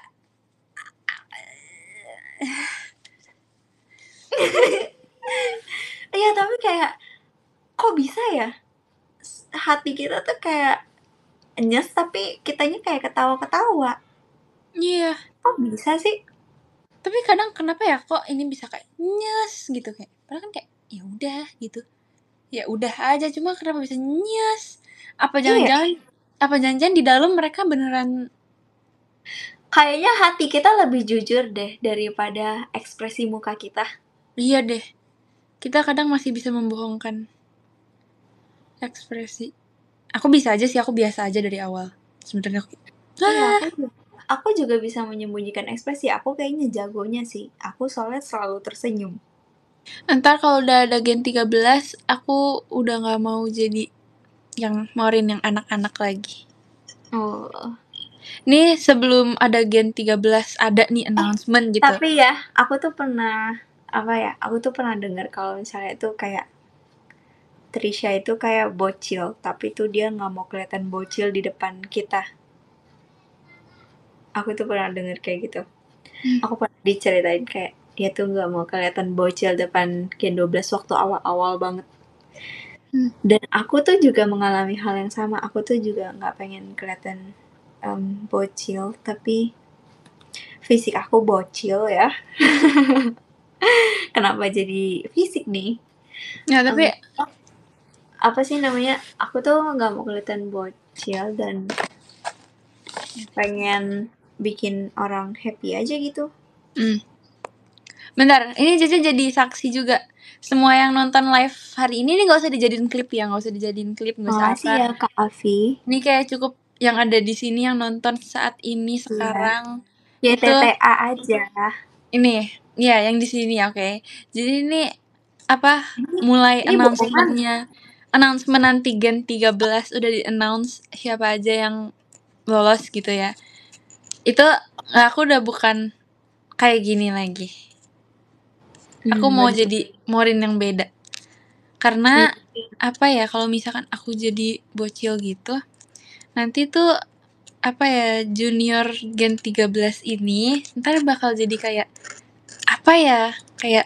Iya, tapi kayak kok bisa ya? Hati kita tuh kayak nyes tapi kitanya kayak ketawa-ketawa. iya. Kok bisa sih? Tapi kadang kenapa ya kok ini bisa kayak nyes gitu, kayak padahal kan kayak ya udah gitu. Ya udah aja, cuma kenapa bisa nyes? Apa Iya, jangan-jangan di dalam mereka beneran. kayaknya hati kita lebih jujur deh daripada ekspresi muka kita. Iya deh. Kita kadang masih bisa membohongkan ekspresi. Aku bisa aja sih, aku biasa aja dari awal. Sebenarnya Iya, ah, aku juga bisa menyembunyikan ekspresi. Aku kayaknya jagonya sih. Aku soalnya selalu tersenyum. entar kalau udah ada Gen 13, aku udah nggak mau jadi yang Maureen yang anak-anak lagi. Oh. Nih sebelum ada Gen 13 ada nih announcement gitu. Tapi ya, aku tuh pernah apa ya? Aku tuh pernah dengar kalau misalnya itu kayak Trisha itu kayak bocil, tapi tuh dia nggak mau kelihatan bocil di depan kita. Aku tuh pernah dengar kayak gitu. Aku pernah diceritain kayak dia tuh nggak mau kelihatan bocil depan Gen 12 waktu awal-awal banget. Dan aku tuh juga mengalami hal yang sama. Aku tuh juga nggak pengen kelihatan bocil, tapi fisik aku bocil ya. Kenapa jadi fisik nih? Ya tapi Em, apa sih namanya? Aku tuh nggak mau kelihatan bocil dan pengen bikin orang happy aja gitu. bentar, ini Caca jadi saksi juga. Semua yang nonton live hari ini nggak usah dijadiin klip ya, nggak usah dijadiin klip, nggak usah Makasih apa. ya Kak Afi. Ini kayak cukup yang ada di sini yang nonton saat ini Iya. sekarang Ya itu TTA aja. ini ya yang di sini oke. Jadi ini apa mulai Ini bohongan. announcement nanti Gen 13 udah di announce siapa aja yang lolos gitu ya. Itu aku udah bukan kayak gini lagi. Aku mau Bener. jadi Maureen yang beda. Karena apa ya, kalau misalkan aku jadi bocil gitu, nanti tuh apa ya, junior Gen 13 ini ntar bakal jadi kayak apa ya, kayak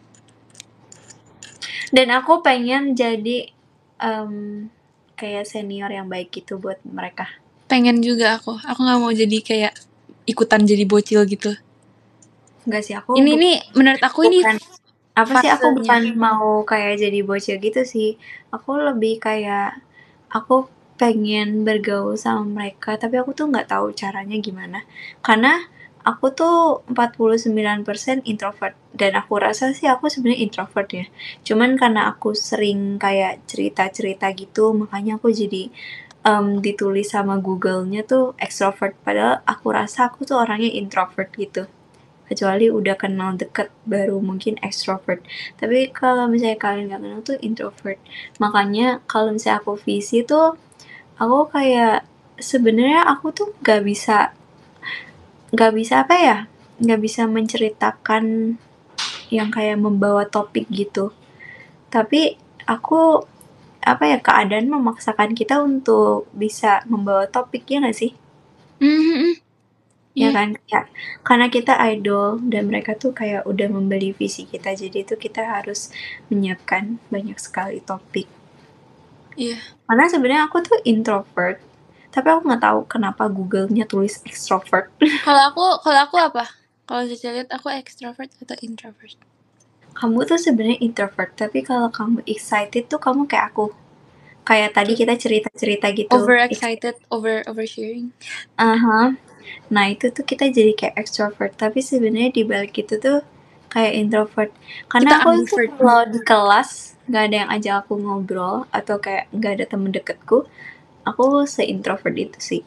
Dan aku pengen jadi kayak senior yang baik gitu buat mereka. pengen juga aku nggak mau jadi kayak ikutan jadi bocil gitu. Enggak sih, Ini nih menurut aku ini bukan apa sih, aku fasenya. bukan mau kayak jadi bocil gitu sih. Aku lebih kayak aku pengen bergaul sama mereka, tapi aku tuh nggak tahu caranya gimana. Karena aku tuh 49% introvert dan aku rasa sih aku sebenarnya introvert ya. Cuman karena aku sering kayak cerita-cerita gitu, makanya aku jadi ditulis sama Google-nya tuh extrovert. Padahal aku rasa aku tuh orangnya introvert gitu. Kecuali udah kenal deket baru mungkin extrovert. Tapi kalau misalnya kalian nggak kenal tuh introvert. Makanya kalau misalnya aku visi tuh aku kayak sebenarnya aku tuh nggak bisa apa ya, nggak bisa menceritakan yang kayak membawa topik gitu, tapi aku apa ya, keadaan memaksakan kita untuk bisa membawa topik, ya nggak sih? Mhm. Ya Iya. kan, kayak karena kita idol dan mereka tuh kayak udah membeli visi kita, jadi itu kita harus menyiapkan banyak sekali topik. Iya. Karena sebenarnya aku tuh introvert, tapi aku nggak tahu kenapa Google-nya tulis extrovert. Kalau aku apa? Kalau Cici lihat aku extrovert atau introvert? Kamu tuh sebenarnya introvert, tapi kalau kamu excited tuh kamu kayak aku. Kayak tadi kita cerita-cerita gitu. Over excited, oversharing. Aha. Nah, itu tuh kita jadi kayak extrovert, tapi sebenarnya di balik itu tuh kayak introvert. Karena Kita aku tuh ambivert. kalau di kelas nggak ada yang ajak aku ngobrol atau kayak nggak ada temen deketku, aku se-introvert itu sih.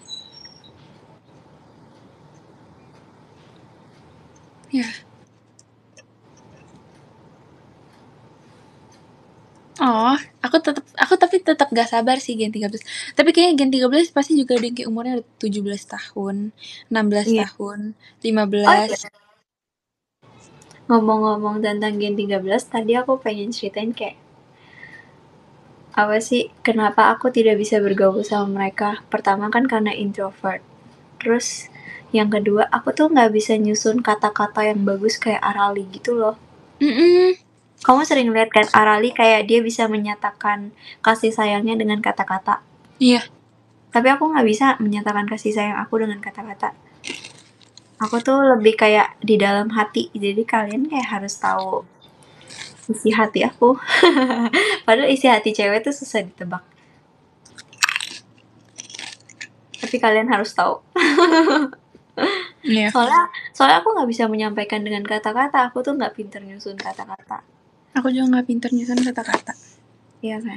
Ya. Oh, aku tapi tetap gak sabar sih Gen 13. Tapi kayaknya Gen 13 pasti juga ada yang kayak umurnya udah 17 tahun, 16 Iya. tahun, Oh 15. iya, ngomong-ngomong tentang Gen 13, tadi aku pengen ceritain kayak apa sih, kenapa aku tidak bisa bergaul sama mereka. Pertama kan karena introvert. Terus yang kedua, aku tuh nggak bisa nyusun kata-kata yang bagus kayak Arali gitu loh. Mm-mm. Kamu sering lihat kan Arali kayak dia bisa menyatakan kasih sayangnya dengan kata-kata. Iya. Tapi aku nggak bisa menyatakan kasih sayang aku dengan kata-kata. Aku tuh lebih kayak di dalam hati. Jadi kalian kayak harus tahu isi hati aku. Padahal isi hati cewek tuh susah ditebak. Tapi kalian harus tahu. Iya. Soalnya aku nggak bisa menyampaikan dengan kata-kata. Aku tuh nggak pinter nyusun kata-kata. Aku juga gak pinter nyusun kata-kata. Iya kan?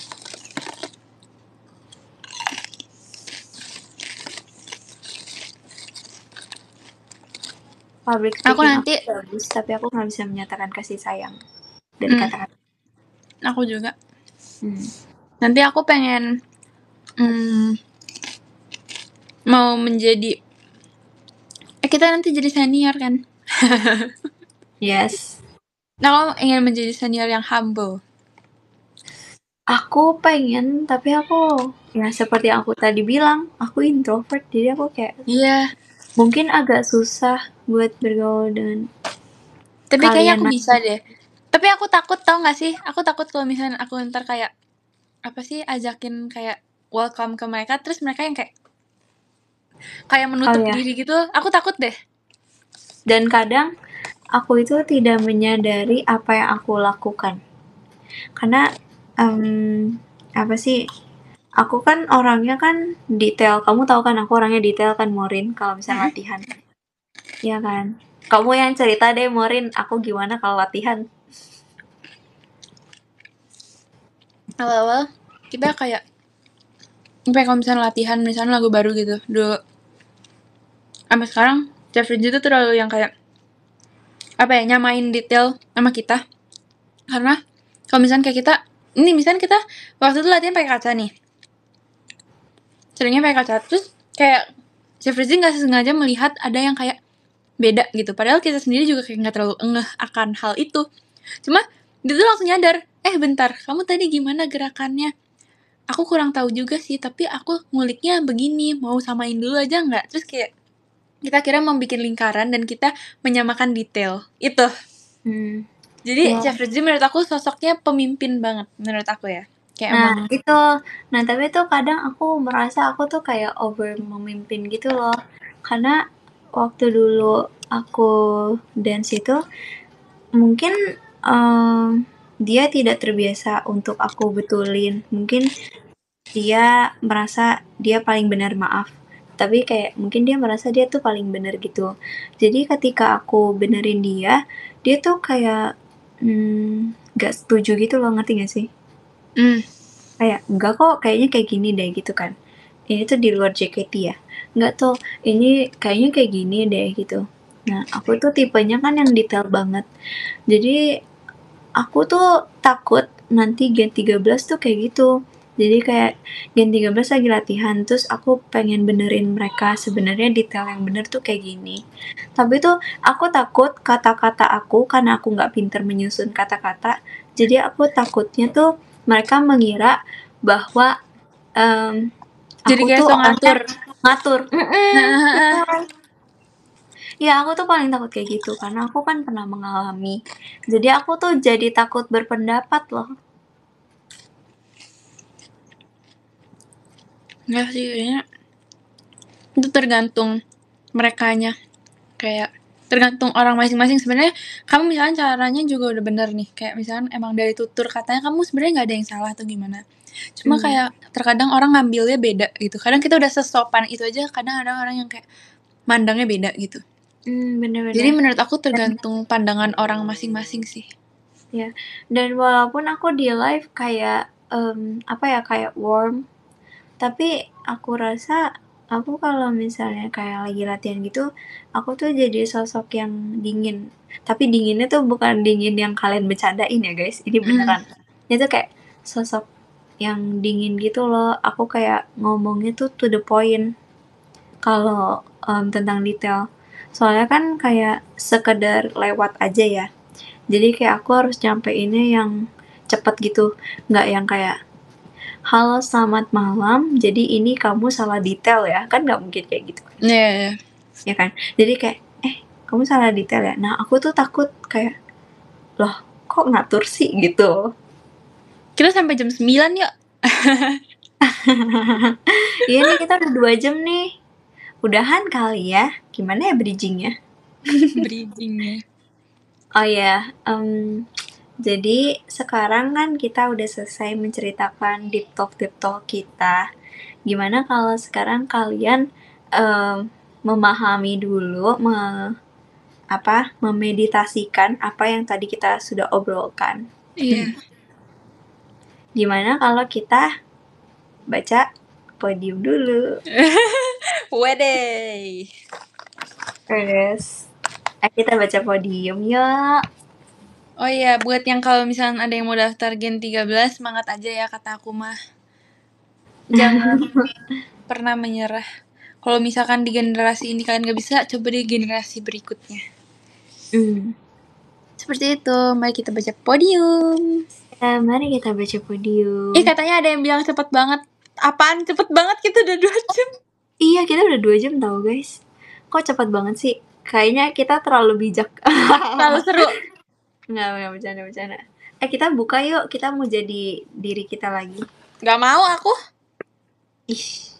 Public Aku speaking aku nanti bagus, tapi aku nggak bisa menyatakan kasih sayang dari hmm, kata-kata. aku juga. Hmm. Nanti aku pengen hmm, mau menjadi kita nanti jadi senior kan. Yes. Nah, aku ingin menjadi senior yang humble. Aku pengen, tapi aku ya seperti yang aku tadi bilang, aku introvert, jadi aku kayak Iya. mungkin agak susah buat bergaul dengan Tapi kayaknya kalian aku nanti. bisa deh. Tapi aku takut tau gak sih? Aku takut kalau misalnya aku ntar kayak apa sih ajakin kayak welcome ke mereka terus mereka yang kayak Oh menutup ya, diri gitu. Aku takut deh. dan kadang aku itu tidak menyadari apa yang aku lakukan. Karena apa sih? Aku kan orangnya kan detail. Kamu tahu kan aku orangnya detail kan, Morin, kalau misalnya latihan. Iya kan? Kamu yang cerita deh, Morin, aku gimana kalau latihan? Awal-awal kita kayak sampai kalau misalnya latihan misalnya lagu baru gitu. Dulu sampai sekarang Jeffrey itu terlalu yang kayak apa ya nyamain detail sama kita. Karena kalau misalnya kayak kita ini misalnya kita waktu itu latihan pakai kaca nih. Seringnya pakai kaca terus kayak Jeffrey nggak sengaja melihat ada yang kayak beda gitu. Padahal kita sendiri juga kayak nggak terlalu ngeh akan hal itu. Cuma dia tuh langsung nyadar, bentar, kamu tadi gimana gerakannya? Aku kurang tahu juga sih, tapi aku nguliknya begini, mau samain dulu aja nggak? Terus kayak kita kira mau bikin lingkaran dan kita menyamakan detail. Itu. Hmm. Jadi Ya. Chef Rizzi menurut aku sosoknya pemimpin banget menurut aku ya. Kayak Nah, emang itu. Nah, tapi tuh kadang aku merasa aku tuh kayak over memimpin gitu loh. Karena waktu dulu aku dance itu mungkin dia tidak terbiasa untuk aku betulin. Mungkin dia merasa dia paling benar, maaf. Tapi kayak mungkin dia merasa dia tuh paling benar gitu. Jadi ketika aku benerin dia tuh kayak gak setuju gitu loh, ngerti gak sih? Kayak enggak kok, kayaknya kayak gini deh gitu kan. Ini tuh di luar JKT ya. Enggak tuh, ini kayaknya kayak gini deh gitu. Nah, aku tuh tipenya kan yang detail banget. Jadi aku tuh takut nanti Gen 13 tuh kayak gitu. Jadi kayak Gen 13 lagi latihan, terus aku pengen benerin mereka sebenarnya detail yang bener tuh kayak gini. Tapi tuh aku takut kata-kata aku, karena aku nggak pinter menyusun kata-kata, jadi aku takutnya tuh mereka mengira bahwa Jadi aku kayak tuh so orangnya ngatur. ngatur. Heeh. Betul. Ya aku tuh paling takut kayak gitu karena aku kan pernah mengalami. Jadi aku tuh jadi takut berpendapat loh. Enggak sih, kayaknya itu tergantung merekanya. Kayak tergantung orang masing-masing. Sebenarnya kamu misalkan caranya juga udah bener nih. Kayak misalkan emang dari tutur katanya kamu sebenarnya nggak ada yang salah atau gimana. Cuma kayak terkadang orang ngambilnya beda gitu. Kadang kita udah sesopan itu aja, kadang ada orang yang kayak mandangnya beda gitu. Jadi Bener-bener. menurut aku Dan tergantung pandangan orang masing-masing sih. ya, dan walaupun aku di live kayak apa ya, kayak warm, tapi aku rasa aku kalau misalnya kayak lagi latihan gitu, aku tuh jadi sosok yang dingin. Tapi dinginnya tuh bukan dingin yang kalian bercandain ya guys, ini beneran. Itu kayak sosok yang dingin gitu loh. Aku kayak ngomongnya tuh to the point kalau tentang detail. Soalnya kan kayak sekedar lewat aja ya. Jadi kayak aku harus nyampeinnya yang cepet gitu, nggak yang kayak halo selamat malam, jadi ini kamu salah detail ya, kan nggak mungkin kayak gitu, Iya. ya kan? Jadi kayak kamu salah detail ya. Nah aku tuh takut kayak loh kok ngatur sih gitu. Kita sampai jam 9 yuk. Iya nih kita udah 2 jam nih, udahan kali ya, gimana ya bridgingnya? Bridgingnya. Oh ya, jadi sekarang kan kita udah selesai menceritakan deep talk kita. Gimana kalau sekarang kalian memahami dulu, memeditasikan apa yang tadi kita sudah obrolkan. Iya. Gimana kalau kita baca podium dulu? Wedey. Terus, kita baca podium yuk. Oh iya, buat yang kalau misalnya ada yang mau daftar Gen 13, semangat aja ya kata aku mah. Jangan pernah menyerah. Kalau misalkan di generasi ini kalian gak bisa, coba di generasi berikutnya. Seperti itu, mari kita baca podium. Ya, mari kita baca podium. Katanya ada yang bilang cepet banget. Apaan cepet banget? Kita udah 2 jam. Iya, kita udah 2 jam tau guys. Kok cepat banget sih? Kayaknya kita terlalu bijak. Terlalu seru. Nggak bercanda. Kita buka yuk, kita mau jadi diri kita lagi. Gak mau aku. Ih.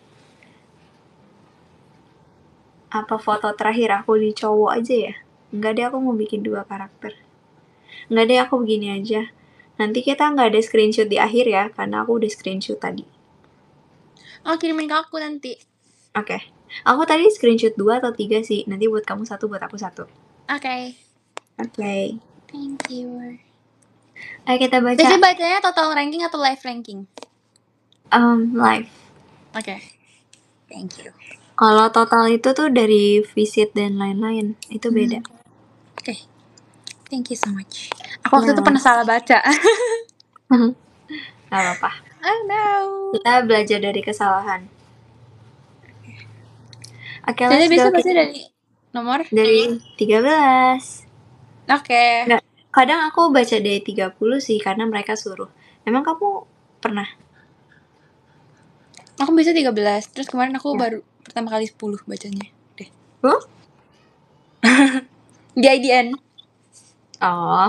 Apa foto terakhir aku di cowok aja ya? Enggak deh, aku mau bikin 2 karakter. Enggak deh, aku begini aja. Nanti kita nggak ada screenshot di akhir ya, karena aku udah screenshot tadi. Oh, kirimin ke aku nanti. Oke. Aku tadi screenshot 2 atau 3 sih. Nanti buat kamu 1, buat aku 1. Oke. Thank you. Ayo kita baca. Biasanya bacanya total ranking atau live ranking? Live. Oke. Thank you. Kalau total itu tuh dari visit dan lain-lain, itu beda. Oke. Thank you so much. Aku waktu itu pernah salah baca. Gak apa-apa. I know. Kita belajar dari kesalahan. Oke, Jadi let's bisa go. baca dari nomor? Dari 13. Oke. Nggak, kadang aku baca dari 30 sih, karena mereka suruh. Emang kamu pernah? Aku bisa 13. Terus kemarin aku baru pertama kali 10 bacanya. Deh. Huh? Di IDN. Oh.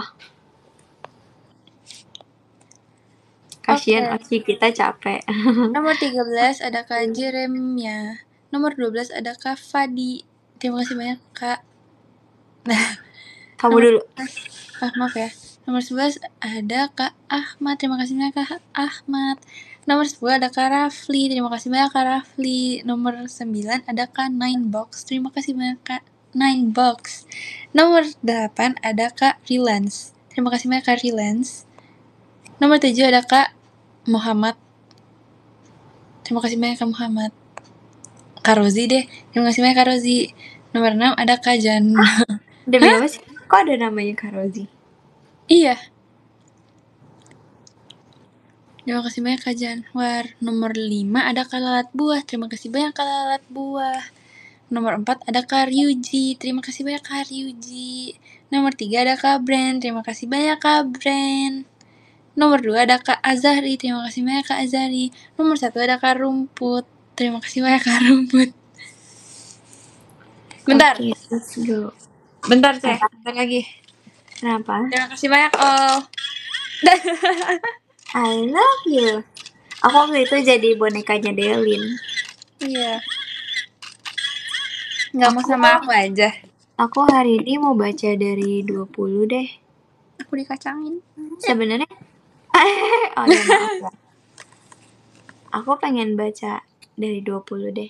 Kasian Oci, kita capek. Nomor 13 ada Kak Jeremia. Nomor 12 ada Kak Fadi. terima kasih banyak Kak. Kamu Nomor dulu. maaf ya. Nomor 11 ada Kak Ahmad, terima kasih banyak Kak Ahmad. Nomor 10 ada Kak Rafli, terima kasih banyak Kak Rafli. Nomor 9 ada Kak Ninebox, terima kasih banyak Kak Ninebox. Nomor 8 ada Kak Relance, terima kasih banyak Kak Relance. Nomor 7 ada Kak Muhammad, terima kasih banyak Kak Muhammad. Kak Rozi deh, terima kasih banyak Kak Rozi. Nomor 6 ada Kak Jan. Demi apa sih? Kok ada namanya Kak Rozi? Iya. Terima kasih banyak Kak Janwar. Nomor 5 ada Kak Lalat Buah. Terima kasih banyak Kak Lalat Buah. Nomor 4 ada Kak Ryuji. Terima kasih banyak Kak Ryuji. Nomor 3 ada Kak Brand. Terima kasih banyak Kak Brand. Nomor 2 ada Kak Azari. Terima kasih banyak Kak Azari. Nomor 1 ada Kak Rumput. Terima kasih banyak Kak Rumput. Bentar. Oke, let's go. Bentar, Ceh. Apa? Bentar lagi. Kenapa? Terima kasih banyak, all. I love you. Aku waktu itu jadi bonekanya Delin. Iya. Nggak mau sama aku aja. Aku hari ini mau baca dari 20 deh. Aku dikacangin. Sebenarnya oh ya maaf ya. Aku pengen baca dari 20 deh.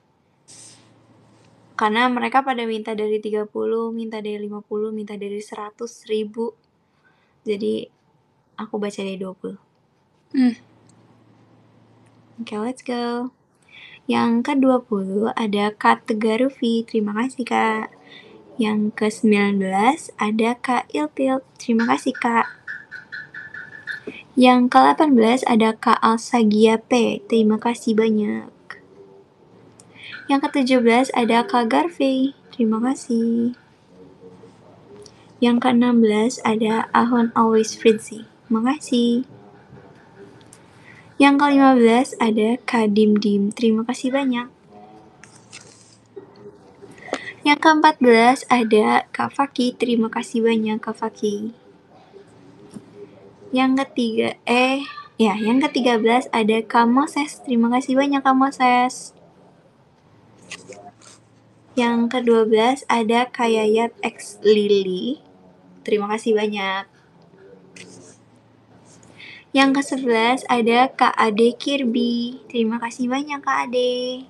Karena mereka pada minta dari 30, minta dari 50, minta dari 100, 1000. Jadi aku baca dari 20. Oke, let's go. Yang ke-20 ada Kak Tegarufi. Terima kasih, Kak. Yang ke-19 ada Kak Iltil. Terima kasih, Kak. Yang ke-18 ada Kak Alsagia P. Terima kasih banyak. Yang ke-17 ada Kak Garvey. Terima kasih. Yang ke-16 ada Ahon Always Fritzy. Terima kasih. Yang ke-15 ada Kak Dim Dim. Terima kasih banyak. Yang ke-14 ada Kak Faki. Terima kasih banyak Kak Faki. Yang ke-13 ada Kak Moses. Terima kasih banyak Kak Moses. Yang ke-12 ada Kak Yayat X Lily. Terima kasih banyak. Yang ke-11 ada Kak Ade Kirby. Terima kasih banyak Kak Ade.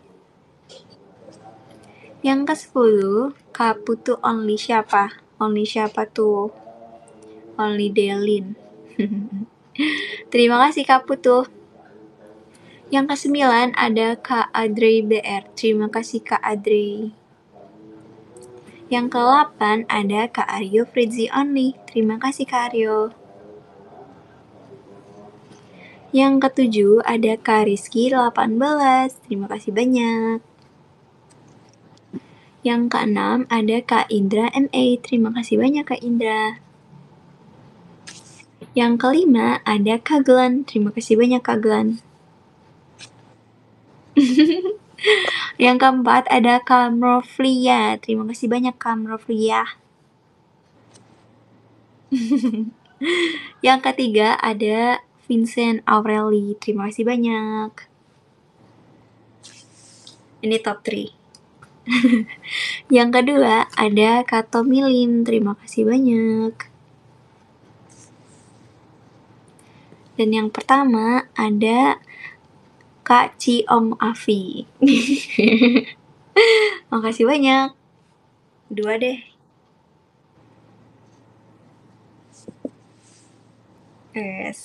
Yang ke-10 Kak Putu Only siapa? Only siapa tuh? Only Delin. Terima kasih Kak Putu. Yang ke-9 ada Kak Adri BR. Terima kasih Kak Adri. Yang ke-8 ada Kak Aryo Fritzy Only. Terima kasih Kak Aryo. Yang ke-7 ada Kak Rizky 18. Terima kasih banyak. Yang ke-6 ada Kak Indra MA. Terima kasih banyak Kak Indra. Yang ke-5 ada Kak Glenn. Terima kasih banyak Kak Glenn. Yang ke-4 ada Kak Mroflia. Terima kasih banyak Kak Mroflia. Yang ketiga ada Vincent Aureli. Terima kasih banyak. Ini top 3. Yang kedua ada Kak Tommy Lim. Terima kasih banyak. Dan yang pertama ada Kak Ciom Afi. Makasih banyak. 2 deh. Yes.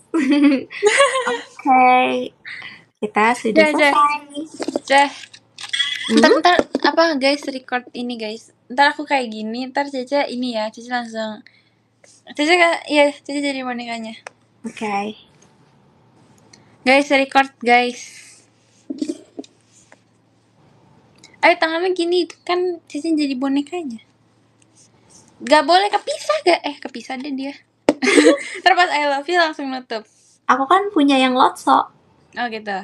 Oke. Kita sudah selesai. Ceh. Ntar apa guys, record ini guys. Ntar aku kayak gini, ntar Cece ini ya, Cece langsung. Cece jadi bonekanya. Oke. Guys, record guys. Ayo tangannya gini, kan Cece jadi bonekanya. Gak boleh kepisah gak? Kepisah deh dia. Ntar pas I love you langsung nutup. Aku kan punya yang lotso. Oh gitu.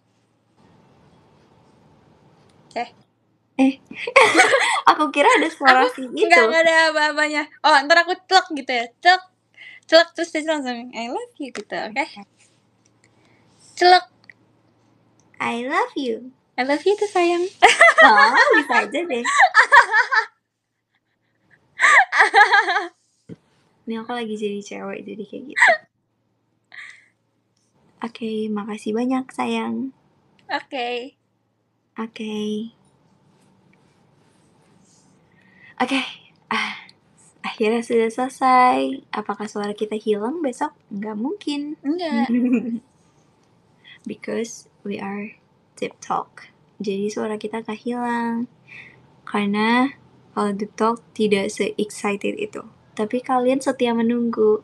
Aku kira ada suara si itu. Enggak ada apa-apanya. Oh, ntar aku celek gitu ya. Celek terus Cece langsung I love you gitu, oke? Celek. I love you. I love you tuh sayang. Oh, bisa aja deh. Ini aku lagi jadi cewek, jadi kayak gitu. Oke, makasih banyak sayang. Oke. Oke. Akhirnya sudah selesai. Apakah suara kita hilang besok? Nggak mungkin. Enggak. Because we are deep talk. Jadi suara kita gak hilang. Karena kalau deep talk tidak se-excited itu. Tapi kalian setia menunggu.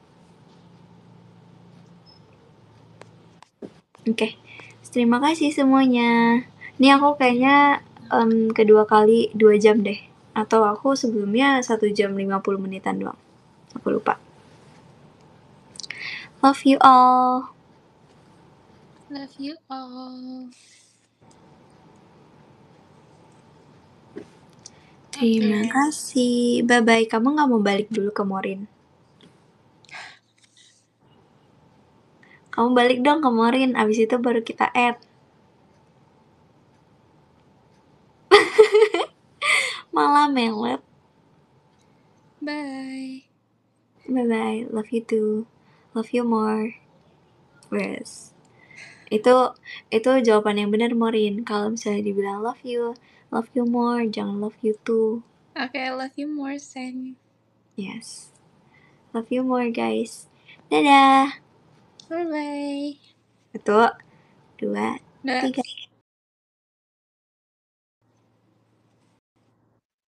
Oke. Terima kasih semuanya. Ini aku kayaknya kedua kali 2 jam deh. Atau aku sebelumnya 1 jam 50 menitan doang. Aku lupa. Love you all. Love you all. Terima Oke. kasih. Bye-bye. Kamu gak mau balik dulu ke Morin? Kamu balik dong ke Morin. Abis itu baru kita add. Malah melet. Bye. Bye-bye. Love you too. Love you more. Yes. Itu jawaban yang benar, Morin. Kalau misalnya dibilang love you more, jangan love you too. Oke, I love you more, Sen. Yes. Love you more, guys. Dadah. Bye-bye. 1, 2, 3.